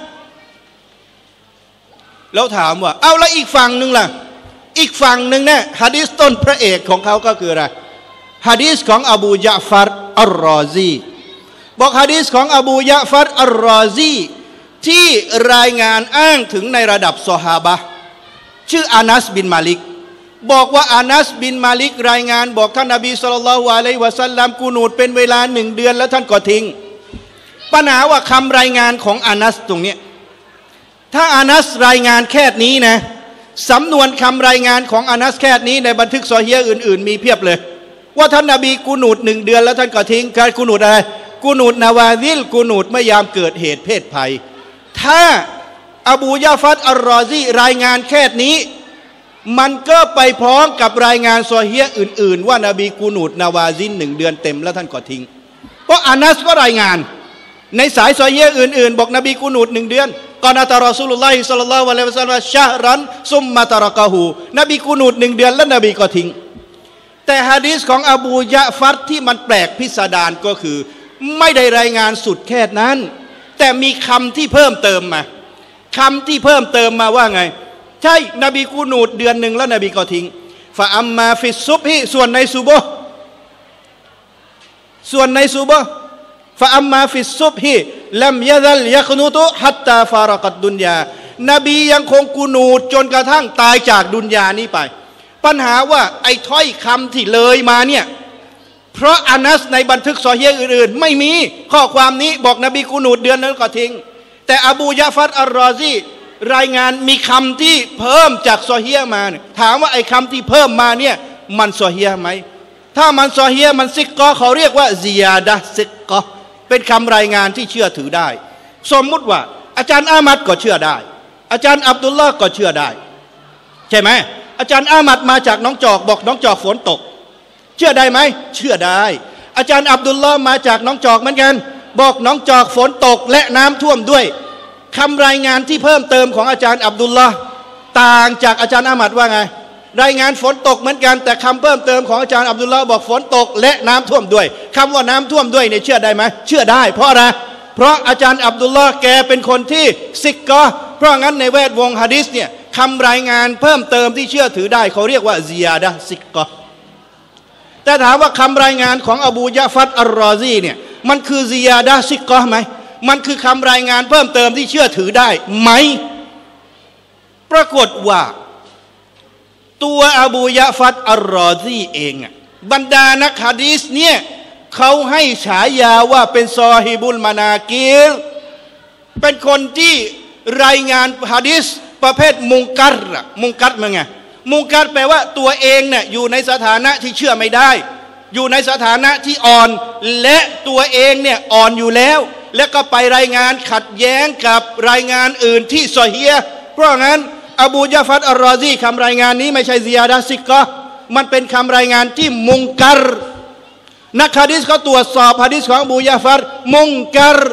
แล้วถามว่าเอาแล้วอีกฝั่งหนึ่งล่ะอีกฝั่งหนึ่งเนี่ยหะดีษต้นพระเอกของเขาก็คืออะไรหะดีษของอบูยะฟัรอัลรอซีบอกหะดีษของอบูยะฟัรอัลรอซีที่รายงานอ้างถึงในระดับซอฮาบะห์ชื่ออานัสบินมาลิกบอกว่าอานัสบินมาลิกรายงานบอกท่านนบีศ็อลลัลลอฮุอะลัยฮิวะซัลลัมกูนูดเป็นเวลาหนึ่งเดือนแล้วท่านก็ทิ้งปัญหาว่าคำรายงานของอานัสตรงนี้ถ้าอานัสรายงานแค่นี้นะสำนวนคำรายงานของอานัสแค่นี้ในบันทึกซอฮีฮ์อื่นๆมีเพียบเลยว่าท่านนบีกูนูดหนึ่งเดือนแล้วท่านก็ทิ้งการกูนูดอะไรกูนูดนาวาซิลกูนูดเมื่อยามเกิดเหตุเพศภัยถ้าอบูยะฟัรอัลรอซีรายงานแค่นี้มันก็ไปพร้อมกับรายงานซอฮีฮ์อื่นๆว่านบีกูนูดนาวาซินหนึ่งเดือนเต็มแล้วท่านก็ทิ้งเพราะอานัสก็รายงานในสายซอฮีฮ์อื่นๆบอกนบีกูนูดหนึ่งเดือนกอนาตะรอซูลุลลอฮิศ็อลลัลลอฮุอะลัยฮิวะซัลลัมชะฮรันซุมมาตะรอกะฮูนบีกูนูดหนึ่งเดือนแล้วนบีก็ทิ้งแต่หะดีษของอบูยะฟัรที่มันแปลกพิสดารก็คือไม่ได้รายงานสุดแค่นั้นแต่มีคำที่เพิ่มเติมมาคำที่เพิ่มเติมมาว่าไงใช่นบีกูนูดเดือนหนึ่งแล้วนบีก็ทิ้งฟะอัมมาฟิซุบฮิส่วนในซุบฮ์ส่วนในซุบฮ์ฟะอัมมาฟิซุบฮิลัมยะซัลยักนูตุฮัตตาฟารกัดดุนยานบียังคงกูนูดจนกระทั่งตายจากดุนยานี้ไปปัญหาว่าไอ้ถ้อยคำที่เลยมาเนี่ยเพราะอานัสในบันทึกซอฮีฮ์อื่นๆไม่มีข้อความนี้บอกนบีกูนูดเดือนนึงก็ทิ้งแต่อบูยะฟัรอัลรอซีรายงานมีคำที่เพิ่มจากซอฮีฮ์มาถามว่าไอ้คำที่เพิ่มมาเนี่ยมันซอฮีฮ์ไหมถ้ามันซอฮีฮ์มันซิกกอเขาเรียกว่าซิยาดะห์ซิกกอเป็นคำรายงานที่เชื่อถือได้สมมุติว่าอาจารย์อามัดก็เชื่อได้อาจารย์อับดุลลาห์ก็เชื่อได้ใช่ไหมอาจารย์อามัดมาจากน้องจอกบอกน้องจอกฝนตกเชื่อได้ไหมเชื่อได้อาจารย์อับดุลลาห์มาจากน้องจอกเหมือนกันบอกน้องจอกฝนตกและน้ำท่วมด้วยคำรายงานที่เพิ่มเติมของอาจารย์อับดุลลาห์ต่างจากอาจารย์อามัดว่าไงรายงานฝนตกเหมือนกันแต่คำเพิ่มเติมของอาจารย์อับดุลลาห์บอกฝนตกและน้ำท่วมด้วยคำว่าน้ำท่วมด้วยเนี่ยเชื่อได้ไหมเชื่อได้เพราะอะไรเพราะอาจารย์อับดุลลาห์แกเป็นคนที่ซิกกะเพราะงั้นในแวดวงหะดีษเนี่ยคำรายงานเพิ่มเติมที่เชื่อถือได้เขาเรียกว่าซิยาดะห์ซิกกะแต่ถามว่าคำรายงานของอบูยะฟัดอัลรอซีเนี่ยมันคือซิยาดะห์ซิกกะไหมมันคือคำรายงานเพิ่มเติมที่เชื่อถือได้ไหมปรากฏว่าตัวอบูยะฟัดอัลรอซีเองอ่ะบรรดานักหะดีษเนี่ยเขาให้ฉายาว่าเป็นซอฮิบุลมานากิรเป็นคนที่รายงานหะดีษประเภทมุงกัรมุงกัรมันไงมุงกัรแปลว่าตัวเองเนี่ยอยู่ในสถานะที่เชื่อไม่ได้อยู่ในสถานะที่อ่อนและตัวเองเนี่ยอ่อนอยู่แล้วแล้วก็ไปรายงานขัดแย้งกับรายงานอื่นที่ซอฮีฮ์เพราะงั้นอบูยะฟัดอัลรอซีคำรายงานนี้ไม่ใช่ซิยาดะห์ซิกกะมันเป็นคำรายงานที่มุงกัรนักหะดีษเขาตรวจสอบหะดีษของอบูยะฟัดมุงกัร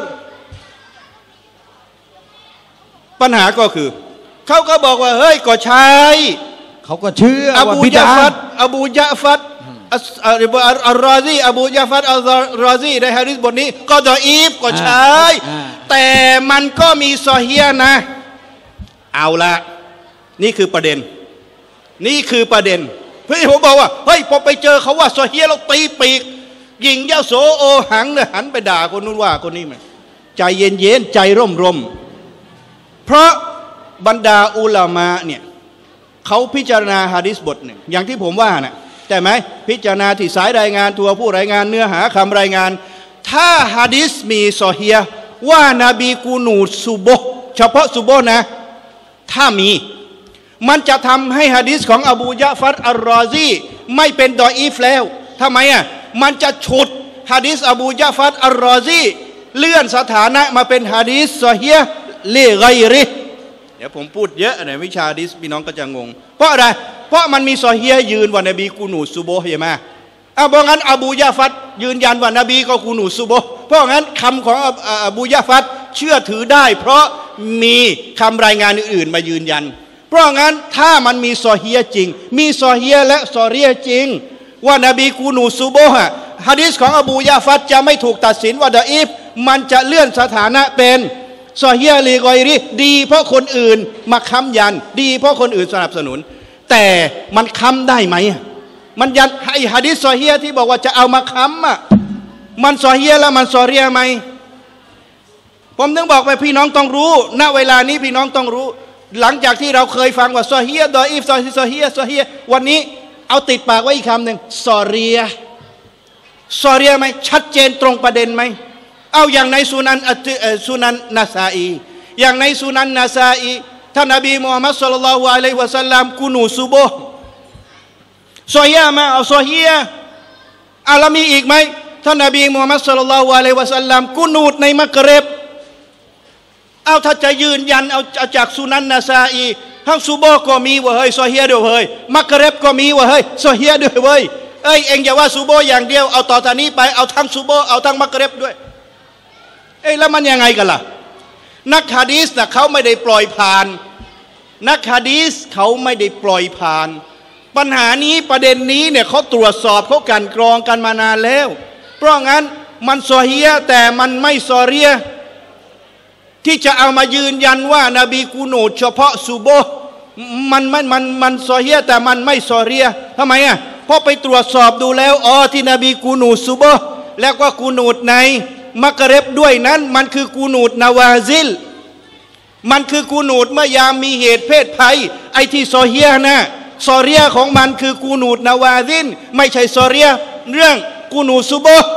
ปัญหาก็คือเขาก็บอกว่าเฮ้ยก็ใช่
เขาก็เชื่อ
อบูยะฟัดอบูยะฟัดอัลรอซีอบูยะฟัดอัลรอซีในหะดีษบทนี้ก็ดออีฟก็ใช่แต่มันก็มีซอฮีฮ์นะเอาละนี่คือประเด็นนี่คือประเด็นเพื่อผมบอกว่าเฮ้ยพอไปเจอเขาว่าซอฮีฮ์เราตีปีกยิงยะโสโอหังเนี่ยหันไปด่าคนนู้นว่าคนนี้มันใจเย็นๆใจร่มร่มเพราะบรรดาอุลามะเนี่ยเขาพิจารณาหะดีษบทหนึ่งอย่างที่ผมว่านะใช่ไหมพิจารณาที่สายรายงานตัวผู้รายงานเนื้อหาคำรายงานถ้าหะดีษมีซอฮีฮ์ว่านบีกูนูดซุโบเฉพาะซุโบนะถ้ามีมันจะทำให้หะดีษของอบูยะฟัดอัลรอซีไม่เป็นดออีฟแล้วทำไมอ่ะมันจะฉุดหะดีษอบูยะฟัดอัลรอซีเลื่อนสถานะมาเป็นหะดีษซอฮีฮ์ลิฆอยริเดี๋ยวผมพูดเยอะในวิชาหะดีษพี่น้องก็จะงงเพราะอะไรเพราะมันมีซอฮีฮ์ยืนว่านบีกูนูดซุโบใช่ไหมเอาเพราะงั้นอบูยะฟัดยืนยันว่านบีก็กูนูดซุโบเพราะงั้นคำของอบูยะฟัดเชื่อถือได้เพราะมีคำรายงานอื่นๆมายืนยันเพราะงั้นถ้ามันมีซอฮีฮ์จริงมีซอฮีฮ์และซอรีฮ์จริงว่านบีกูนูซุโบฮะหะดีษของอบูยะฟัดจะไม่ถูกตัดสินว่าดออีฟมันจะเลื่อนสถานะเป็นซอฮีฮ์ลิฆอยริดีเพราะคนอื่นมาค้ำยันดีเพราะคนอื่นสนับสนุนแต่มันค้ำได้ไหมมันยันไอหะดีษซอฮีฮ์ที่บอกว่าจะเอามาค้ำอ่ะมันซอฮีฮ์แล้วมันซอรีฮ์ไหมผมถึงบอกไปพี่น้องต้องรู้ณเวลานี้พี่น้องต้องรู้หลังจากที่เราเคยฟังว่าซอฮีฮ์ดออีฟซอฮีฮ์ซอฮีฮ์ซอฮีฮ์วันนี้เอาติดปากไว้อีกคำหนึ่งซอรีฮ์ซอรีฮ์ไหมชัดเจนตรงประเด็นไหมเอาอย่างในสุนันสุนันนาซาอีอย่างในสุนันนาซาอีท่านนบีมุฮัมมัดศ็อลลัลลอฮุอะลัยฮิวะซัลลัมกุนูซุโบฮ์ซอฮีฮ์มาเอาซอฮีฮ์อ่ะแล้วมีอีกไหมท่านนบีมุฮัมมัดศ็อลลัลลอฮุอะลัยฮิวะซัลลัมกุนูดในมักริบเอาถ้าจะยืนยันเอาจากสุนันนาซาอีทั้งซุโบก็มีว่าเฮ้ยซอฮีฮ์ด้วยเฮ้ยมักริบก็มีว่าเฮ้ยซอฮีฮ์ด้วยเว้ยเอ้ยเอ็งอย่าว่าซุโบอย่างเดียวเอาต่อจากนี้ไปเอาทั้งซุโบเอาทั้งมักริบด้วยเอ้ยแล้วมันยังไงกันล่ะนักหะดีษน่ะเขาไม่ได้ปล่อยผ่านนักหะดีษเขาไม่ได้ปล่อยผ่านปัญหานี้ประเด็นนี้เนี่ยเขาตรวจสอบเขากันกรองกันมานานแล้วเพราะงั้นมันซอฮีฮ์แต่มันไม่ซอรีฮ์ที่จะเอามายืนยันว่านาบีกูนูดเฉพาะซุโบฮ์มันมันมันมันซอฮีฮ์แต่มันไม่ซอรีฮ์ทำไมอ่ะเพราะไปตรวจสอบดูแล้วอ๋อที่นบีกูนูดซุโบฮ์แล้วก็กูนูดในมักริบด้วยนั้นมันคือกูนูดนาวาซิลมันคือกูนูดเมื่อยามมีเหตุเพศภัยไอ้ที่ซอฮีฮ์นะซอรีฮ์ของมันคือกูนูดนาวาซิลไม่ใช่ซอรีฮ์เรื่องกูนูดซุโบฮ์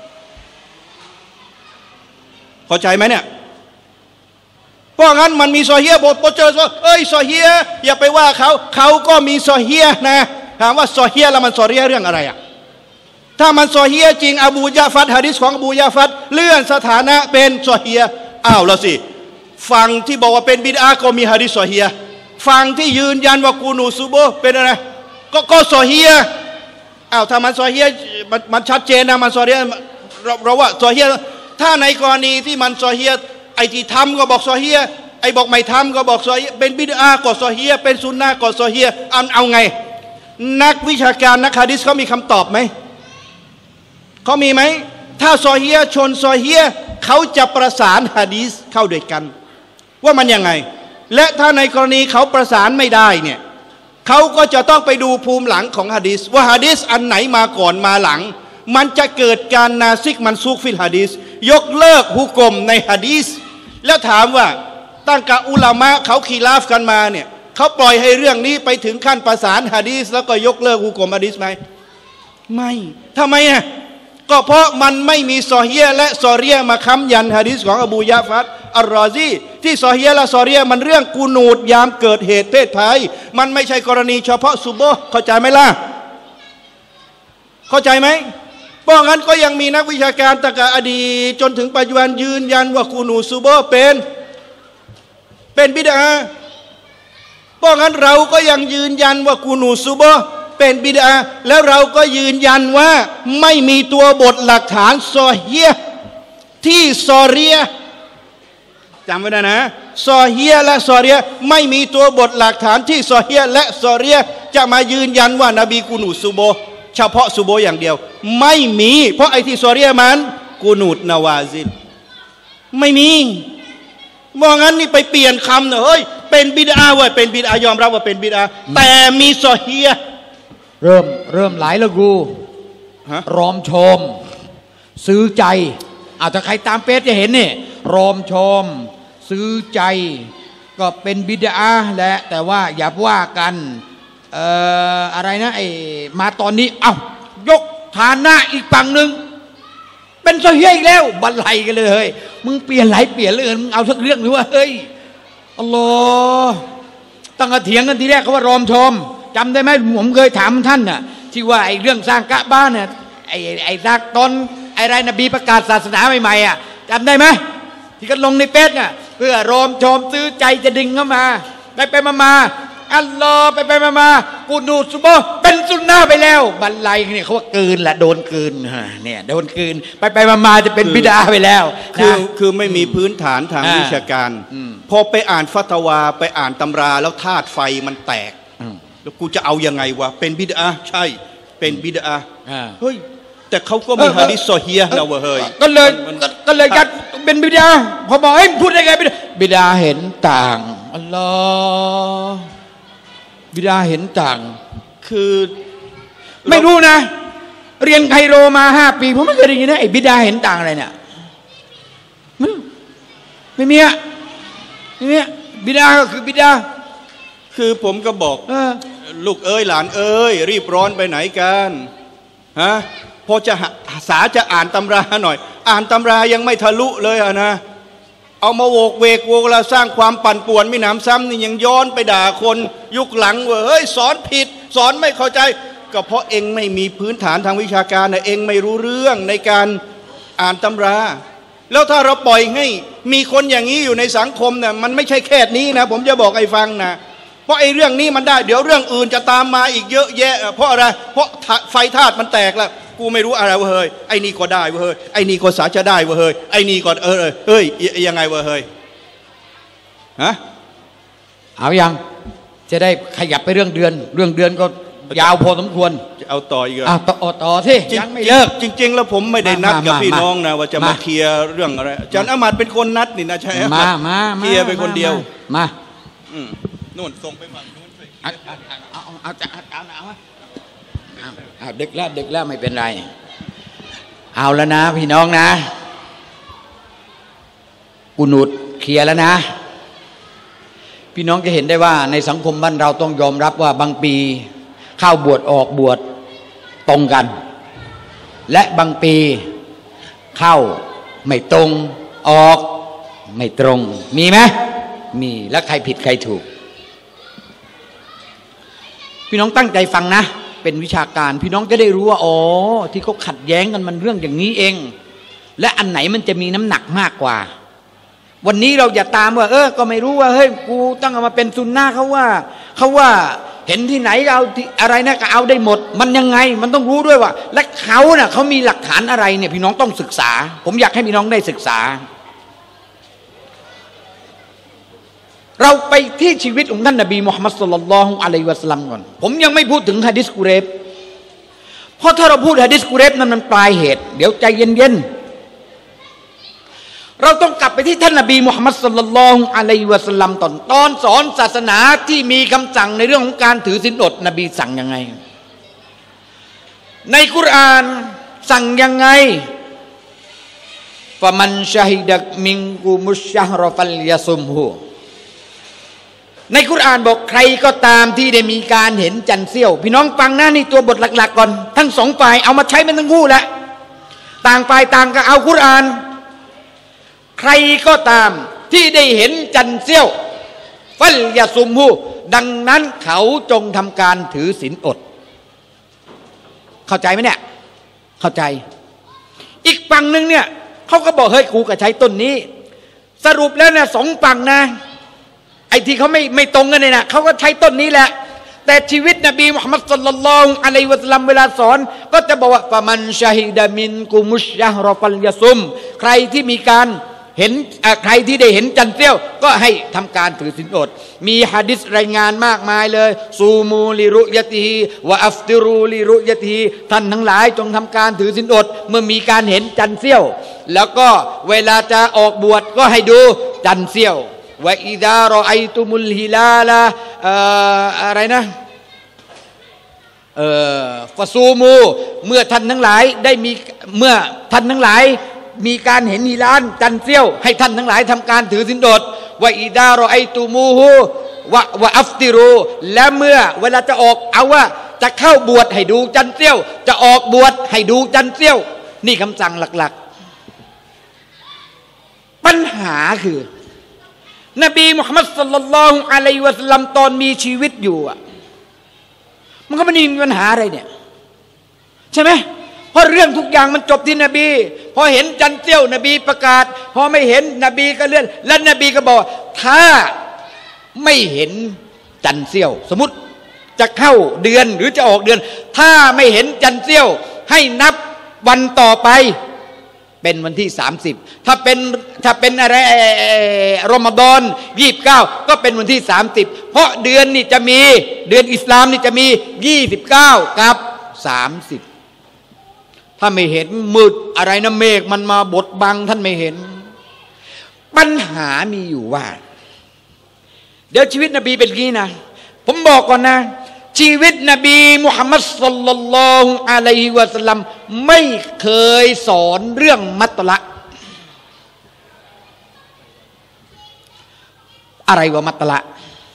เข้าใจไหมเนี่ยเพราะงั้นมันมีซอฮีฮ์บทพอเจอว่าเอ้ยซอฮีฮ์อย่าไปว่าเขาเขาก็มีซอฮีฮ์นะถามว่าซอฮีฮ์แล้วมันซอรีฮ์เรื่องอะไรอ่ะถ้ามันซอฮีฮ์จริงอบูยะฟัดหะดีษของอบูยะฟัดเลื่อนสถานะเป็นซอฮีฮ์อ้าวแล้วสิฝั่งที่บอกว่าเป็นบิดอะห์ก็มีหะดีษซอฮีฮ์ฝั่งที่ยืนยันว่ากูนูซุโบฮ์เป็นอะไรก็ก็ซอฮีฮ์อ้าวถ้ามันซอฮีฮ์มันมันชัดเจนนะมันซอฮีฮ์เราเราว่าซอฮีฮ์ถ้าในกรณีที่มันซอฮีฮ์ไอ้ที่ทำก็บอกซอฮีฮ์ไอ้บอกไม่ทำก็บอกซอฮีฮ์เป็นบิดอะห์ก็ซอฮีฮ์เป็นซุนนะห์ก็ซอฮีฮ์เอาเอาไง
นักวิชาการนักหะดีษเขามีคำตอบไหมเขามีไหมถ้าซอฮีฮ์ชนซอฮีฮ์เขาจะประสานหะดีษเข้าด้วยกัน ว่ามันยังไงและถ้าในกรณีเขาประสานไม่ได้เนี่ยเขาก็จะต้องไปดูภูมิหลังของหะดีษว่าหะดีษอันไหนมาก่อนมาหลังมันจะเกิดการนาซิกมันซุกฟิลหะดีษยกเลิกฮุกมในหะดีษแล้วถามว่าตั้งแต่อุลามะเขาคีลาฟกันมาเนี่ยเขาปล่อยให้เรื่องนี้ไปถึงขั้นประสานหะดีษแล้วก็ยกเลิกฮุกมหะดีษไหมไม่ทำไมอ่ะก็เพราะมันไม่มีซอฮีฮ์และซอรียะมาค้ำยันหะดีษของอบูยะฟัดอัลรอซีที่ซอฮีฮ์และซอรียะมันเรื่องกูนูดยามเกิดเหตุเพศภัยมันไม่ใช่กรณีเฉพาะซุบฮ์เข้าใจไหมล่ะเข้าใจไหมเพราะงั้นก็ยังมีนักวิชาการตั้งแต่อดีตจนถึงปัจจุบันยืนยันว่ากูนูดซุบฮ์เป็นเป็นบิดอะห์เพราะงั้นเราก็ยังยืนยันว่ากูนูดซุบฮ์เป็นบิดอะห์แล้วเราก็ยืนยันว่าไม่มีตัวบทหลักฐานซอฮีฮ์ที่ซอรียะจำไว้นะนะซอฮีฮ์และซอรียะไม่มีตัวบทหลักฐานที่ซอฮีฮ์และซอรียะจะมายืนยันว่านบีกูนูดซุบฮ์เฉพาะซุบฮ์อย่างเดียวไม่มีเพราะไอ้ที่ซอรียะมันกูนูดนาวาซิลไม่มีมองงั้นนี่ไปเปลี่ยนคำเนอะเฮ้ยเป็นบิดอะห์เว้ยเป็นบิดอะห์ยอมรับว่าเป็นบิดอะห์แต่มีซอฮีฮ์
เริ่มเริ่มหลายแล้วกูรอมชมซื้อใจอาจจะใครตามเฟซจะเห็นนี่รอมชมซื้อใจก็เป็นบิดอะห์แหละแต่ว่าอย่าว่ากันเอ่ออะไรนะไอ้มาตอนนี้เอ้ายกฐานะอีกฝั่งหนึ่งเป็นซอฮีฮ์อีกแล้วบันไลกันเลยเฮ้ยมึงเปลี่ยนไหลเปลี่ยนเลยมึงเอาสักเรื่องหรือว่าเฮ้ยอัลลอฮ์ตั้งแต่เถียงกันทีแรกเขาว่ารอมชมจำได้ไหมผมเคยถามท่านน่ะที่ว่าไอ้เรื่องสร้างกะบ้านเนี่ยไอ้ไอ้ซักตอนไอ้ไรนบีประกาศศาสนาใหม่ๆอ่ะจำได้ไหมที่ก็ลงในเฟซน่ะเพื่อรอมชมซื้อใจจะดึงเข้ามาไปไปมามาอัลลอฮ์ไปไปมามากูนูดซุบฮ์เป็นซุนนะห์ไปแล้วบันไลเนี่ยเขาว่าเกินแหละโดนเกินเนี่ยโดนเกินไปไปมามาจะเป็นบิดอะห์ไปแล้ว
คือคือไม่มีพื้นฐานทางวิชาการพอไปอ่านฟัตวาไปอ่านตำราแล้วธาตุไฟมันแตกแล้วกูจะเอายังไงวะเป็นบิดอะห์ใช่เป็นบิดอะห์เฮ้ยแต่เขาก็มีหะดีษซอฮีฮ์นะเว้ยเฮ้ย
ก็เลยก็เลยยัดเป็นบิดอะห์พอบอกเฮ้ยพูดได้ไงบิดอะห์บิดอะห์เห็นต่างอัลลอฮ์บิดาเห็นต่าง
คือ
ไม่รู้นะเรียนไคโรมาห้าปีผมไม่เคยได้ยินนะไอ้บิดาเห็นต่างอะไรเนี่ยไม่มีอะไม่มีบิดาก็คือบิดา
คือผมก็บอกลูกเอ้ยหลานเอ้ยรีบร้อนไปไหนกันฮะพอจะภาษาจะอ่านตำราหน่อยอ่านตำรายังไม่ทะลุเลยอะนะเอามาโวกเวกโวกแล้วสร้างความปั่นป่วนไม่หนำซ้ำนี่ยังย้อนไปด่าคนยุคหลังว่าเฮ้ยสอนผิดสอนไม่เข้าใจก็เพราะเองไม่มีพื้นฐานทางวิชาการนะเองไม่รู้เรื่องในการอ่านตำราแล้วถ้าเราปล่อยให้มีคนอย่างนี้อยู่ในสังคมเนี่ยมันไม่ใช่แค่นี้นะผมจะบอกไอ้ฟังนะเพราะไอ้เรื่องนี้มันได้เดี๋ยวเรื่องอื่นจะตามมาอีกเยอะแยะเพราะอะไรเพราะไฟธาตุมันแตกแล้วกูไม่รู้อะไรวะเฮ้ยไอ้นี่ก็ได้วะเฮ้ยไอ้นี่ก็สาจะได้วะเฮ้ยไอ้นี่ก็เออเฮ้ยยังไงวะเฮ้ยฮะ
เอายังจะได้ขยับไปเรื่องเดือนเรื่องเดือนก็ยาวพอสมควร
จะเอาต่ออีกเหรอ
อ่ะต่อต่อที่ยังไม่เลิก
จริงๆแล้วผมไม่ได้นัดกับพี่น้องนะว่าจะมาเคลียร์เรื่องอะไรอาจารย์อามัดเป็นคนนัดนี่นะใช่ไหม
มามา
เคลียร์เป็นคนเดียว
มา
นู่นส่งไปฝั่งนู้นสิ
เอาเอาเอาจะเอาเอาเอาดึกแล้วดึกแล้วไม่เป็นไรเอาแล้วนะพี่น้องนะกุนูดเคลียร์แล้วนะพี่น้องจะเห็นได้ว่าในสังคมบ้านเราต้องยอมรับว่าบางปีเข้าบวชออกบวชตรงกันและบางปีเข้าไม่ตรงออกไม่ตรงมีไหมมีแล้วใครผิดใครถูกพี่น้องตั้งใจฟังนะเป็นวิชาการพี่น้องจะได้รู้ว่าอ๋อที่เขาขัดแย้งกันมันเรื่องอย่างนี้เองและอันไหนมันจะมีน้ำหนักมากกว่าวันนี้เราอย่าตามว่าเออก็ไม่รู้ว่าเฮ้ยกูต้องเอามาเป็นซุนนะเขาว่าเขาว่าเห็นที่ไหนเอาอะไรนะก็เอาได้หมดมันยังไงมันต้องรู้ด้วยว่าและเขาเน่ะเขามีหลักฐานอะไรเนี่ยพี่น้องต้องศึกษาผมอยากให้พี่น้องได้ศึกษาเราไปที่ชีวิตของท่านนบีมุฮัมมัดศ็อลลัลลอฮุอะลัยฮิวะซัลลัมก่อนผมยังไม่พูดถึงหะดีษกุเรบเพราะถ้าเราพูดหะดีษกุเรบนั้นมันปลายเหตุเดี๋ยวใจเย็นๆเราต้องกลับไปที่ท่านนบีมุฮัมมัดศ็อลลัลลอฮุอะลัยฮิวะซัลลัมตอนตอนสอนศาสนาที่มีคำสั่งในเรื่องของการถือศีลอดนบีสั่งยังไงในกุรอานสั่งยังไงฟะมันชะฮิดะมินกุมุชชะฮรฟัลยะซุมฮูในกุรอานบอกใครก็ตามที่ได้มีการเห็นจันทร์เสี้ยวพี่น้องฟังนะนี่ตัวบทหลักๆก่อนทั้งสองฝ่ายเอามาใช้เป็นทั้งคู่แหละต่างฝ่ายต่างก็เอากุรอานใครก็ตามที่ได้เห็นจันทร์เสี้ยวฟัลยะซุมฮูดังนั้นเขาจงทำการถือศีลอดเข้าใจไหมเนี่ยเข้าใจอีกฝั่งหนึ่งเนี่ยเขาก็บอกเฮ้ยกูก็ใช้ต้นนี้สรุปแล้วเนี่ยสองฝั่งนะไอ้ที่เขาไม่ไม่ตรงกันเนี่ยนะเขาก็ใช้ต้นนี้แหละแต่ชีวิตนบีมุฮัมมัดศ็อลลัลลอฮุอะลัยฮิวะซัลลัมเวลาสอนก็จะบอกว่าฟะมันชะฮิดะมินกุมุชชะฮรฟัลยะซุมใครที่มีการเห็นใครที่ได้เห็นจันทร์เสี้ยวก็ให้ทำการถือศีลอดมีหะดีษรายงานมากมายเลยซูมูลิรุยะติฮิวะอัฟติรูลิรุยะติฮิท่านทั้งหลายจงทำการถือศีลอดเมื่อมีการเห็นจันทร์เสี้ยวแล้วก็เวลาจะออกบวชก็ให้ดูจันทร์เสี้ยววะอิซารอไอตุมุลฮิลาลาอะไรนะเอ่อฟะซูมูเมื่อท่านทั้งหลายได้มีเมื่อท่านทั้งหลายมีการเห็นฮิลาลจันทร์เสี้ยวให้ท่านทั้งหลายทำการถือศีลอดวะอิซารอไอตุมูฮูวะวะอัฟติรูและเมื่อเวลาจะออกเอาว่าจะเข้าบวชให้ดูจันทร์เสี้ยวจะออกบวชให้ดูจันทร์เสี้ยวนี่คำสั่งหลักๆปัญหาคือนบีมุฮัมมัดศ็อลลัลลอฮุอะลัยฮิวะซัลลัมตอนมีชีวิตอยู่อ่ะมันก็ไม่มีปัญหาอะไรเนี่ยใช่ไหมเพราะเรื่องทุกอย่างมันจบที่นบีพอเห็นจันทร์เสี้ยวนบีประกาศพอไม่เห็นนบีก็เลื่อนและนบีก็บอกถ้าไม่เห็นจันทร์เสี้ยวสมมติจะเข้าเดือนหรือจะออกเดือนถ้าไม่เห็นจันทร์เสี้ยวให้นับวันต่อไปเป็นวันที่สามสิบถ้าเป็นถ้าเป็นอะไรรอมฎอนยี่สิบเก้าก็เป็นวันที่สามสิบเพราะเดือนนี่จะมีเดือนอิสลามนี่จะมียี่สิบเก้ากับสามสิบถ้าไม่เห็นมืดอะไรนะเมฆมันมาบดบังท่านไม่เห็นปัญหามีอยู่ว่าเดี๋ยวชีวิตนบีเป็นงี้นะผมบอกก่อนนะชีวิตนบีมุฮัมมัดศ็อลลัลลอฮุอะลัยฮิวะซัลลัมไม่เคยสอนเรื่องมัตละอะไรว่ามัตละ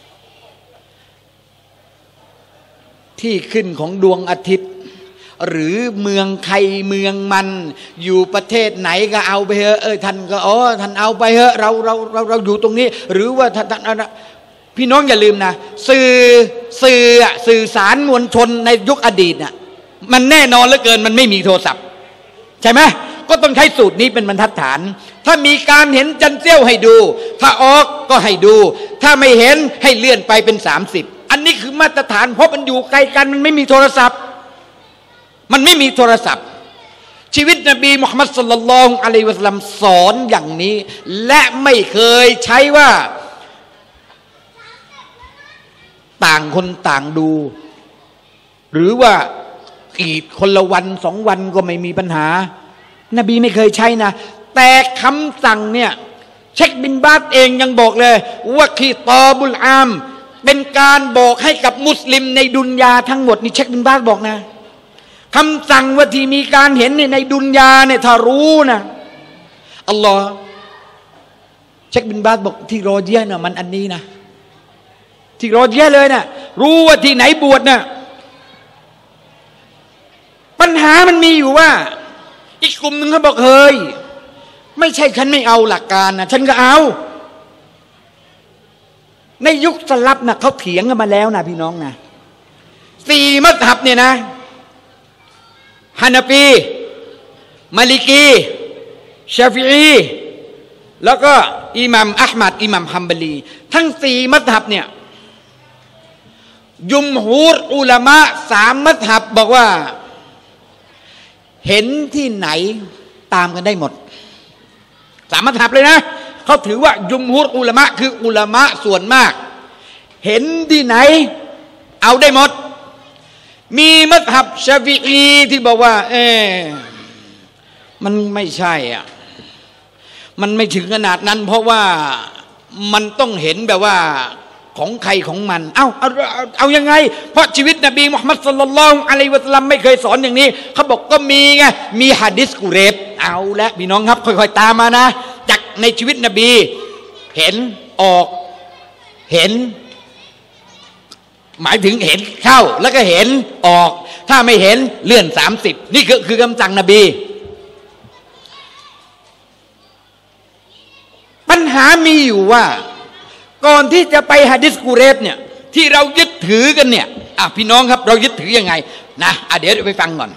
ที่ขึ้นของดวงอาทิตย์หรือเมืองใครเมืองมันอยู่ประเทศไหนก็เอาไปเถอะเออท่านก็อ๋อท่านเอาไปเถอะเราเราเราเราอยู่ตรงนี้หรือว่าท่านท่านพี่น้องอย่าลืมนะสื่อสื่อสื่อสารมวลชนในยุคอดีตน่ะมันแน่นอนเหลือเกินมันไม่มีโทรศัพท์ใช่ไหมก็ต้องใช้สูตรนี้เป็นบรรทัดฐานถ้ามีการเห็นจันทร์เสี้ยวให้ดูถ้าออกก็ให้ดูถ้าไม่เห็นให้เลื่อนไปเป็นสามสิบอันนี้คือมาตรฐานเพราะมันอยู่ไกลกันมันไม่มีโทรศัพท์มันไม่มีโทรศัพท์ชีวิตนบีมุฮัมมัดศ็อลลัลลอฮุอะลัยฮิวะซัลลัมสอนอย่างนี้และไม่เคยใช้ว่าต่างคนต่างดูหรือว่าอีกคนละวันสองวันก็ไม่มีปัญหานบีไม่เคยใช้นะแต่คำสั่งเนี่ยเชคบินบาสเองยังบอกเลยว่าคีตอบุลอามเป็นการบอกให้กับมุสลิมในดุนยาทั้งหมดนี่เชคบินบาสบอกนะคำสั่งว่าที่มีการเห็นในดุนยาเนี่ยถ้ารู้นะอัลลอฮ์เชคบินบาสบอกที่รอเจียนะมันอันนี้นะที่รอเจียเลยนะรู้ว่าที่ไหนบวชนะปัญหามันมีอยู่ว่าอีกกลุ่มหนึ่งเขาบอกเฮ้ยไม่ใช่ฉันไม่เอาหลักการนะฉันก็เอาในยุคสลับนะเขาเถียงกันมาแล้วนะพี่น้องนะสี่มัซฮับเนี่ยนะฮานาฟีมาลิกีชาฟิอีแล้วก็อิหม่ามอะห์มัดอิหม่ามฮัมบาลีทั้งสี่มัซฮับเนี่ยยุมฮูรอุลามะสามมัซฮับบอกว่าเห็นที่ไหนตามกันได้หมดสามมัซฮับเลยนะ
เขาถือว่ายุมฮุรอุลามะคืออุลามะส่วนมากเห็นที่ไหนเอาได้หมดมีมัซฮับชาฟิอีที่บอกว่าเออมันไม่ใช่อ่ะมันไม่ถึงขนาดนั้นเพราะว่ามันต้องเห็นแบบว่าของใครของมันเอ้าเอาเอาเอายังไงเพราะชีวิตนบีมุฮัมมัดศ็อลลัลลอฮุอะลัยฮิวะซัลลัมไม่เคยสอนอย่างนี้เขาบอกก็มีไงมีหะดีษกุเรบเอาละพี่น้องครับค่อยๆตามมานะจากในชีวิตนบีเห็นออกเห็นหมายถึงเห็นเข้าแล้วก็เห็นออกถ้าไม่เห็นเลื่อนสามสิบนี่คือคือคำสั่งนบีปัญหามีอยู่ว่าก่อนที่จะไปหะดีษกุเรบเนี่ยที่เรายึดถือกันเนี่ยอ่ะพี่น้องครับเรายึดถือยังไงนะอ่ะเดี๋ยวไปฟังก่อน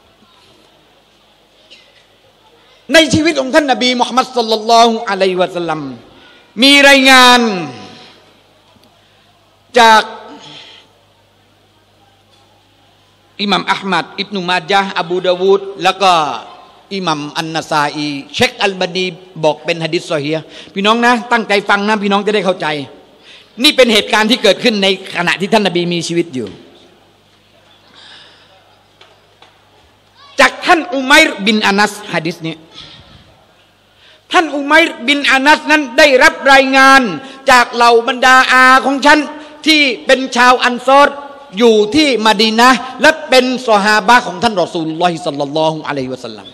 ในชีวิตของท่านนบีมุฮัมมัดศ็อลลัลลอฮุอะลัยฮิวะซัลลัมมีรายงานจากอิหม่ามอะห์มัดอิบนุมาญะห์อบูดาวูดแล้วก็อิหม่ามอันนาซาอีเชคอัลบานีบอกเป็นหะดีษซอฮีฮ์พี่น้องนะตั้งใจฟังนะพี่น้องจะได้เข้าใจนี่เป็นเหตุการณ์ที่เกิดขึ้นในขณะที่ท่านนบีมีชีวิตอยู่จากท่านอุมัยรบินอานัสหะดีษนี้ท่านอุมัยรบินอานัสนั้นได้รับรายงานจากเหล่าบรรดาอาของฉันที่เป็นชาวอันซอรอยู่ที่มะดีนะห์และเป็นซอฮาบะห์ของท่านรอซูลุลลอฮิศ็อลลัลลอฮุอะลัยฮิวะซัลลัม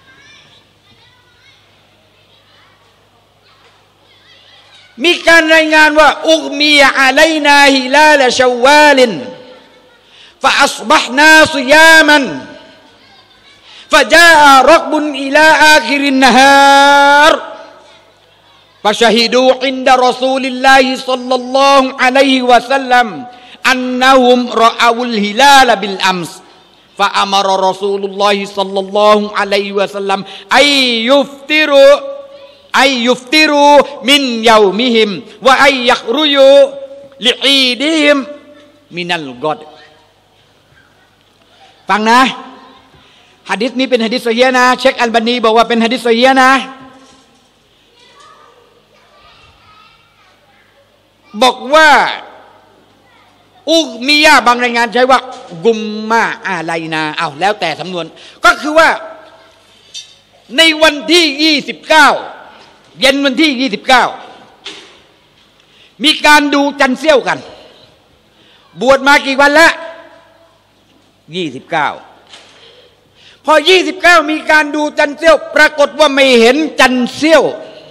มีการรายงานว่าอุกมีอะลัยนาฮิลาลชาวาลินฟะอัศบะฮ์นาซิยามันฟะจาอะรักบุนอิลาอาคิรินนะฮารฟะชะฮิดูอินดะรอซูลิลลาฮิศ็อลลัลลอฮุอะลัยฮิวะซัลลัมอันนะฮุมรออูลฮิลาลบิลอัมส์ฟะอะมะรอรอซูลุลลอฮิศ็อลลัลลอฮุอะลัยฮิวะซัลลัมอัยยุฟติรุอัยยุฟติรูมินยามิฮิมวะอัยยักรุยูลิอีดิฮิมมินัลกอดฟังนะหะดีษนี้เป็นหะดีษซอฮีฮ์นะเชคอัลบานีบอกว่าเป็นหะดีษซอฮีฮ์นะบอกว่าอุกมียะบางรายงานใช้ว่ากุมมาอะไรนาเอาแล้วแต่สำนวนก็คือว่าในวันที่ยี่สิบเก้าเย็นวันที่ยี่สิบเก้ามีการดูจันทร์เสี้ยวกันบวชมากี่วันแล้วยี่สิบเก้าพอยี่สิบเก้ามีการดูจันทร์เสี้ยวปรากฏว่าไม่เห็นจันทร์เสี้ยว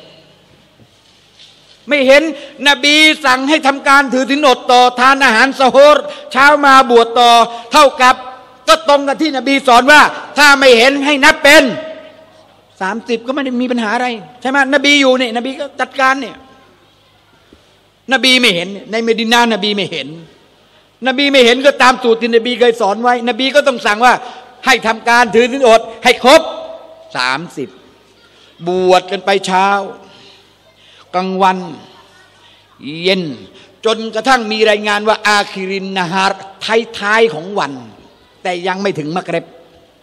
ไม่เห็นนบีสั่งให้ทำการถือศีลอดต่อทานอาหารซะฮูรเช้ามาบวชต่อเท่ากับก็ตรงกับที่นบีสอนว่าถ้าไม่เห็นให้นับเป็นสามสิบก็ไม่ได้มีปัญหาอะไรใช่ไหมนบีอยู่เนี่ยนบีก็จัดการเนี่ยนบีไม่เห็นในเมดินาห์นบีไม่เห็นนบีไม่เห็นก็ตามสูตรที่นบีเคยสอนไว้นบีก็ต้องสั่งว่าให้ทำการถือศีลอดให้ครบสามสิบบวชกันไปเช้ากลางวันเย็นจนกระทั่งมีรายงานว่าอาคิรินนะฮารท้ายๆของวันแต่ยังไม่ถึงมักริบ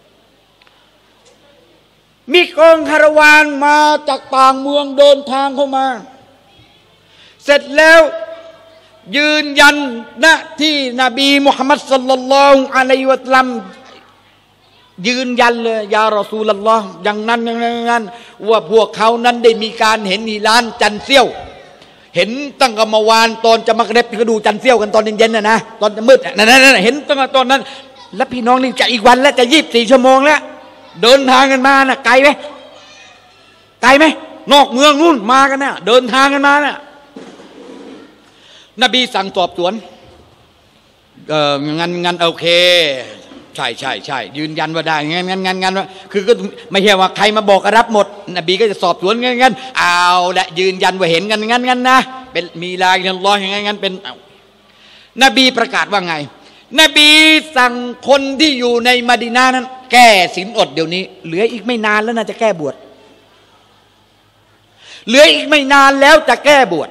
มีกองคาราวานมาจากต่างเมืองเดินทางเข้ามาเสร็จแล้วยืนยันณที่นบีมุฮัมมัดศ็อลลัลลอฮุอะลัยฮิวะซัลลัมยืนยันเลยยารอซูลุลลอฮ์อย่างนั้นอย่างนั้นว่าพวกเขานั้นได้มีการเห็นฮิลาลจันทร์เสี้ยวเห็นตั้งแต่เมื่อวานตอนจะมักริบก็ดูจันทร์เสี้ยวกันตอนเย็นๆน่ะนะตอนจะมืดนั่นๆเห็นตั้งแต่ตอนนั้นแล้วพี่น้องนี่จะอีกวันแล้วจะยี่สิบสี่ชั่วโมงแล้วเดินทางกันมาน่ะไกลไหมไกลไหมนอกเมืองนู่นมากันน่ะเดินทางกันมาน่ะนบีสั่งสอบสวนเอองั้นงั้นโอเคใช่ใช่ใช่ยืนยันว่าได้งั้นงั้นงั้นงั้นว่าคือก็ไม่ใช่ว่าใครมาบอกก็รับหมดนบีก็จะสอบสวนงั้นงั้นเอาละยืนยันว่าเห็นกันงั้นงั้นนะเป็นมีลาอิลลัลลอฮ์งั้นงั้นเป็นนบีประกาศว่าไงนบีสั่งคนที่อยู่ในมะดีนะห์นั้นแก้ศีลอดเดี๋ยวนี้เหลืออีกไม่นานแล้วน่าจะแก้บวชเหลืออีกไม่นานแล้วจะแก้บวช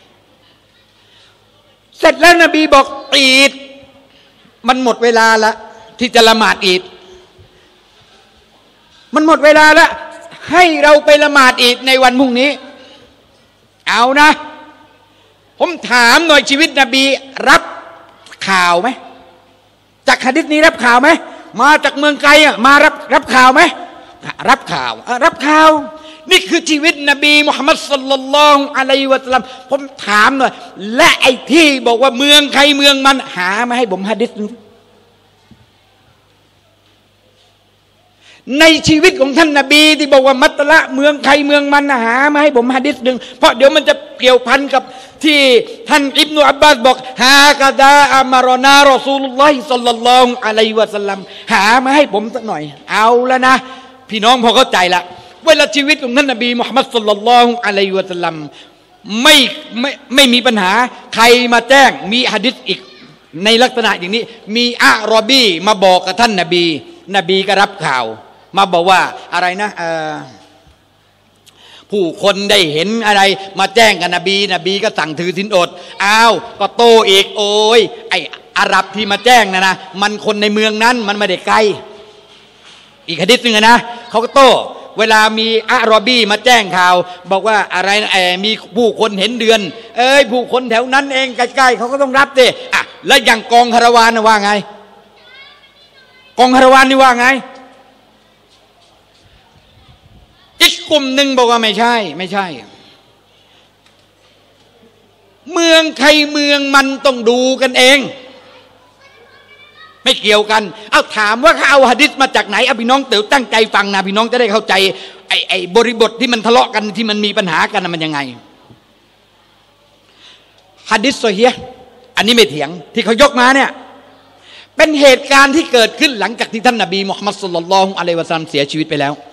เสร็จแล้วนบีบอกอีดมันหมดเวลาละที่จะละหมาดอีดมันหมดเวลาแล้วให้เราไปละหมาดอีดในวันพรุ่งนี้
เอานะผมถามหน่อยชีวิตนบีรับข่าวไหมจากหะดีษนี้รับข่าวไหมมาจากเมืองไกลอ่ะมารับรับข่าวไหมรับข่าวรับข่าวนี่คือชีวิตนบีมุฮัมมัดศ็อลลัลลอฮุอะลัยฮิวะซัลลัมผมถามหน่อยและไอ้ที่บอกว่าเมืองใครเมืองมันหามาให้ผมหะดีษนึงในชีวิตของท่านนบีที่บอกว่ามัตละเมืองใครเมืองมันหามาให้ผมหะดีษนึงเพราะเดี๋ยวมันจะเกี่ยวพันกับที่ท่านอิบนุอับบาสบอกฮากะดาอัมารอนารอซูลุลลอฮิศ็อลลัลลอฮุอะลัยฮิวะซัลลัมหามาให้ผมสักหน่อยเอาแล้วนะพี่น้องพอเข้าใจละเวลาชีวิตของท่านนบีมุฮัมมัดศ็อลลัลลอฮุอะลัยฮิวะซัลลัมไม่ไม่ไม่มีปัญหาใครมาแจ้งมีหะดีษอีกในลักษณะอย่างนี้มีอะรอบีมาบอกกับท่านนบีนบีก็รับข่าวมาบอกว่าอะไรนะผู้คนได้เห็นอะไรมาแจ้งกับนบีนบีก็สั่งถือศีลอดอ้าวก็โตอีกโอ้ยไออาหรับที่มาแจ้งนะนะมันคนในเมืองนั้นมันไม่ได้ไกลอีกหะดีษนึงนะเขาก็โตเวลามีอะรอบีมาแจ้งข่าวบอกว่าอะไรไอมีผู้คนเห็นเดือนเอ้ยผู้คนแถวนั้นเองใกล้ๆเขาก็ต้องรับดิอ่ะแล้วอย่างกองคาราวานว่าไงกองคาราวานนี่ว่าไงอีกกลุ่มหนึ่งบอกว่าไม่ใช่ไม่ใช่เมืองใครเมืองมันต้องดูกันเองไม่เกี่ยวกันเอาถามว่าเขาเอาหะดีษมาจากไหนเอาพี่น้องเต๋อตั้งใจฟังนะพี่น้องจะได้เข้าใจไอ้ไอ้บริบทที่มันทะเลาะกันที่มันมีปัญหากันมันยังไงหะดีษซอฮีฮ์อันนี้ไม่เถียงที่เขายกมาเนี่ยเป็นเหตุการณ์ที่เกิดขึ้นหลังจากที่ท่านนบีมุฮัมมัดศ็อลลัลลอฮุอะลัยฮิวะซัลลัมเสียชีวิตไปแล้ว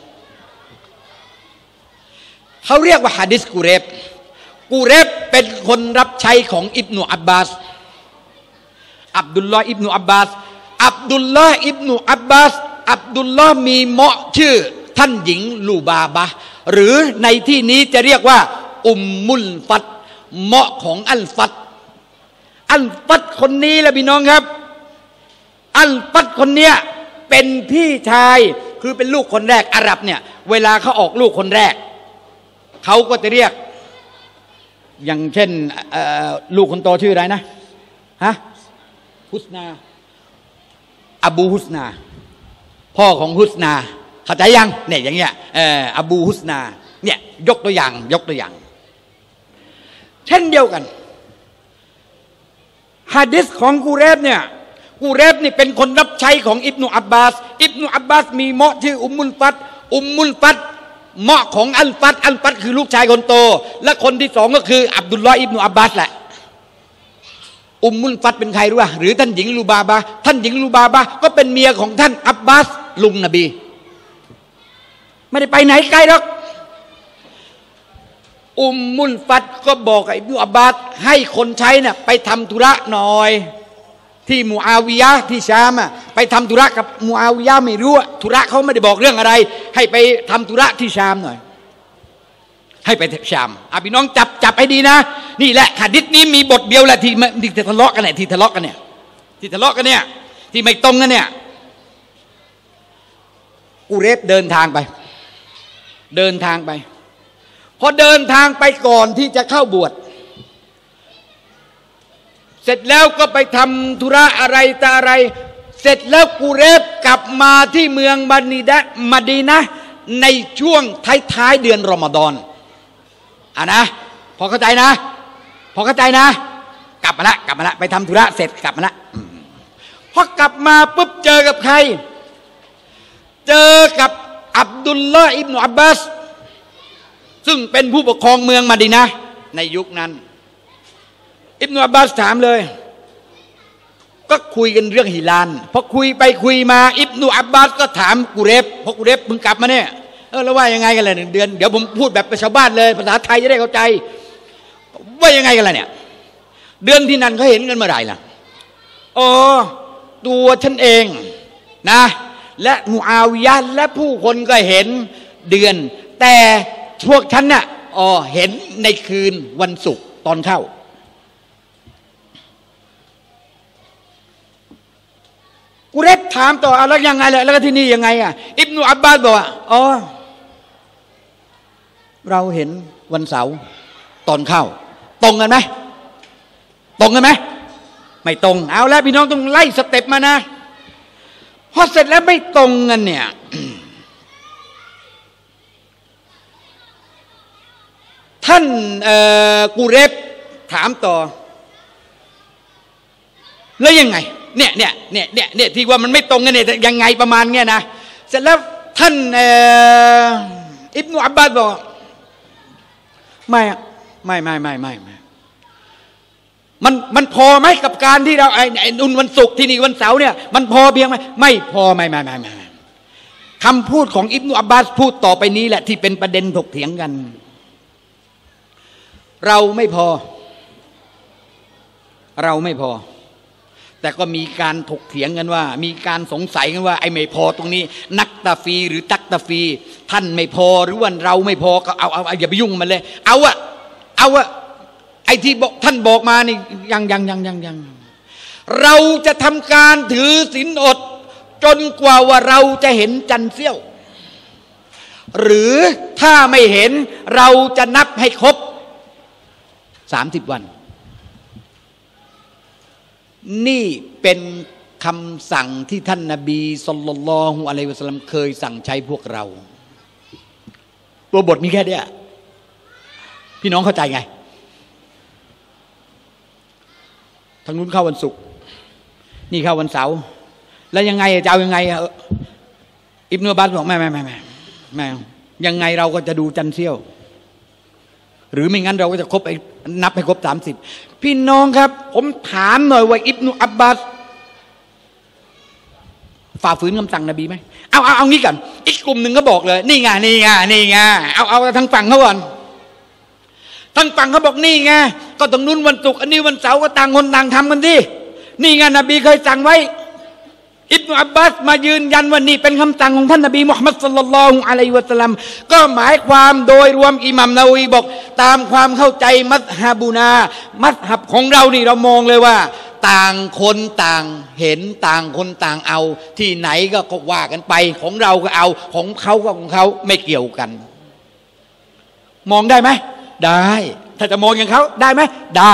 เขาเรียกว่าหะดีษกูเรบกูเรบเป็นคนรับใช้ของอิบนุอับบาสอับดุลลอฮ์อิบนุอับบาสอับดุลลอฮ์อิบนุอับบาสอับดุลลอฮ์มีเหมาะชื่อท่านหญิงลูบาบะหรือในที่นี้จะเรียกว่าอุมมุลฟัตเหมาะของอัลฟัตอัลฟัตคนนี้แหละพี่น้องครับอัลฟัตคนเนี้ยเป็นพี่ชายคือเป็นลูกคนแรกอาหรับเนี่ยเวลาเขาออกลูกคนแรกเขาก็จะเรียกอย่างเช่นลูกคนโตชื่ออะไรนะฮะฮุสนาอบูฮุสนาพ่อของฮุสนาเข้าใจยังเนี่ยอย่างเงี้ยเอออบูฮุสนาเนี่ยยกตัวอย่างยกตัวอย่างเช่นเดียวกันหะดีษของกูเรบเนี่ยกูเรบนี่เป็นคนรับใช้ของอิบนุอับบาสอิบนุอับบาสมีเหมาะชื่ออุมมุลฟัตอุมมุลฟัตเหมาะของอัลฟัตอัลฟัตคือลูกชายคนโตและคนที่สองก็คืออับดุลลอฮ์อิบนุอับบาสแหละอุมมุลฟัตเป็นใครรู้ป่ะหรือท่านหญิงลูบาบะท่านหญิงลูบาบะก็เป็นเมียของท่านอับบาสลุงนบีไม่ได้ไปไหนไกลหรอกอุมมุลฟัตก็บอกกับอิบนุอับบาสให้คนใช้น่ะไปทำธุระหน่อยที่มูอาวิยะห์ที่ชามอ่ะไปทำธุระกับมูอาวิยะห์ไม่รู้ธุระเขาไม่ได้บอกเรื่องอะไรให้ไปทำธุระที่ชามหน่อยให้ไปชามอ่ะพี่น้องจับจับให้ดีนะนี่แหละหะดีษนี้มีบทเดียวแหละที่ที่ทะเลาะกันเนี่ยที่ทะเลาะกันเนี่ยที่ทะเลาะกันเนี่ยที่ไม่ตรงกันเนี่ยอูเรฟเดินทางไปเดินทางไปพอเดินทางไปก่อนที่จะเข้าบวชเสร็จแล้วก็ไปทำธุระอะไรตาอะไรเสร็จแล้วกูเรฟกลับมาที่เมืองมะดีนะห์มะดีนะห์ในช่วงท้ายๆเดือนรอมฎอนอ่ะนะพอเข้าใจนะพอเข้าใจนะกลับมาละกลับมาละไปทำธุระเสร็จกลับมาละพอกลับมาปุ๊บเจอกับใครเจอกับอับดุลลอฮ์อิบนุอับบาสซึ่งเป็นผู้ปกครองเมืองมะดีนะห์ในยุคนั้นอิบนุอับบาสถามเลยก็คุยกันเรื่องฮิลาลพอคุยไปคุยมาอิบนุอับบาสก็ถามกูเรฟพอกูเรฟมึงกลับมาเนี่ยเออแล้วว่ายังไงกันล่ะหนึ่งเดือนเดี๋ยวผมพูดแบบชาวบ้านเลยภาษาไทยจะได้เข้าใจว่ายังไงกันล่ะเนี่ยเดือนที่นั่นเขาเห็นกันเมื่อไหร่ล่ะอ๋อตัวฉันเองนะและมูอาวิยะห์และผู้คนก็เห็นเดือนแต่พวกฉันน่ะอ๋อเห็นในคืนวันศุกร์ตอนเข้ากูเรฟถามต่อแล้วยังไงล่ะแล้วที่นี่ยังไงอ่ะอิบนุอับบาสบอกว่าอ๋อเราเห็นวันเสาร์
ตอนเข้าตรงกันไหมตรงกันไหมไม่ตรงเอาแล้วพี่น้องต้องไล่สเต็ปมานะพอเสร็จแล้วไม่ตรงกันเนี่ย ท่านกูเรฟถามต่อแล้วยังไงเนี่ยเนี่ยเนี่ยเนี่ยเนี่ยที่ว่ามันไม่ตรงกันเนี่ยยังไงประมาณเนี้ยนะเสร็จแล้วท่านอิบนุอับบาสบอกไม่ไม่ไม่ไม่ไม่ไม่มันมันพอไหมกับการที่เราไอ้ไอ้นุ่นวันศุกร์ที่นี่วันเสาร์เนี่ยมันพอเพียงไหมไม่พอไม่ไม่ไม่ไม่คำพูดของอิบนุอับบาสพูดต่อไปนี้แหละที่เป็นประเด็นถกเถียงกันเราไม่พอเราไม่พอแต่ก็มีการถกเถียงกันว่ามีการสงสัยกันว่าไอ้ไม่พอตรงนี้นักตะฟีหรือตักตะฟีท่านไม่พอหรือว่าเราไม่พอก็เอาเอาอย่าไปยุ่งมันเลยเอาอะเอาอะไอ้ที่บอกท่านบอกมานี่ยังยังยังยังยังเราจะทำการถือศีลอดจนกว่าว่าเราจะเห็นจันทร์เสี้ยวหรือถ้าไม่เห็นเราจะนับให้ครบสามสิบวันนี่เป็นคำสั่งที่ท่านนบีศ็อลลัลลอฮุอะลัยฮิวะซัลลัมเคยสั่งใช้พวกเราตัวบทมีแค่เนี้ยพี่น้องเข้าใจไงทางนู้นเข้าวันศุกร์นี่เข้าวันเสาร์แล้วยังไงจะเอายังไงอิบนุอับบาสบอกไม่ไม่ไม่ไม่ไม่ยังไงเราก็จะดูจันทร์เสี้ยวหรือไม่งั้นเราก็จะครบนับให้ครบสามสิบพี่น้องครับผมถามหน่อยว่าอิบนุอับบาสฝ่าฝืนคำสั่งนบีไหมเอาเอาเอางี้กันอีกกลุ่มหนึ่งก็บอกเลยนี่ไงนี่ไงนี่ไงเอาเอาทางฝั่งเขาก่อนทางฝั่งเขาบอกนี่ไงก็ตรงนู้นวันศุกร์อันนี้วันเสาร์ก็ต่างคนต่างทำกันดินี่ไงนบีเคยสั่งไว้อิบนุอับบาสมายืนยันว่านี่เป็นคำสั่งของท่านนบีมุฮัมมัดศ็อลลัลลอฮุอะลัยฮิวะซัลลัมก็หมายความโดยรวมอิหม่ามนาวีบอกตามความเข้าใจมัซฮับูนามัซฮับของเรานี่เรามองเลยว่าต่างคนต่างเห็นต่างคนต่างเอาที่ไหนก็ว่ากันไปของเราก็เอาของเขาก็ของเขาไม่เกี่ยวกันมองได้ไหมได้ถ้าจะมองอย่างเขาได้ไหมได้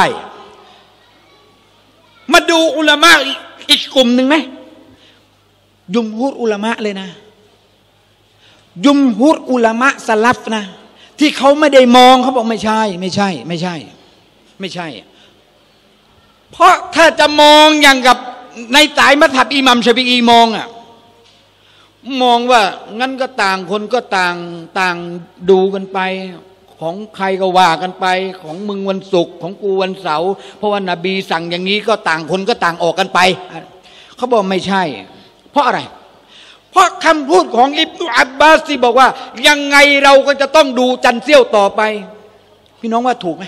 มาดูอุลามะอีกกลุ่มหนึ่งไหมยุมฮุรอุลามะเลยนะยุมฮุรอุลามะสลัฟนะที่เขาไม่ได้มองเขาบอกไม่ใช่ไม่ใช่ไม่ใช่ไม่ใช่เพราะถ้าจะมองอย่างกับในสายมัซฮับอิหม่ามชาฟิอีมองอ่ะมองว่างั้นก็ต่างคนก็ต่างต่างดูกันไปของใครก็ว่ากันไปของมึงวันศุกร์ของกูวันเสาร์เพราะว่านบีสั่งอย่างนี้ก็ต่างคนก็ต่างออกกันไปเขาบอกไม่ใช่เพราะอะไรเพราะคำพูดของอิบนุอับบาสที่บอกว่ายังไงเราก็จะต้องดูจันทร์เสี้ยวต่อไปพี่น้องว่าถูกไหม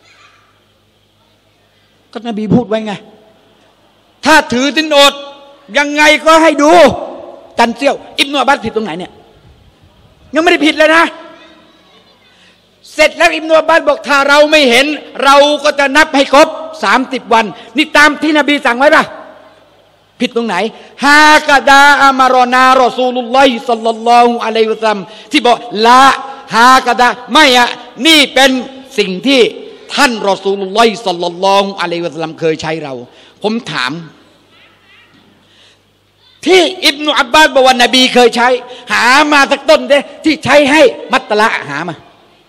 ก็นบีพูดไว้ไงถ้าถือศีลอดยังไงก็ให้ดูจันทร์เสี้ยวอิบนุอับบาสผิดตรงไหนเนี่ยยังไม่ได้ผิดเลยนะเสร็จแล้วอิบนุอับบาสบอกถ้าเราไม่เห็นเราก็จะนับให้ครบสามสิบวันนี่ตามที่นบีสั่งไว้ป่ะผิดตรงไหนฮากะดาอามารอนารอซูลุลลอฮิศ็อลลัลลอฮุอะลัยฮิวะซัลลัมที่บอกละฮากะดาไม่อะนี่เป็นสิ่งที่ท่านรอซูลุลลอฮิศ็อลลัลลอฮุอะลัยฮิวะซัลลัมเคยใช้เราผมถามที่อิบนุอับบาสบอกว่านบีเคยใช้หามาสักต้นเด้ที่ใช้ให้มัตตะละหามา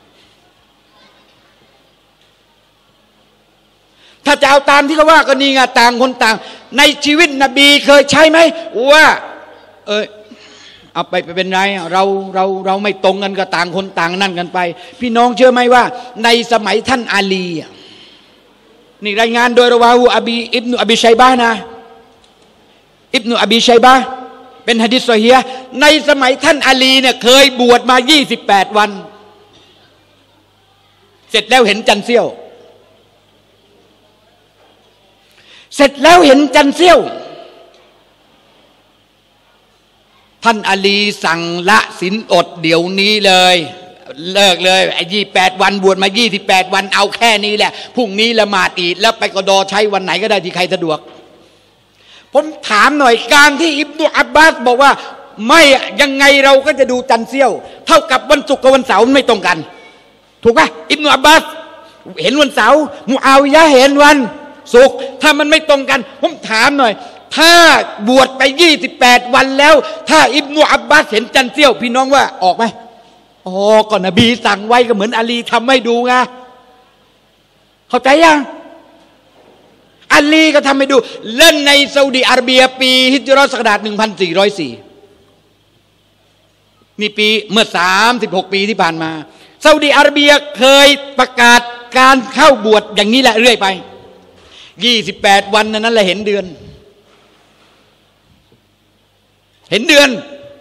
ถ้าจะเอาตามที่เขาว่าก็นี่ไงต่างคนต่างในชีวิตนบีเคยใช้ไหมว่าเออเอาไปไปเป็นไรเราเราเราไม่ตรงกันก็ต่างคนต่างนั่นกันไปพี่น้องเชื่อไหมว่าในสมัยท่านอาลีนี่รายงานโดยรวาหูอบีอิบนุอบีชัยบะห์นะอิบนุอบีชัยบะห์เป็นหะดีษซอฮีฮ์ในสมัยท่านอาลีเนี่ยเคยบวชมายี่สิบแปดวันเสร็จแล้วเห็นจันทร์เสี้ยวเสร็จแล้วเห็นจันทร์เสี้ยวท่านอาลีสั่งละศีลอดเดี๋ยวนี้เลยเลิกเลยไอ้ยี่แปดวันบวชมายี่สิบแปดวันเอาแค่นี้แหละพรุ่งนี้ละหมาดอีดแล้วไปกดอใช้วันไหนก็ได้ที่ใครสะดวกผมถามหน่อยการที่อิบนุอับบาสบอกว่าไม่ยังไงเราก็จะดูจันทร์เสี้ยวเท่ากับวันศุกร์กับวันเสาร์ไม่ตรงกันถูกป่ะอิบนุอับบาส
เห็นวันเสาร์มุอาวิยะห์เห็นวันศุกร์ถ้ามันไม่ตรงกันผมถามหน่อยถ้าบวชไปยี่สิบแปดวันแล้วถ้าอิบนุอับบาสเห็นจันทร์เสี้ยวพี่น้องว่าออกไหมอ๋อก่อนนบีสั่งไว้ก็เหมือนอาลีทำให้ดูไงเข้าใจยังอาลีก็ทำให้ดูเล่นในซาอุดิอาระเบียปีฮิจเราะห์ศักราชหนึ่งพันสี่ร้อยสี่นี่ปีเมื่อสามสิบหกปีที่ผ่านมาซาอุดิอาระเบียเคยประกาศการเข้าบวชอย่างนี้แหละเรื่อยไปยี่สิบแปดวันนั้นแหละเห็นเดือนเห็นเดือน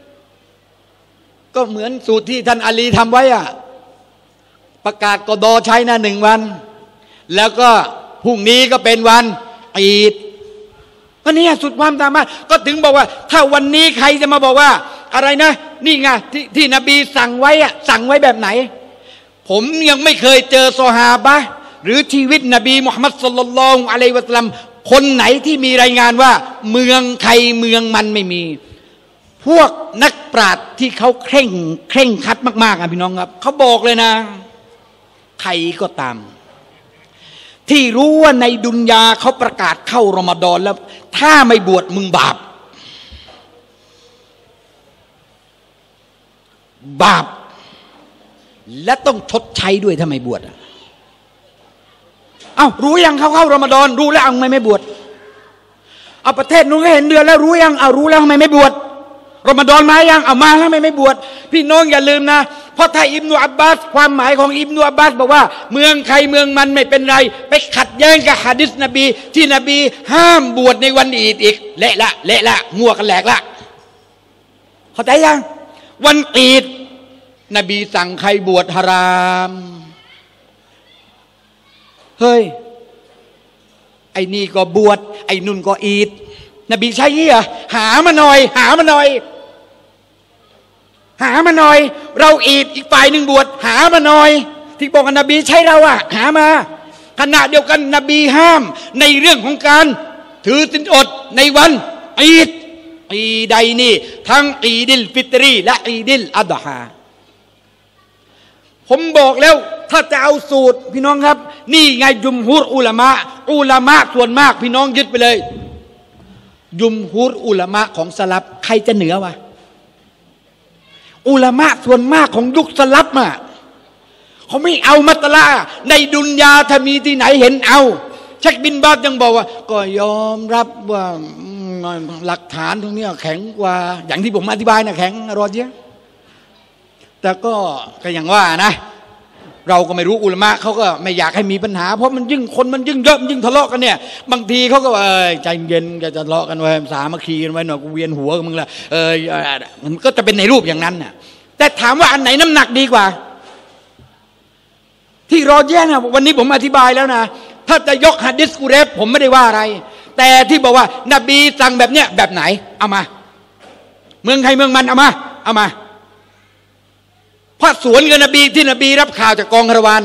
ก็เหมือนสูตรที่ท่านอาลีทำไว้อะประกาศกดอใช้นะหนึ่งวันแล้วก็พรุ่งนี้ก็เป็นวันอีดก็เนี่ยสุดความสามารถก็ถึงบอกว่าถ้าวันนี้ใครจะมาบอกว่าอะไรนะนี่ไงที่ที่นบีสั่งไว้อะสั่งไว้แบบไหนผมยังไม่เคยเจอซอฮาบะห์หรือชีวิตนบีมุฮัมมัดศ็อลลัลลอฮุอะลัยฮิวะซัลลัมคนไหนที่มีรายงานว่าเมืองใครเมืองมันไม่มีพวกนักปราชญ์ที่เขาเคร่งเคร่งคัดมากๆอ่ะพี่น้องครับเขาบอกเลยนะใครก็ตามที่รู้ว่าในดุนยาเขาประกาศเข้ารอมฎอนแล้วถ้าไม่บวชมึงบาปบาปและต้องชดใช้ด้วยถ้าไม่บวชอ่ะเอ้ารู้ยังเขาเข้ารอมฎอนรู้แล้วทำไมไม่บวชเอาประเทศนู้นก็เห็นเดือนแล้วรู้ยังเอารู้แล้วทำไมไม่บวชรอมฎอนมายังเอามาแล้วทำไมไม่บวชพี่น้องอย่าลืมนะเพราะถ้าอิบนุอับบาสความหมายของอิบนุอับบาสบอกว่าเมืองใครเมืองมันไม่เป็นไรไปขัดแย้งกับหะดีษนบีที่นบีห้ามบวชในวันอีดอีกเละละเละละงัวกันแหลกละเข้าใจยังวันอีดนบีสั่งใครบวชฮารามเฮ้ยไอ้นี่ก็บวชไอ้นุ่นก็อีดนบีใช่ยี่เหรอหามาหน่อยหามาหน่อยหามาหน่อยเราอีดอีกฝ่ายหนึ่งบวชหามาหน่อยที่บอกนบีใช่เราอะหามาขณะเดียวกันนบีห้ามในเรื่องของการถือศีลอดในวันอีดอีใดนี่ทั้งอีดิลฟิตรีและอีดิลอัฎฮาผมบอกแล้วถ้าจะเอาสูตรพี่น้องครับนี่ไงยุมฮุรอุลามะอุลามะส่วนมากพี่น้องยึดไปเลยยุมฮุรอุลามะของสลับใครจะเหนือวะอุลามะส่วนมากของยุคสลับอ่ะเขาไม่เอามัตละในดุนยาถ้ามีที่ไหนเห็นเอาเชคบินบาสยังบอกว่าก็ยอมรับว่าหลักฐานตรงนี้แข็งกว่าอย่างที่ผมอธิบายนะแข็งรอเยอะแต่ก็ก็อย่างว่านะเราก็ไม่รู้อุลามะเขาก็ไม่อยากให้มีปัญหาเพราะมันยิ่งคนมันยิ่งเยอะยิ่งทะเลาะกันเนี่ยบางทีเขาก็เออใจเย็นจะทะเลาะกันไว้สามัคคีกันไว้หน่อยกูเวียนหัวกับมึงละเออมันก็จะเป็นในรูปอย่างนั้นน่ะแต่ถามว่าอันไหนน้ำหนักดีกว่าที่รอแย่นะวันนี้ผมอธิบายแล้วนะถ้าจะยกหะดีษกุเรบผมไม่ได้ว่าอะไรแต่ที่บอกว่านบีสั่งแบบเนี้ยแบบไหนเอามาเมืองใครเมืองมันเอามาเอามาเพราะสวนกับนบีที่นบีรับข่าวจากกองคารวาน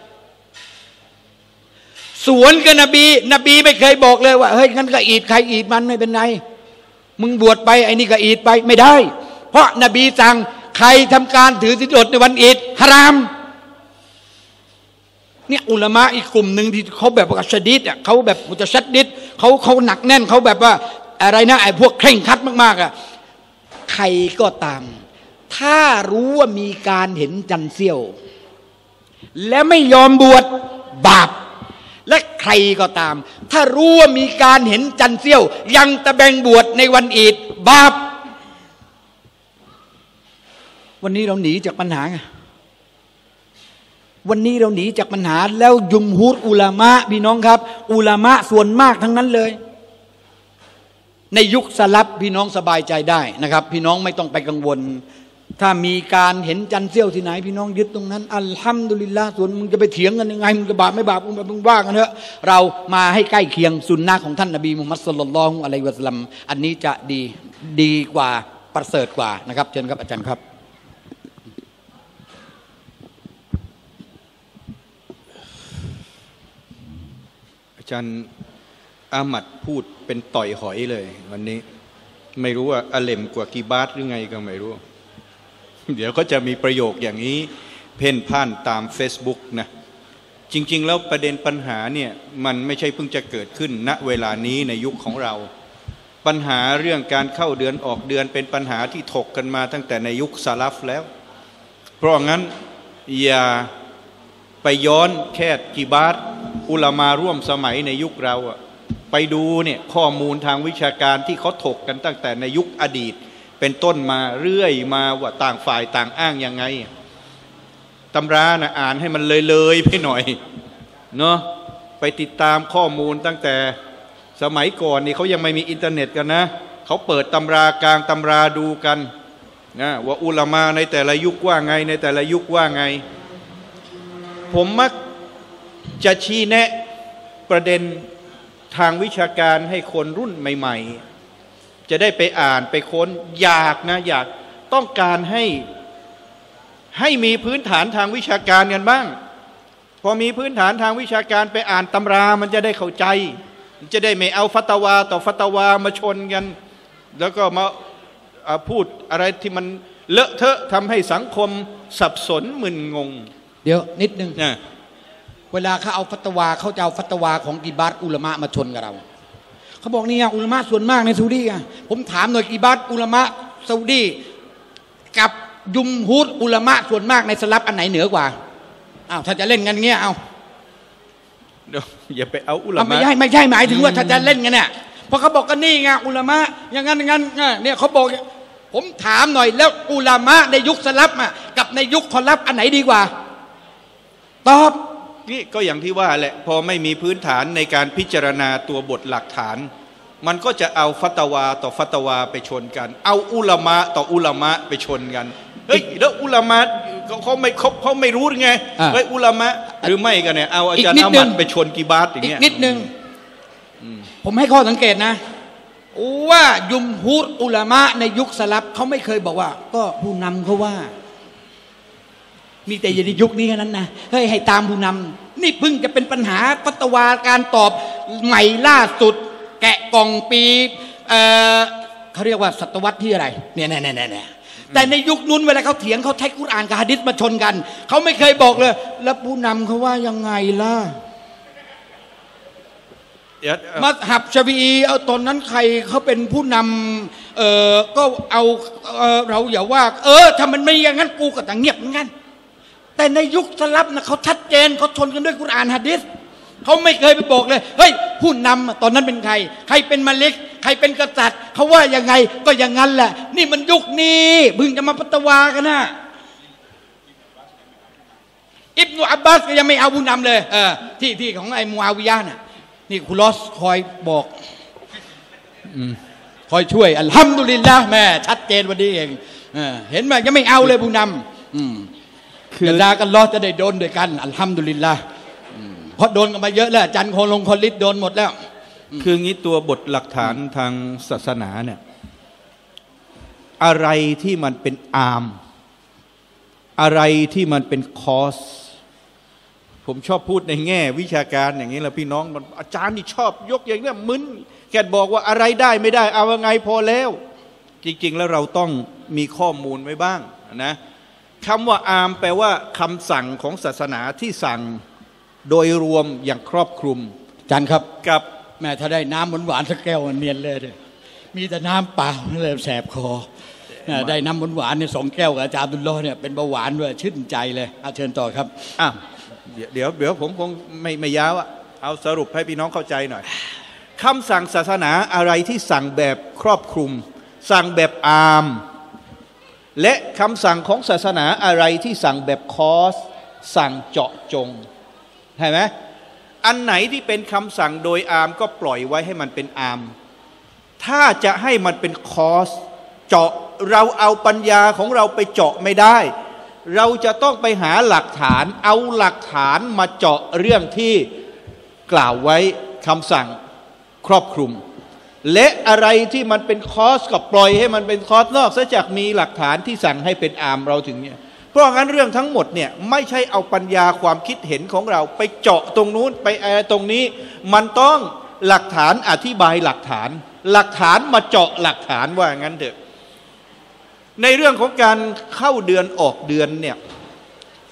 สวนกับนบีนบีไม่เคยบอกเลยว่าเฮ้ยงั้นก็อีดใครอีดมันไม่เป็นไรมึงบวชไปไอ้นี่ก็อีดไปไม่ได้เพราะนบีสั่งใครทำการถือศีลอดในวันอีดฮารามเนี่ยอุลามะอีกกลุ่มหนึ่งที่เขาแบบว่าชะดีดอ่ะเขาแบบมุตชัดดิดเขาเขาหนักแน่นเขาแบบว่าอะไรนะไอ้พวกเคร่งครัดมากๆอ่ะใครก็ตามถ้ารู้ว่ามีการเห็นจันทร์เสี้ยวและไม่ยอมบวชบาปและใครก็ตามถ้ารู้ว่ามีการเห็นจันทร์เสี้ยวยังตะแบงบวชในวันอีดบาปวันนี้เราหนีจากปัญหาไงวันนี้เราหนีจากปัญหาแล้วยุมฮุรอุลามะพี่น้องครับอุลามะส่วนมากทั้งนั้นเลยในยุคสลับพี่น้องสบายใจได้นะครับพี่น้องไม่ต้องไปกังวลถ้ามีการเห็นจันทร์เสี้ยวที่ไหนพี่น้องยึดตรงนั้นอัลฮัมดุลิลละห์ส่วนมึงจะไปเถียงกันยังไงมึงจะบาปไม่บาปมึงว่ากันเถอะเรามาให้ใกล้เคียงสุนนะของท่านนบีมุฮัมมัดศ็อลลัลลอฮุอะลัยฮิวะซัลลัมอันนี้จะดีดีกว่าประเสริฐกว่านะครับเชิญครับอาจารย์ครับ
อาจารย์อามัดพูดเป็นต่อยหอยเลยวันนี้ไม่รู้ว่าอเลมกว่ากีบาทหรือไงก็ไม่รู้เดี๋ยวก็จะมีประโยคอย่างนี้เพ่นพ่านตาม Facebook นะจริงๆแล้วประเด็นปัญหาเนี่ยมันไม่ใช่เพิ่งจะเกิดขึ้นณเวลานี้ในยุคของเราปัญหาเรื่องการเข้าเดือนออกเดือนเป็นปัญหาที่ถกกันมาตั้งแต่ในยุคซาลัฟแล้วเพราะงั้นอย่าไปย้อนแค่กีบาตอุลามาร่วมสมัยในยุคเราอะไปดูเนี่ยข้อมูลทางวิชาการที่เขาถกกันตั้งแต่ในยุคอดีตเป็นต้นมาเรื่อยมาว่าต่างฝ่ายต่างอ้างยังไงตำรานะอ่านให้มันเลยๆไปหน่อยเนาะไปติดตามข้อมูลตั้งแต่สมัยก่อนนี่เขายังไม่มีอินเทอร์เน็ตกันนะเขาเปิดตำรากลางตำราดูกันนะว่าอุลามาในแต่ละยุคว่าไงในแต่ละยุคว่าไงผมมักจะชี้แนะประเด็นทางวิชาการให้คนรุ่นใหม่ๆจะได้ไปอ่านไปค้นอยากนะอยากต้องการให้ให้มีพื้นฐานทางวิชาการกันบ้างพอมีพื้นฐานทางวิชาการไปอ่านตำรามันจะได้เข้าใจจะได้ไม่เอาฟัตวาต่อฟัตวามาชนกันแล้วก็มาพูดอะไรที่มันเลอะเทอะทำให้สังคมสับสนมึนงง
เดี๋ยวนิดนึง
นะ
เวลาเขาเอาฟัตวาเขาจะเอาฟัตวาของกีบาตอุลามะมาชนกับเราเขาบอกนี่อุลามะส่วนมากในซาอุดีอ่ะผมถามหน่อยกีบาตอุลามะซาอุดีกับยุมฮูดอุลามะส่วนมากในสลับอันไหนเหนือกว่าอ้าวถ้าจะเล่นกันเงี้ยเอา
เดี๋ยวอย่าไปเอาอุลามะ
ไม่ใช่ไม่ใช่หมายถึงว่าถ้าจะเล่นกันเนี่ยเพราะเขาบอกกันนี่ไงอุลามะอย่างนั้นอย่างนั้นเนี่ยเขาบอกผมถามหน่อยแล้วอุลามะในยุคสลับอ่ะกับในยุคคอลับอันไหนดีกว่าตอบ
นี่ก็อย่างที่ว่าแหละพอไม่มีพื้นฐานในการพิจารณาตัวบทหลักฐานมันก็จะเอาฟัตวาต่อฟัตวาไปชนกันเอาอุลามะต่ออุลามะไปชนกันเฮ้ยแล้วอุลามะเขาไม่เขาเขาไม่รู้ไงเฮ้ยอุลามะหรือไม่กันเนี่ยเอาอาจารย์อามัดไปชนกีบาตอย่างเงี้ย
อีกนิดนึงผมให้ข้อสังเกตนะว่ายุมฮูดอุลามะในยุคสลับเขาไม่เคยบอกว่าก็ผู้นำเขาว่ามีแต่ในยุคนี้แค่นั้นนะเฮ้ยให้ตามผู้นำนี่เพิ่งจะเป็นปัญหาฟัตวาการตอบใหม่ล่าสุดแกะกล่องปีเอ่อเขาเรียกว่าศตวรรษที่อะไรเนี่ยเนี่ยเนี่ยเนี่ยแต่ในยุคนู้นเวลาเขาเถียงเขาใช้กุรอานกับหะดีษมาชนกันเขาไม่เคยบอกเลยแล้วผู้นำเขาว่ายังไงล่ะมัซฮับชะฟีอีเอาตอนนั้นใครเขาเป็นผู้นำเออก็เอาเออเราอย่าว่าเออถ้ามันไม่อย่างนั้นกูก็ต้องเงียบเหมือนกันแต่ในยุคสลับนะเขาชัดเจนเขาชนกันด้วยกุรอานหะดีษเขาไม่เคยไปบอกเลยเฮ้ยผู้นำตอนนั้นเป็นใครใครเป็นมาลิกใครเป็นกษัตริย์เขาว่ายังไงก็อย่างนั้นแหละนี่มันยุคนี้บึงจะมาปัตวากันนะอิบนุอับบาสก็ยังไม่เอาผู้นำเลยเออที่ที่ของไอ้มูอาวิยะห์น่ะนี่คุลอสคอยบอกคอยช่วยอัลฮัมดุลิลละห์แม่ชัดเจนวันนี้เองเออเห็นไหมยังไม่เอาเลยผู้นำคือดากันล้อจะได้โดนด้วยกันอัลฮัมดุลิลละห์เพราะโดนกันมาเยอะแล้วจันโคลงคอลิดโดนหมดแล้ว
คืองี้ตัวบทหลักฐานทางศาสนาเนี่ยอะไรที่มันเป็นอามอะไรที่มันเป็นคอสผมชอบพูดในแง่วิชาการอย่างนี้แหละพี่น้องมันอาจารย์นี่ชอบยกอย่างนี้มึนแกบอกว่าอะไรได้ไม่ได้เอาไงพอแล้วจริงๆแล้วเราต้องมีข้อมูลไว้บ้างนะคำว่าอามแปลว่าคำสั่งของศาสนาที่สั่งโดยรวมอย่างครอบคลุม
จันครับ
กับ
แม่ถ้าได้น้ำหวานๆสักแก้วเนียนเลยมีแต่น้ำเปล่าเลยแสบคอได้น้ำหวานๆเนี่ยสองแก้วกับอาจารย์ดุลลอฮ์เนี่ยเป็นเบาหวานด้วยชื่นใจเลยอาเชิญต่อครับ
อ้าวเดี๋ยวเดี๋ยวผมคงไม่ไม่ยาวอะเอาสรุปให้พี่น้องเข้าใจหน่อยคำสั่งศาสนาอะไรที่สั่งแบบครอบคลุมสั่งแบบอามและคำสั่งของศาสนาอะไรที่สั่งแบบคอสสั่งเจาะจงใช่ไหมอันไหนที่เป็นคำสั่งโดยอามก็ปล่อยไว้ให้มันเป็นอามถ้าจะให้มันเป็นคอสเจาะเราเอาปัญญาของเราไปเจาะไม่ได้เราจะต้องไปหาหลักฐานเอาหลักฐานมาเจาะเรื่องที่กล่าวไว้คำสั่งครอบคลุมและอะไรที่มันเป็นคอสก็ปล่อยให้มันเป็นคอสนอกเสียจากมีหลักฐานที่สั่งให้เป็นอามเราถึงเนี่ยเพราะงั้นเรื่องทั้งหมดเนี่ยไม่ใช่เอาปัญญาความคิดเห็นของเราไปเจาะตรงนู้นไปอะไรตรงนี้มันต้องหลักฐานอธิบายหลักฐานหลักฐานมาเจาะหลักฐานว่างั้นเถอะในเรื่องของการเข้าเดือนออกเดือนเนี่ย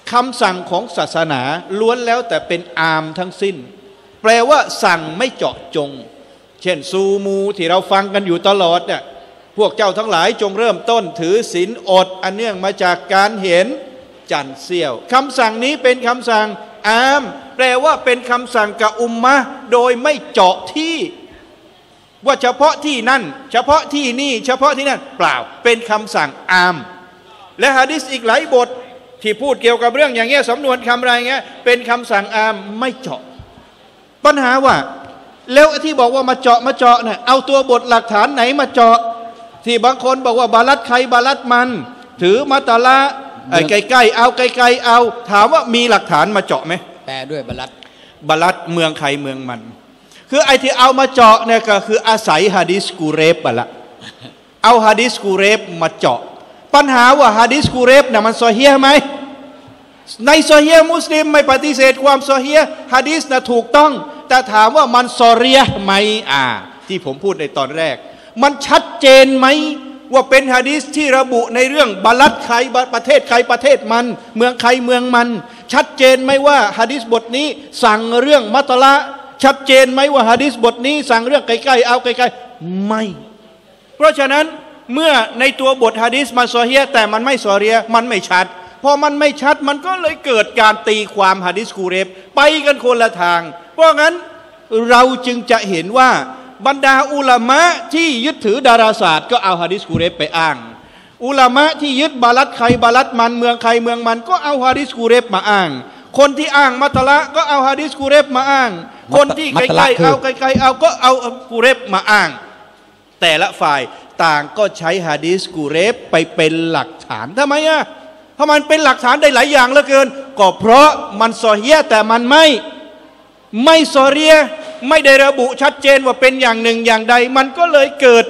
คำสั่งของศาสนาล้วนแล้วแต่เป็นอามทั้งสิ้นแปลว่าสั่งไม่เจาะจงเช่นซูมูที่เราฟังกันอยู่ตลอดเนี่ยพวกเจ้าทั้งหลายจงเริ่มต้นถือศีลอดอันเนื่องมาจากการเห็นจันทร์เสี้ยวคำสั่งนี้เป็นคำสั่งอามแปลว่าเป็นคำสั่งกับอุมมะโดยไม่เจาะที่ว่าเฉพาะที่นั่นเฉพาะที่นี่เฉพาะที่นั่นเปล่าเป็นคำสั่งอามและหะดีษอีกหลายบทที่พูดเกี่ยวกับเรื่องอย่างเงี้ยสำนวนคำอะไรเงี้ยเป็นคำสั่งอามไม่เจาะปัญหาว่าแล้วที่บอกว่ามาเจาะมาเจาะเนี่ยเอาตัวบทหลักฐานไหนมาเจาะที่บางคนบอกว่าบาลัดใครบาลัดมันถือมาตาละไอ้ใกล้ๆเอาไกลๆเอาถามว่ามีหลักฐานมาเจาะไหม
แปลด้วยบาลัด
บาลัดเมืองใครเมืองมันคือไอ้ที่เอามาเจาะเนี่ยก็คืออาศัยหะดีษกูเรฟบะละเอาหะดีษกูเรฟมาเจาะปัญหาว่าหะดีษกูเรฟน่ะมันซอฮีฮ์ไหมในซอฮีฮ์มุสลิมไม่ปฏิเสธความซอฮีฮ์หะดีษน่ะถูกต้องแต่ถามว่ามันซอรียะห์ไหมอ่าที่ผมพูดในตอนแรกมันชัดเจนไหมว่าเป็นหะดีษที่ระบุในเรื่องบาลัดใครประเทศใครประเทศมันเมืองใครเมืองมันชัดเจนไหมว่าหะดีษบทนี้สั่งเรื่องมัตละชัดเจนไหมว่าหะดีษบทนี้สั่งเรื่องใกล้ๆเอาใกล้ๆไม่เพราะฉะนั้นเมื่อในตัวบทหะดีษมันซอฮีฮ์แต่มันไม่ซอรียะห์มันไม่ชัดพอมันไม่ชัดมันก็เลยเกิดการตีความหะดีษกูเรฟไปกันคนละทางเพราะงั้นเราจึงจะเห็นว่าบรรดาอุลามะที่ยึดถือดาราศาสตร์ก็เอาหะดีษกูเรฟไปอ้างอุลามะที่ยึดบาลัดใครบาลัดมันเมืองใครเมืองมันก็เอาหะดีษกูเรฟมาอ้างคนที่อ้างมัตละก็เอาหะดีษกูเรฟมาอ้างคนที่ใกล้ๆเอาใกล้ๆเอาก็เอากูเรฟมาอ้างแต่ละฝ่ายต่างก็ใช้หะดีษกูเรฟไปเป็นหลักฐานทำไมอ่ะเพราะมันเป็นหลักฐานได้หลายอย่างเหลือเกินก็เพราะมันซอฮีฮ์แต่มันไม่ไม่ซอรียะห์ไม่ได้ระบุชัดเจนว่าเป็นอย่างหนึ่งอย่างใดมันก็เลยเกิด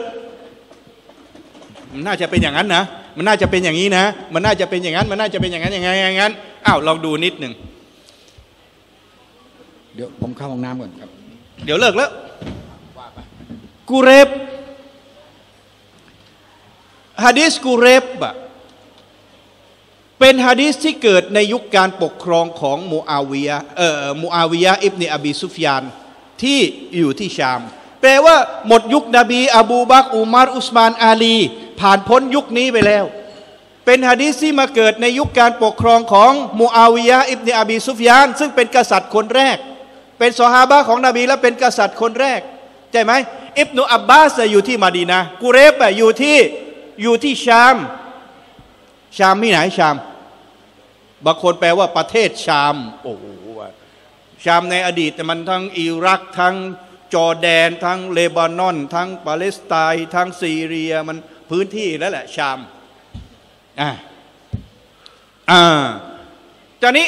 มันน่าจะเป็นอย่างนั้นนะมันน่าจะเป็นอย่างนี้นะมันน่าจะเป็นอย่างนั้นมันน่าจะเป็นอย่างนั้นอย่างไงอย่างนั้นอ้าวลองดูนิดหนึ่ง
เดี๋ยวผมเข้าห้องน้ำก่อนครับ
เดี๋ยวเลิกแล้วกูเรฟหะดีษกูเรฟอะเป็นหะดีษที่เกิดในยุคการปกครองของมูอาวิยะเอ่อมูอาวิยะอิบเนอบีซุฟยานที่อยู่ที่ชามแปลว่าหมดยุคนบีอบูบักรอุมัรอุสมานอาลีผ่านพ้นยุคนี้ไปแล้วเป็นหะดีษที่มาเกิดในยุคการปกครองของมูอาวิยะอิบเนอบีซุฟยานซึ่งเป็นกษัตริย์คนแรกเป็นซอฮาบะห์ของนบีและเป็นกษัตริย์คนแรกใช่ไหมอิบนุอับบาสอยู่ที่มะดีนะห์กุเรฟอยู่ที่อยู่ที่ชามชามที่ไหนชามบางคนแปลว่าประเทศชามโอ้โหชามในอดีตมันทั้งอิรักทั้งจอร์แดนทั้งเลบานอนทั้งปาเลสไตน์ทั้งซีเรียมันพื้นที่แล้วแหละชามอ่าอ่าตอนนี้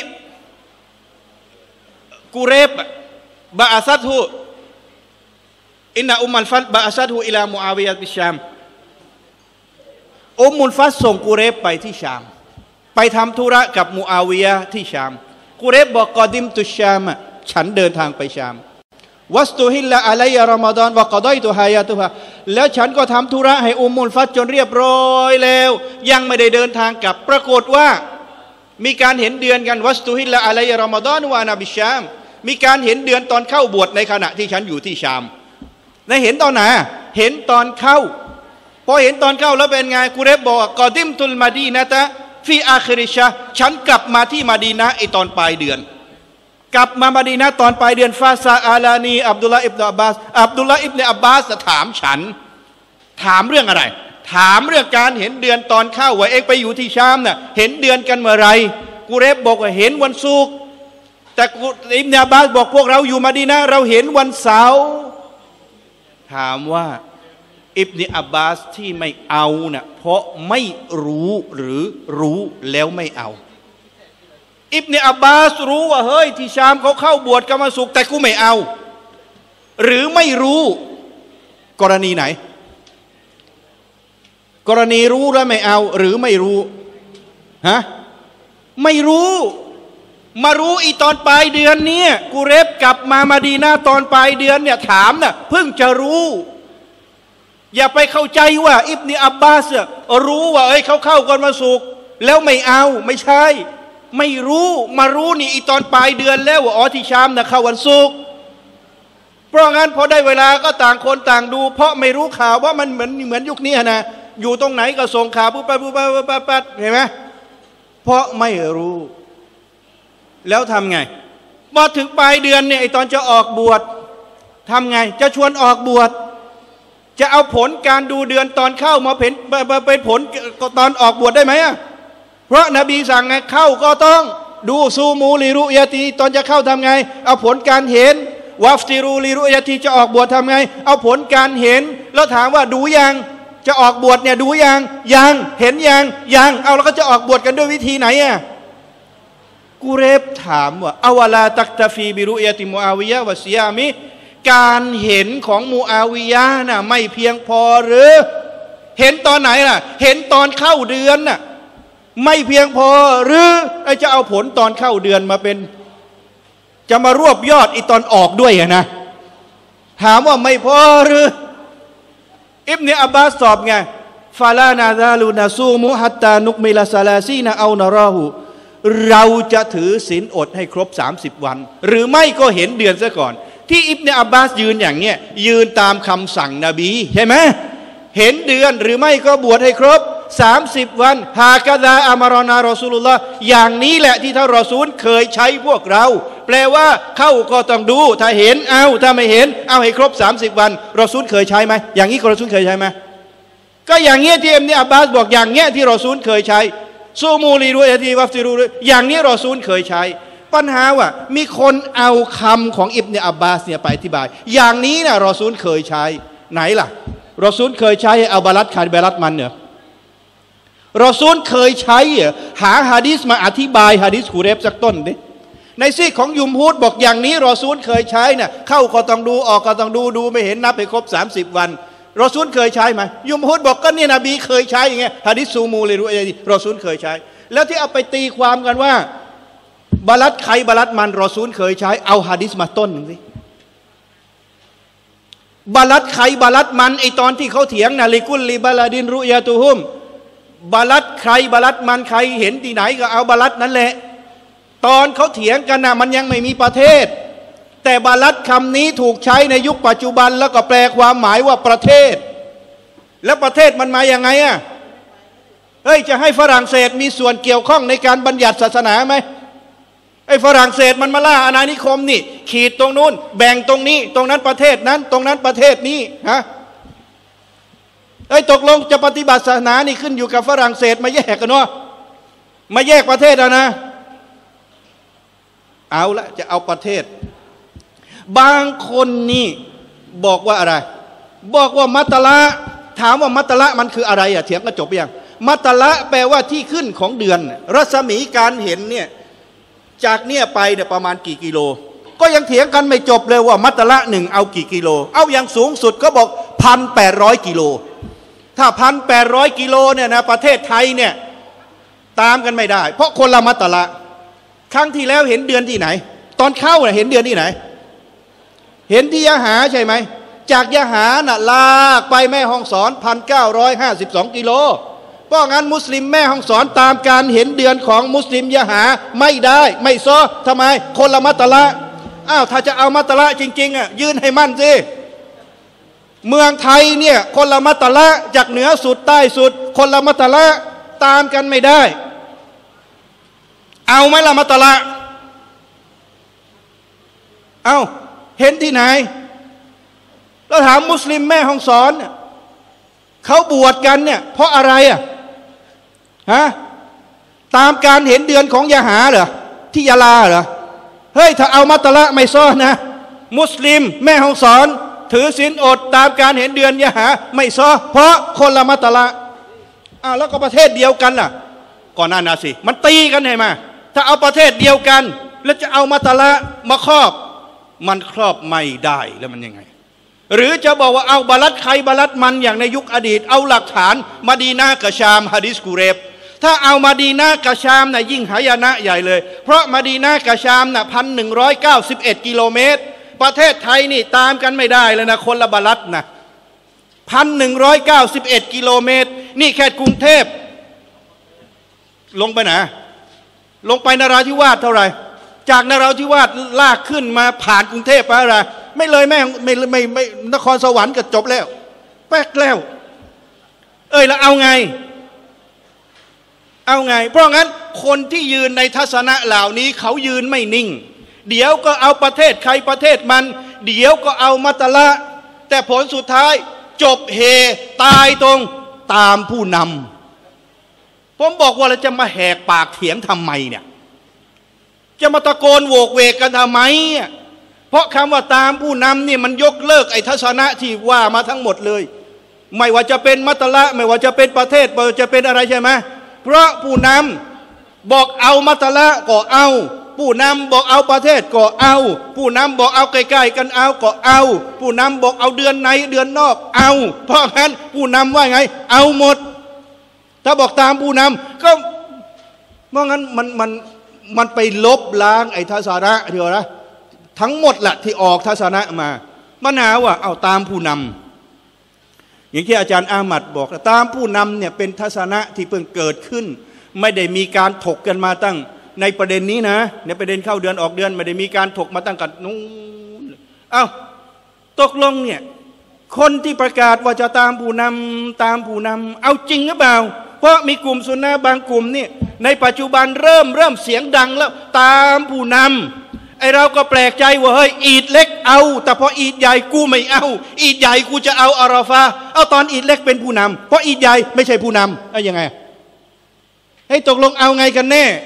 กูเรฟบะอาซัดฮูอินนะอุมมัลฟัดบะอาซัดฮูอิลามุอาวิยะบิชามอุมมุลฟัดส่งกูเรฟไปที่ชามไปทำธุระกับมูอาวิยะที่ชามกูเรฟบอกกอดิมตุชามฉันเดินทางไปชามวัสตุฮิลละอะลัยรอมฎอนวะกอดอยตุฮายาตุฮะแล้วฉันก็ทำธุระให้อุมมุลฟัดจนเรียบร้อยแล้วยังไม่ได้เดินทางกลับปรากฏว่ามีการเห็นเดือนกันวัสตุฮิลละอะลัยรอมฎอนวะนาบิชามมีการเห็นเดือนตอนเข้าบวชในขณะที่ฉันอยู่ที่ชามในเห็นตอนไหนเห็นตอนเข้าพอเห็นตอนเข้าแล้วเป็นไงกูเรฟบอกกอดิมตุลมาดีนะตะฟีอาคิริชะฉันกลับมาที่มาดีนะไอตอนปลายเดือนกลับมามาดีนะตอนปลายเดือนฟาซาอาลานีอับดุลลาอิบนุอับบาสอับดุลลาอิบนุอับบาสถามฉันถามเรื่องอะไรถามเรื่องการเห็นเดือนตอนเข้าว่าเอ็กไปอยู่ที่ชามน่ะเห็นเดือนกันเมื่อไรกูเรฟบอกว่าเห็นวันศุกร์แต่อิบนุอับบาสบอกพวกเราอยู่มาดีนะเราเห็นวันเสาร์ถามว่าอิบนุอับบาสที่ไม่เอาน่ะเพราะไม่รู้หรือรู้แล้วไม่เอาอิบนุอับบาสรู้ว่าเฮ้ยที่ชามเขาเข้าบวชกันมาสุกแต่กูไม่เอาหรือไม่รู้กรณีไหนกรณีรู้แล้วไม่เอาหรือไม่รู้ฮะไม่รู้มารู้อีตอนปลายเดือนเนี่ยกูเรฟกลับมามาดีนาตอนปลายเดือนเนี่ยถามน่ะเพิ่งจะรู้อย่าไปเข้าใจว่าอิบนุอับบาสรู้ว่าเอ้ยเขาเข้ากันมาสุกแล้วไม่เอาไม่ใช่ไม่รู้มารู้นี่อีตอนปลายเดือนแล้วว่าอ๋อที่ชามนะเข้าวันศุกร์เพราะงั้นพอได้เวลาก็ต่างคนต่างดูเพราะไม่รู้ข่าวว่ามันเหมือนเหมือนยุคนี้นะอยู่ตรงไหนก็ส่งข่าวปุ๊บปั๊บปุ๊บปั๊บปุ๊บปั๊บปั๊บเห็นไหมเพราะไม่รู้แล้วทำไงพอถึงปลายเดือนเนี่ยไอตอนจะออกบวชทำไงจะชวนออกบวชจะเอาผลการดูเดือนตอนเข้ามาเป็นเป็นผลตอนออกบวชได้ไหมอ่ะเพราะนบีสั่งไงเข้าก็ต้องดูซูมูลิรุยาตีตอนจะเข้าทำไงเอาผลการเห็นวัฟติรูลิรุยาตีจะออกบวชทำไงเอาผลการเห็นแล้วถามว่าดูยังจะออกบวชเนี่ยดูยังยังเห็นยังยังเอาแล้วก็จะออกบวชกันด้วยวิธีไหนอ่ะกูเรบถามว่าอาวลาตักตะฟีบิรุยาติมูอาวิยะวะซิยามิการเห็นของมูอาวิยะน่ะไม่เพียงพอหรือเห็นตอนไหนล่ะเห็นตอนเข้าเดือนน่ะไม่เพียงพอหรือไอจะเอาผลตอนเข้าเดือนมาเป็นจะมารวบยอดอีตอนออกด้วยนะถามว่าไม่พอหรืออิบเนอับบาสตอบไงฟาลานาซาลูนาซูมุฮัตตานุกมิลาซาลาซีนาเอานาราหูเราจะถือศีลอดให้ครบสามสิบวันหรือไม่ก็เห็นเดือนซะก่อนที่อิบเนอับบาสยืนอย่างเนี้ยยืนตามคำสั่งนบีใช่ไหมเห็นเดือนหรือไม่ก็บวชให้ครบสามสิบวันฮากะดาอามารอนารอซูลุลลอฮ์อย่างนี้แหละที่ท่านรอซูลเคยใช้พวกเราแปลว่าเข้าก็ต้องดูถ้าเห็นเอาถ้าไม่เห็นเอาให้ครบสามสิบวันรอซูลเคยใช้ไหมอย่างนี้รอซูลเคยใช้ไหมก็อย่างเงี้ยที่อิบเนอับบาสบอกอย่างเงี้ยที่รอซูลเคยใช้ซูมูลีรุยะตีวัฟติรูอย่างนี้รอซูลเคยใช้ปัญหาว่ามีคนเอาคำของอิบเนอับบาสเนี่ยไปอธิบายอย่างนี้นะรอซูลเคยใช้ไหนล่ะรอซูลเคยใช้เอาบาลัดคาบาลัดมันเนี่ยรอซูลเคยใช้หาหะดีษมาอธิบายหะดีษกุเรบสักต้นดิในซีกของยุมฮูดบอกอย่างนี้รอซูลเคยใช้เนี่ยเข้าก็ต้องดูออกก็ต้องดูดูไม่เห็นนับไปครบสามสิบวันรอซูลเคยใช้ไหมยุมฮูดบอกก็เนี่ยนบีเคยใช้อย่างเงี้ยหะดีษซูมูลิรุยะตีรอซูลเคยใช้แล้วที่เอาไปตีความกันว่าบาลัดใครบาลัดมันรอซูลเคยใช้เอาหะดีษมาต้นหนึ่งสิบาลัดใครบาลัดมันไอตอนที่เขาเถียงนะลิกุลลิบาลาดินรุยะตุฮุมบาลัดใครบาลัดมันใครเห็นที่ไหนก็เอาบาลัดนั่นแหละตอนเขาเถียงกันนะมันยังไม่มีประเทศแต่บาลัดคำนี้ถูกใช้ในยุคปัจจุบันแล้วก็แปลความหมายว่าประเทศแล้วประเทศมันมาอย่างไงอ่ะเฮ้ยจะให้ฝรั่งเศสมีส่วนเกี่ยวข้องในการบัญญัติศาสนาไหมไอ้ฝรั่งเศสมันมาล่าอาณานิคมนี่ขีดตรงนู้นแบ่งตรงนี้ตรงนั้นประเทศนั้นตรงนั้นประเทศนี้ฮะไอ้ตกลงจะปฏิบัติศาสนานี่ขึ้นอยู่กับฝรั่งเศสมาแยกกันเนาะมาแยกประเทศแล้วนะเอาละจะเอาประเทศบางคนนี่บอกว่าอะไรบอกว่ามัตตละถามว่ามัตตละมันคืออะไรอ่ะเถียงก็จบไปยังมัตตละแปลว่าที่ขึ้นของเดือนรัศมีการเห็นเนี่ยจากเนี่ยไปเนี่ยประมาณกี่กิโลก็ยังเถียงกันไม่จบเลยว่ามัตตละหนึ่งเอากี่กิโลเอาอย่างสูงสุดก็บอกพันแปดร้อยกิโลถ้าพันแปดร้อยกิโลเนี่ยนะประเทศไทยเนี่ยตามกันไม่ได้เพราะคนละมัตตละครั้งที่แล้วเห็นเดือนที่ไหนตอนเข้าเนี่ยเห็นเดือนที่ไหนเห็นที่ยะหาใช่ไหมจากยะหาน่ะลากไปแม่ฮ่องสอนพันเก้าร้อยห้าสิบสองกิโลเพราะงั้นมุสลิมแม่ฮ่องสอนตามการเห็นเดือนของมุสลิมยะหาไม่ได้ไม่ซ้อทำไมคนละมัตตละอ้าวถ้าจะเอามัตตละจริงๆอ่ะยื่นให้มั่นสิเมืองไทยเนี่ยคนละมัตตละจากเหนือสุดใต้สุดคนละมัตตละตามกันไม่ได้เอาไหมละมัตตละเอาเห็นที่ไหนเราถามมุสลิมแม่ฮ่องสอนเนี่ยเขาบวชกันเนี่ยเพราะอะไรอ่ะฮะตามการเห็นเดือนของยะหาเหรอที่ยะลาเหรอเฮ้ยถ้าเอามัตตละไม่ซ้อนะมุสลิมแม่ฮ่องสอนถือศีลอดตามการเห็นเดือนยะหาไม่ซ้อเพราะคนละมัตตละอ้าวแล้วก็ประเทศเดียวกันล่ะก่อนหน้านั้นสิมันตีกันใช่ไหมถ้าเอาประเทศเดียวกันแล้วจะเอามัตตละมาครอบมันครอบไม่ได้แล้วมันยังไงหรือจะบอกว่าเอาบาลัดใครบาลัดมันอย่างในยุคอดีตเอาหลักฐานมาดีนากับชามฮะดิษกุเรบถ้าเอามาดีนากับชามน่ะยิ่งหายนะใหญ่เลยเพราะมาดีนากับชามน่ะพันหนึ่งร้อยเก้าสิบเอ็ดกิโลเมตรประเทศไทยนี่ตามกันไม่ได้เลยนะคนละบาลัดนะพันหนึ่งร้อยเก้าสิบเอ็ดกิโลเมตรนี่แค่กรุงเทพลงไปไหนลงไปนราธิวาสเท่าไหร่จากนราธิวาสลากขึ้นมาผ่านกรุงเทพไปอะไรไม่เลยแม่ไม่ไม่ไม่นครสวรรค์ก็จบแล้วแป๊กแล้วเอ้ยแล้วเอาไงเอาไงเพราะงั้นคนที่ยืนในทัศนะเหล่านี้เขายืนไม่นิ่งเดี๋ยวก็เอาประเทศใครประเทศมันเดี๋ยวก็เอามัตตละแต่ผลสุดท้ายจบเฮตายตรงตามผู้นำผมบอกว่าเราจะมาแหกปากเถียงทำไมเนี่ยจะมาตะโกนโวกเวกกันทำไมเพราะคำว่าตามผู้นำนี่มันยกเลิกไอ้ทัศนะที่ว่ามาทั้งหมดเลยไม่ว่าจะเป็นมัตตละไม่ว่าจะเป็นประเทศไม่ว่าจะเป็นอะไรใช่ไหมเพราะผู้นำบอกเอามัตตละก็เอาผู้นำบอกเอาประเทศก็เอาผู้นำบอกเอาใกล้ๆกันเอาก็เอาผู้นำบอกเอาเดือนในเดือนนอกเอาเพราะงั้นผู้นำว่าไงเอาหมดถ้าบอกตามผู้นำก็เพราะงั้นมันมันมันไปลบล้างไอ้ทัศนะเดียวนะทั้งหมดแหละที่ออกทัศนะมามันหาว่าเอาตามผู้นำอย่างที่อาจารย์อามัดบอกตามผู้นำเนี่ยเป็นทัศนะที่เพิ่งเกิดขึ้นไม่ได้มีการถกกันมาตั้งในประเด็นนี้นะในประเด็นเข้าเดือนออกเดือนไม่ได้มีการถกมาตั้งกันนู้นเอ้าตกลงเนี่ยคนที่ประกาศว่าจะตามผู้นำตามผู้นำเอาจริงหรือเปล่าเพราะมีกลุ่มซุนนะห์บางกลุ่มนี่ในปัจจุบันเริ่มเริ่มเสียงดังแล้วตามผู้นำไอเราก็แปลกใจว่าเฮ้ยอีดเล็กเอาแต่พออีดใหญ่กูไม่เอาอีดใหญ่กูจะเอาอาราฟาเอาตอนอีดเล็กเป็นผู้นำเพราะอีดใหญ่ไม่ใช่ผู้นำเอายังไงให้ตกลงเอาไงกันแน่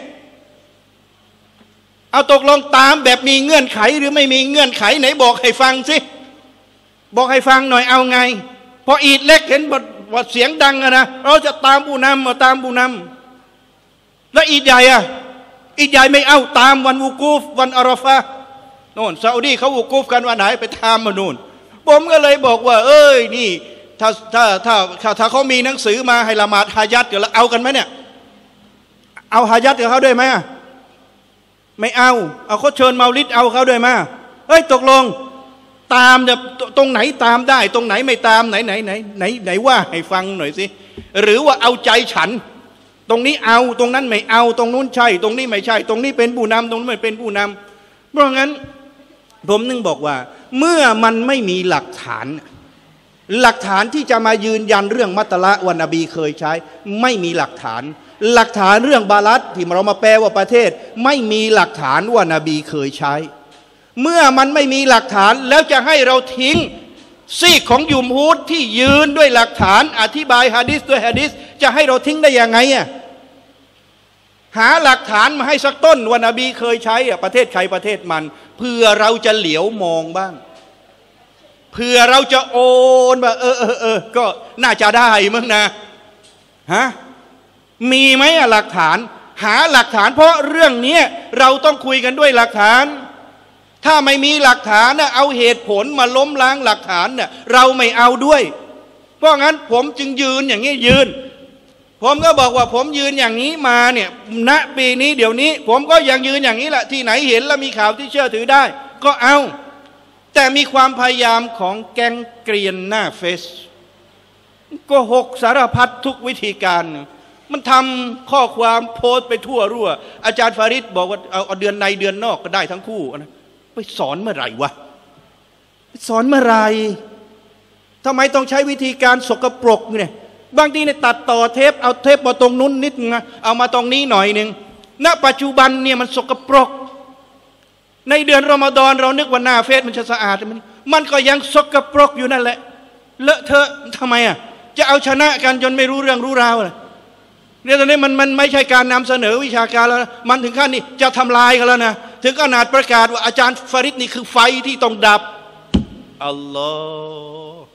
เอาตกลงตามแบบมีเงื่อนไขหรือไม่มีเงื่อนไขไหนบอกให้ฟังสิบอกให้ฟังหน่อยเอาไงพออีดเล็กเห็นว่าเสียงดังอะนะเราจะตามผู้นำมาตามผู้นำแล้วอีดใหญ่อะอีดใหญ่ไม่เอาตามวันวูกูฟวันอาราฟะโน่นซาอุดีเขาวูกูฟกันวันไหนไปตามมาโน่นผมก็เลยบอกว่าเอ้ยนี่ถ้าถ้าถ้าถ้าเขามีหนังสือมาให้ละหมาดฮาญัตเดี๋ยวเราเอากันไหมเนี่ยเอาฮาญัตกับเขาด้วยไหมไม่เอาเอาเขาเชิญเมาลิดเอาเขาด้วยมาเฮ้ยตกลงตามจะตรงไหนตามได้ตรงไหนไม่ตามไหนไหนไหนไหนไหนว่าให้ฟังหน่อยสิหรือว่าเอาใจฉันตรงนี้เอาตรงนั้นไม่เอาตรงนู้นใช่ตรงนี้ไม่ใช่ตรงนี้เป็นผู้นำตรงนี้ไม่เป็นผู้นำเพราะงั้นผมนึงบอกว่าเมื่อมันไม่มีหลักฐานหลักฐานที่จะมายืนยันเรื่องมัตตละวันนบีเคยใช้ไม่มีหลักฐานหลักฐานเรื่องบาลัดที่เรามาแปลว่าประเทศไม่มีหลักฐานว่านบีเคยใช้เมื่อมันไม่มีหลักฐานแล้วจะให้เราทิ้งซีกของยุมฮูดที่ยืนด้วยหลักฐานอธิบายหะดีษด้วยหะดีษจะให้เราทิ้งได้ยังไงอ่ะหาหลักฐานมาให้สักต้นว่านบีเคยใช้อ่ะประเทศใครประเทศมันเพื่อเราจะเหลียวมองบ้างเพื่อเราจะโอนว่าเออเออเออก็น่าจะได้มั้งนะฮะมีไหมอะหลักฐานหาหลักฐานเพราะเรื่องนี้เราต้องคุยกันด้วยหลักฐานถ้าไม่มีหลักฐานนะเอาเหตุผลมาล้มล้างหลักฐานเนี่ยเราไม่เอาด้วยเพราะงั้นผมจึงยืนอย่างนี้ยืนผมก็บอกว่าผมยืนอย่างนี้มาเนี่ยณปีนี้เดี๋ยวนี้ผมก็ยังยืนอย่างนี้แหละที่ไหนเห็นแล้วมีข่าวที่เชื่อถือได้ก็เอาแต่มีความพยายามของแก๊งเกรียนหน้าเฟซก็หกสารพัดทุกวิธีการมันทำข้อความโพสต์ไปทั่วรั่วอาจารย์ฟาริดบอกว่าเอาเดือนในเดือนนอกก็ได้ทั้งคู่นะไปสอนเมื่อไหร่วะไปสอนเมื่อไหร่ทำไมต้องใช้วิธีการสกปรกเนี่ยบางทีเนี่ยตัดต่อเทปเอาเทปมาตรงนู้นนิดนึงเอามาตรงนี้หน่อยนึงณปัจจุบันเนี่ยมันสกปรกในเดือนรอมฎอนเรานึกว่าหน้าเฟซมันจะสะอาดมันมันก็ยังสกปรกอยู่นั่นแหละเลอะเทอะทำไมอ่ะจะเอาชนะกันจนไม่รู้เรื่องรู้ราวเลยเนี่ยตอนนี้มันมันไม่ใช่การนำเสนอวิชาการแล้วมันถึงขั้นนี้จะทำลายกันแล้วนะถึงขนาดประกาศว่าอาจารย์ฟาริดนี่คือไฟที่ต้องดับอัลลอฮ์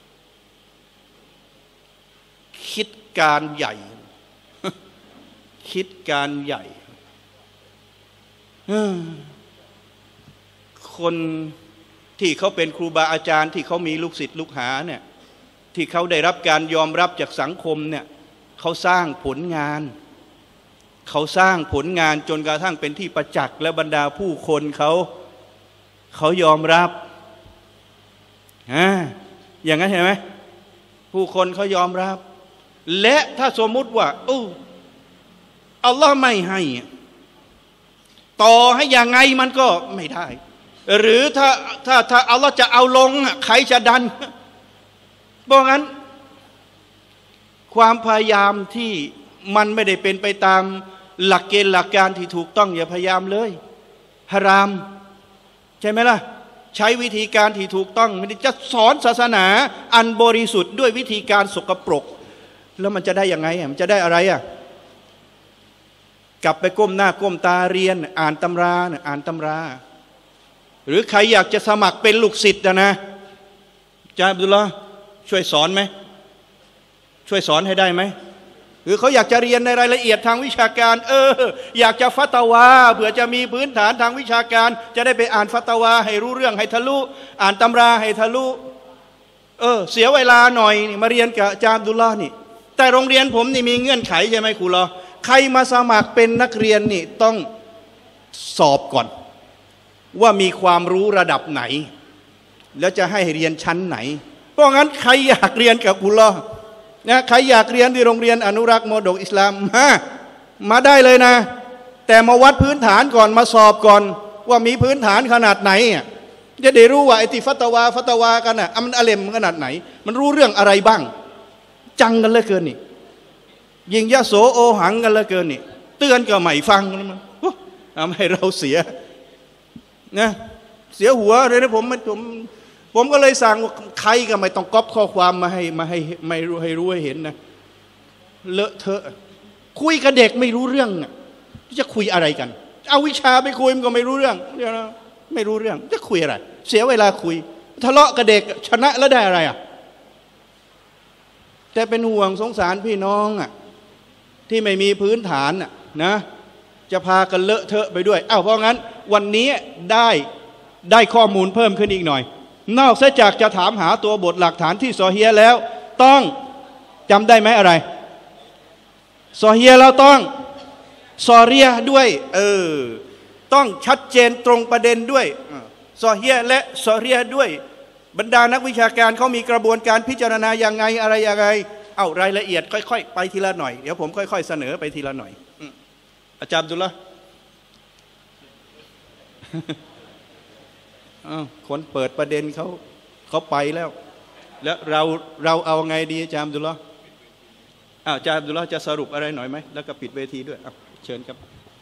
คิดการใหญ่คิดการใหญ่คนที่เขาเป็นครูบาอาจารย์ที่เขามีลูกศิษย์ลูกหาเนี่ยที่เขาได้รับการยอมรับจากสังคมเนี่ยเขาสร้างผลงานเขาสร้างผลงานจนกระทั่งเป็นที่ประจักษ์และบรรดาผู้คนเขาเขายอมรับอ่าอย่างนั้นเห็นไหมผู้คนเขายอมรับและถ้าสมมุติว่าโอ้อัลลอฮ์ไม่ให้ต่อให้ยังไงมันก็ไม่ได้หรือถ้าถ้าถ้าอัลลอฮ์จะเอาลงใครจะดันเพราะงั้นความพยายามที่มันไม่ได้เป็นไปตามหลักเกณฑ์หลักการที่ถูกต้องอย่าพยายามเลยฮารามใช่ไหมล่ะใช้วิธีการที่ถูกต้องไม่ได้จะสอนศาสนาอันบริสุทธิ์ด้วยวิธีการสกปรกแล้วมันจะได้ยังไงมันจะได้อะไรอ่ะกลับไปก้มหน้าก้มตาเรียนอ่านตำราอ่านตำราหรือใครอยากจะสมัครเป็นลูกศิษย์นะอาจารย์อับดุลลาห์ช่วยสอนไหมช่วยสอนให้ได้ไหมหรือเขาอยากจะเรียนในรายละเอียดทางวิชาการเอออยากจะฟัตวาเผื่อจะมีพื้นฐานทางวิชาการจะได้ไปอ่านฟัตวาให้รู้เรื่องให้ทะลุอ่านตำราให้ทะลุเออเสียเวลาหน่อยมาเรียนกับอาจารย์อับดุลลาห์นี่แต่โรงเรียนผมนี่มีเงื่อนไขใช่ไหมครูรอใครมาสมัครเป็นนักเรียนนี่ต้องสอบก่อนว่ามีความรู้ระดับไหนแล้วจะให้เรียนชั้นไหนเพราะงั้นใครอยากเรียนกับครูรอนะใครอยากเรียนที่โรงเรียนอนุรักษ์มรดกอิสลามมามาได้เลยนะแต่มาวัดพื้นฐานก่อนมาสอบก่อนว่ามีพื้นฐานขนาดไหนจะได้รู้ว่าไอ้ที่ฟัตวาฟัตวากันอ่ะมันอะเลมขนาดไหนมันรู้เรื่องอะไรบ้างจังกันเหลือเกินนี่ยิงยะโสโอหังกันเหลือเกินนี่เตือนก็ไม่ฟังมันทำให้เราเสียนะเสียหัวเลยนะผมผมผมก็เลยสั่งใครก็ไม่ต้องก๊อปข้อความมาให้มาให้ไม่รู้ให้รู้ให้เห็นนะเลอะเทอะคุยกับเด็กไม่รู้เรื่องจะคุยอะไรกันเอาวิชาไปคุยมันก็ไม่รู้เรื่องเดี๋ยวนะไม่รู้เรื่องจะคุยอะไรเสียเวลาคุยทะเลาะกับเด็กชนะแล้วได้อะไรอ่ะแต่เป็นห่วงสงสารพี่น้องอ่ะที่ไม่มีพื้นฐานอ่ะนะจะพากันเลอะเทอะไปด้วยอ้าวเพราะงั้นวันนี้ได้ได้ข้อมูลเพิ่มขึ้นอีกหน่อยนอกจากจะถามหาตัวบทหลักฐานที่ซอฮีฮ์แล้วต้องจำได้ไหมอะไรซอฮีฮ์แล้วต้องซอรียะห์ด้วยเออต้องชัดเจนตรงประเด็นด้วยซอฮีฮ์และซอรียะห์ด้วยบรรดานักวิชาการเขามีกระบวนการพิจารณายังไงอะไรยังไงเอ้ารายละเอียดค่อยๆไปทีละหน่อยเดี๋ยวผมค่อยๆเสนอไปทีละหน่อยอาจารย์อับดุลละคนเปิดประเด็นเขาเขาไปแล้วแล้วเราเราเอาไงดีอาจารย์อับดุลละอาจารย์อับดุลละจะสรุปอะไรหน่อยไหมแล้วก็ปิดเวทีด้วยเชิญครับ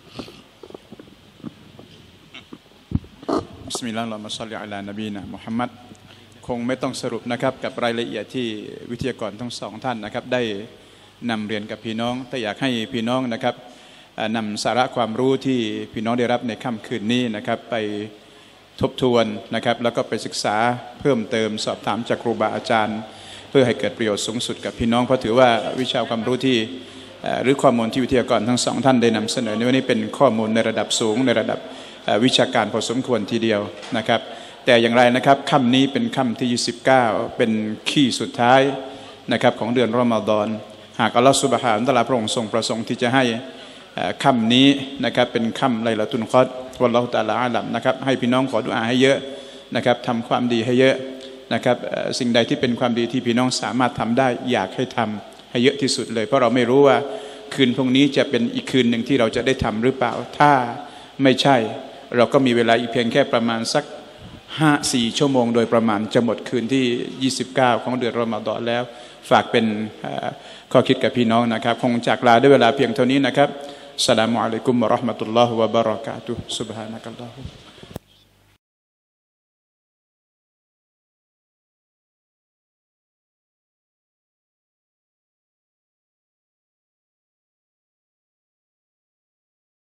บิสมิลลาฮิรเราะห์มาศ็อลลิอะลานบีนะมุฮัมมัดคงไม่ต้องสรุปนะครับกับรายละเอียดที่วิทยากรทั้งสองท่านนะครับได้นำเรียนกับพี่น้องแต่อยากให้พี่น้องนะครับนำสาระความรู้ที่พี่น้องได้รับในค่ำคืนนี้นะครับไปทบทวนนะครับแล้วก็ไปศึกษาเพิ่มเติมสอบถามจากครูบาอาจารย์เพื่อให้เกิดประโยชน์สูงสุดกับพี่น้องเพราะถือว่าวิชาความรู้ที่หรือข้อมูลที่วิทยากรทั้งสองท่านได้นำเสนอในวันนี้เป็นข้อมูลในระดับสูงในระดับวิชาการพอสมควรทีเดียวนะครับแต่อย่างไรนะครับค่ำนี้เป็นค่ำที่ยี่สิบเก้าเป็นขี้สุดท้ายนะครับของเดือนรอมฎอนหากอัลลอฮฺซุบฮานะฮูวะตะอาลาพระองค์ทรงประสงค์ที่จะให้ค่ำนี้นะครับเป็นค่ำไลลาตุลกอดรวัลลอฮุตะอาลาอาลัมนะครับให้พี่น้องขอดุอาให้เยอะนะครับทำความดีให้เยอะนะครับสิ่งใดที่เป็นความดีที่พี่น้องสามารถทำได้อยากให้ทำให้เยอะที่สุดเลยเพราะเราไม่รู้ว่าคืนพรุ่งนี้จะเป็นอีกคืนหนึ่งที่เราจะได้ทำหรือเปล่าถ้าไม่ใช่เราก็มีเวลาอีกเพียงแค่ประมาณสักห้าสี่ชั่วโมงโดยประมาณจะหมดคืนที่ยี่สิบเก้าของเดือนรอมฎอนแล้วฝากเป็นข้อคิดกับพี่น้องนะครับคงจากลาด้วยเวลาเพียงเท่านี้นะครับอัสสลามุอะลัยกุมวะเราะห์มะตุลลอฮิวะบะเราะกาตุฮ์ซุบฮานะกัลลอฮุ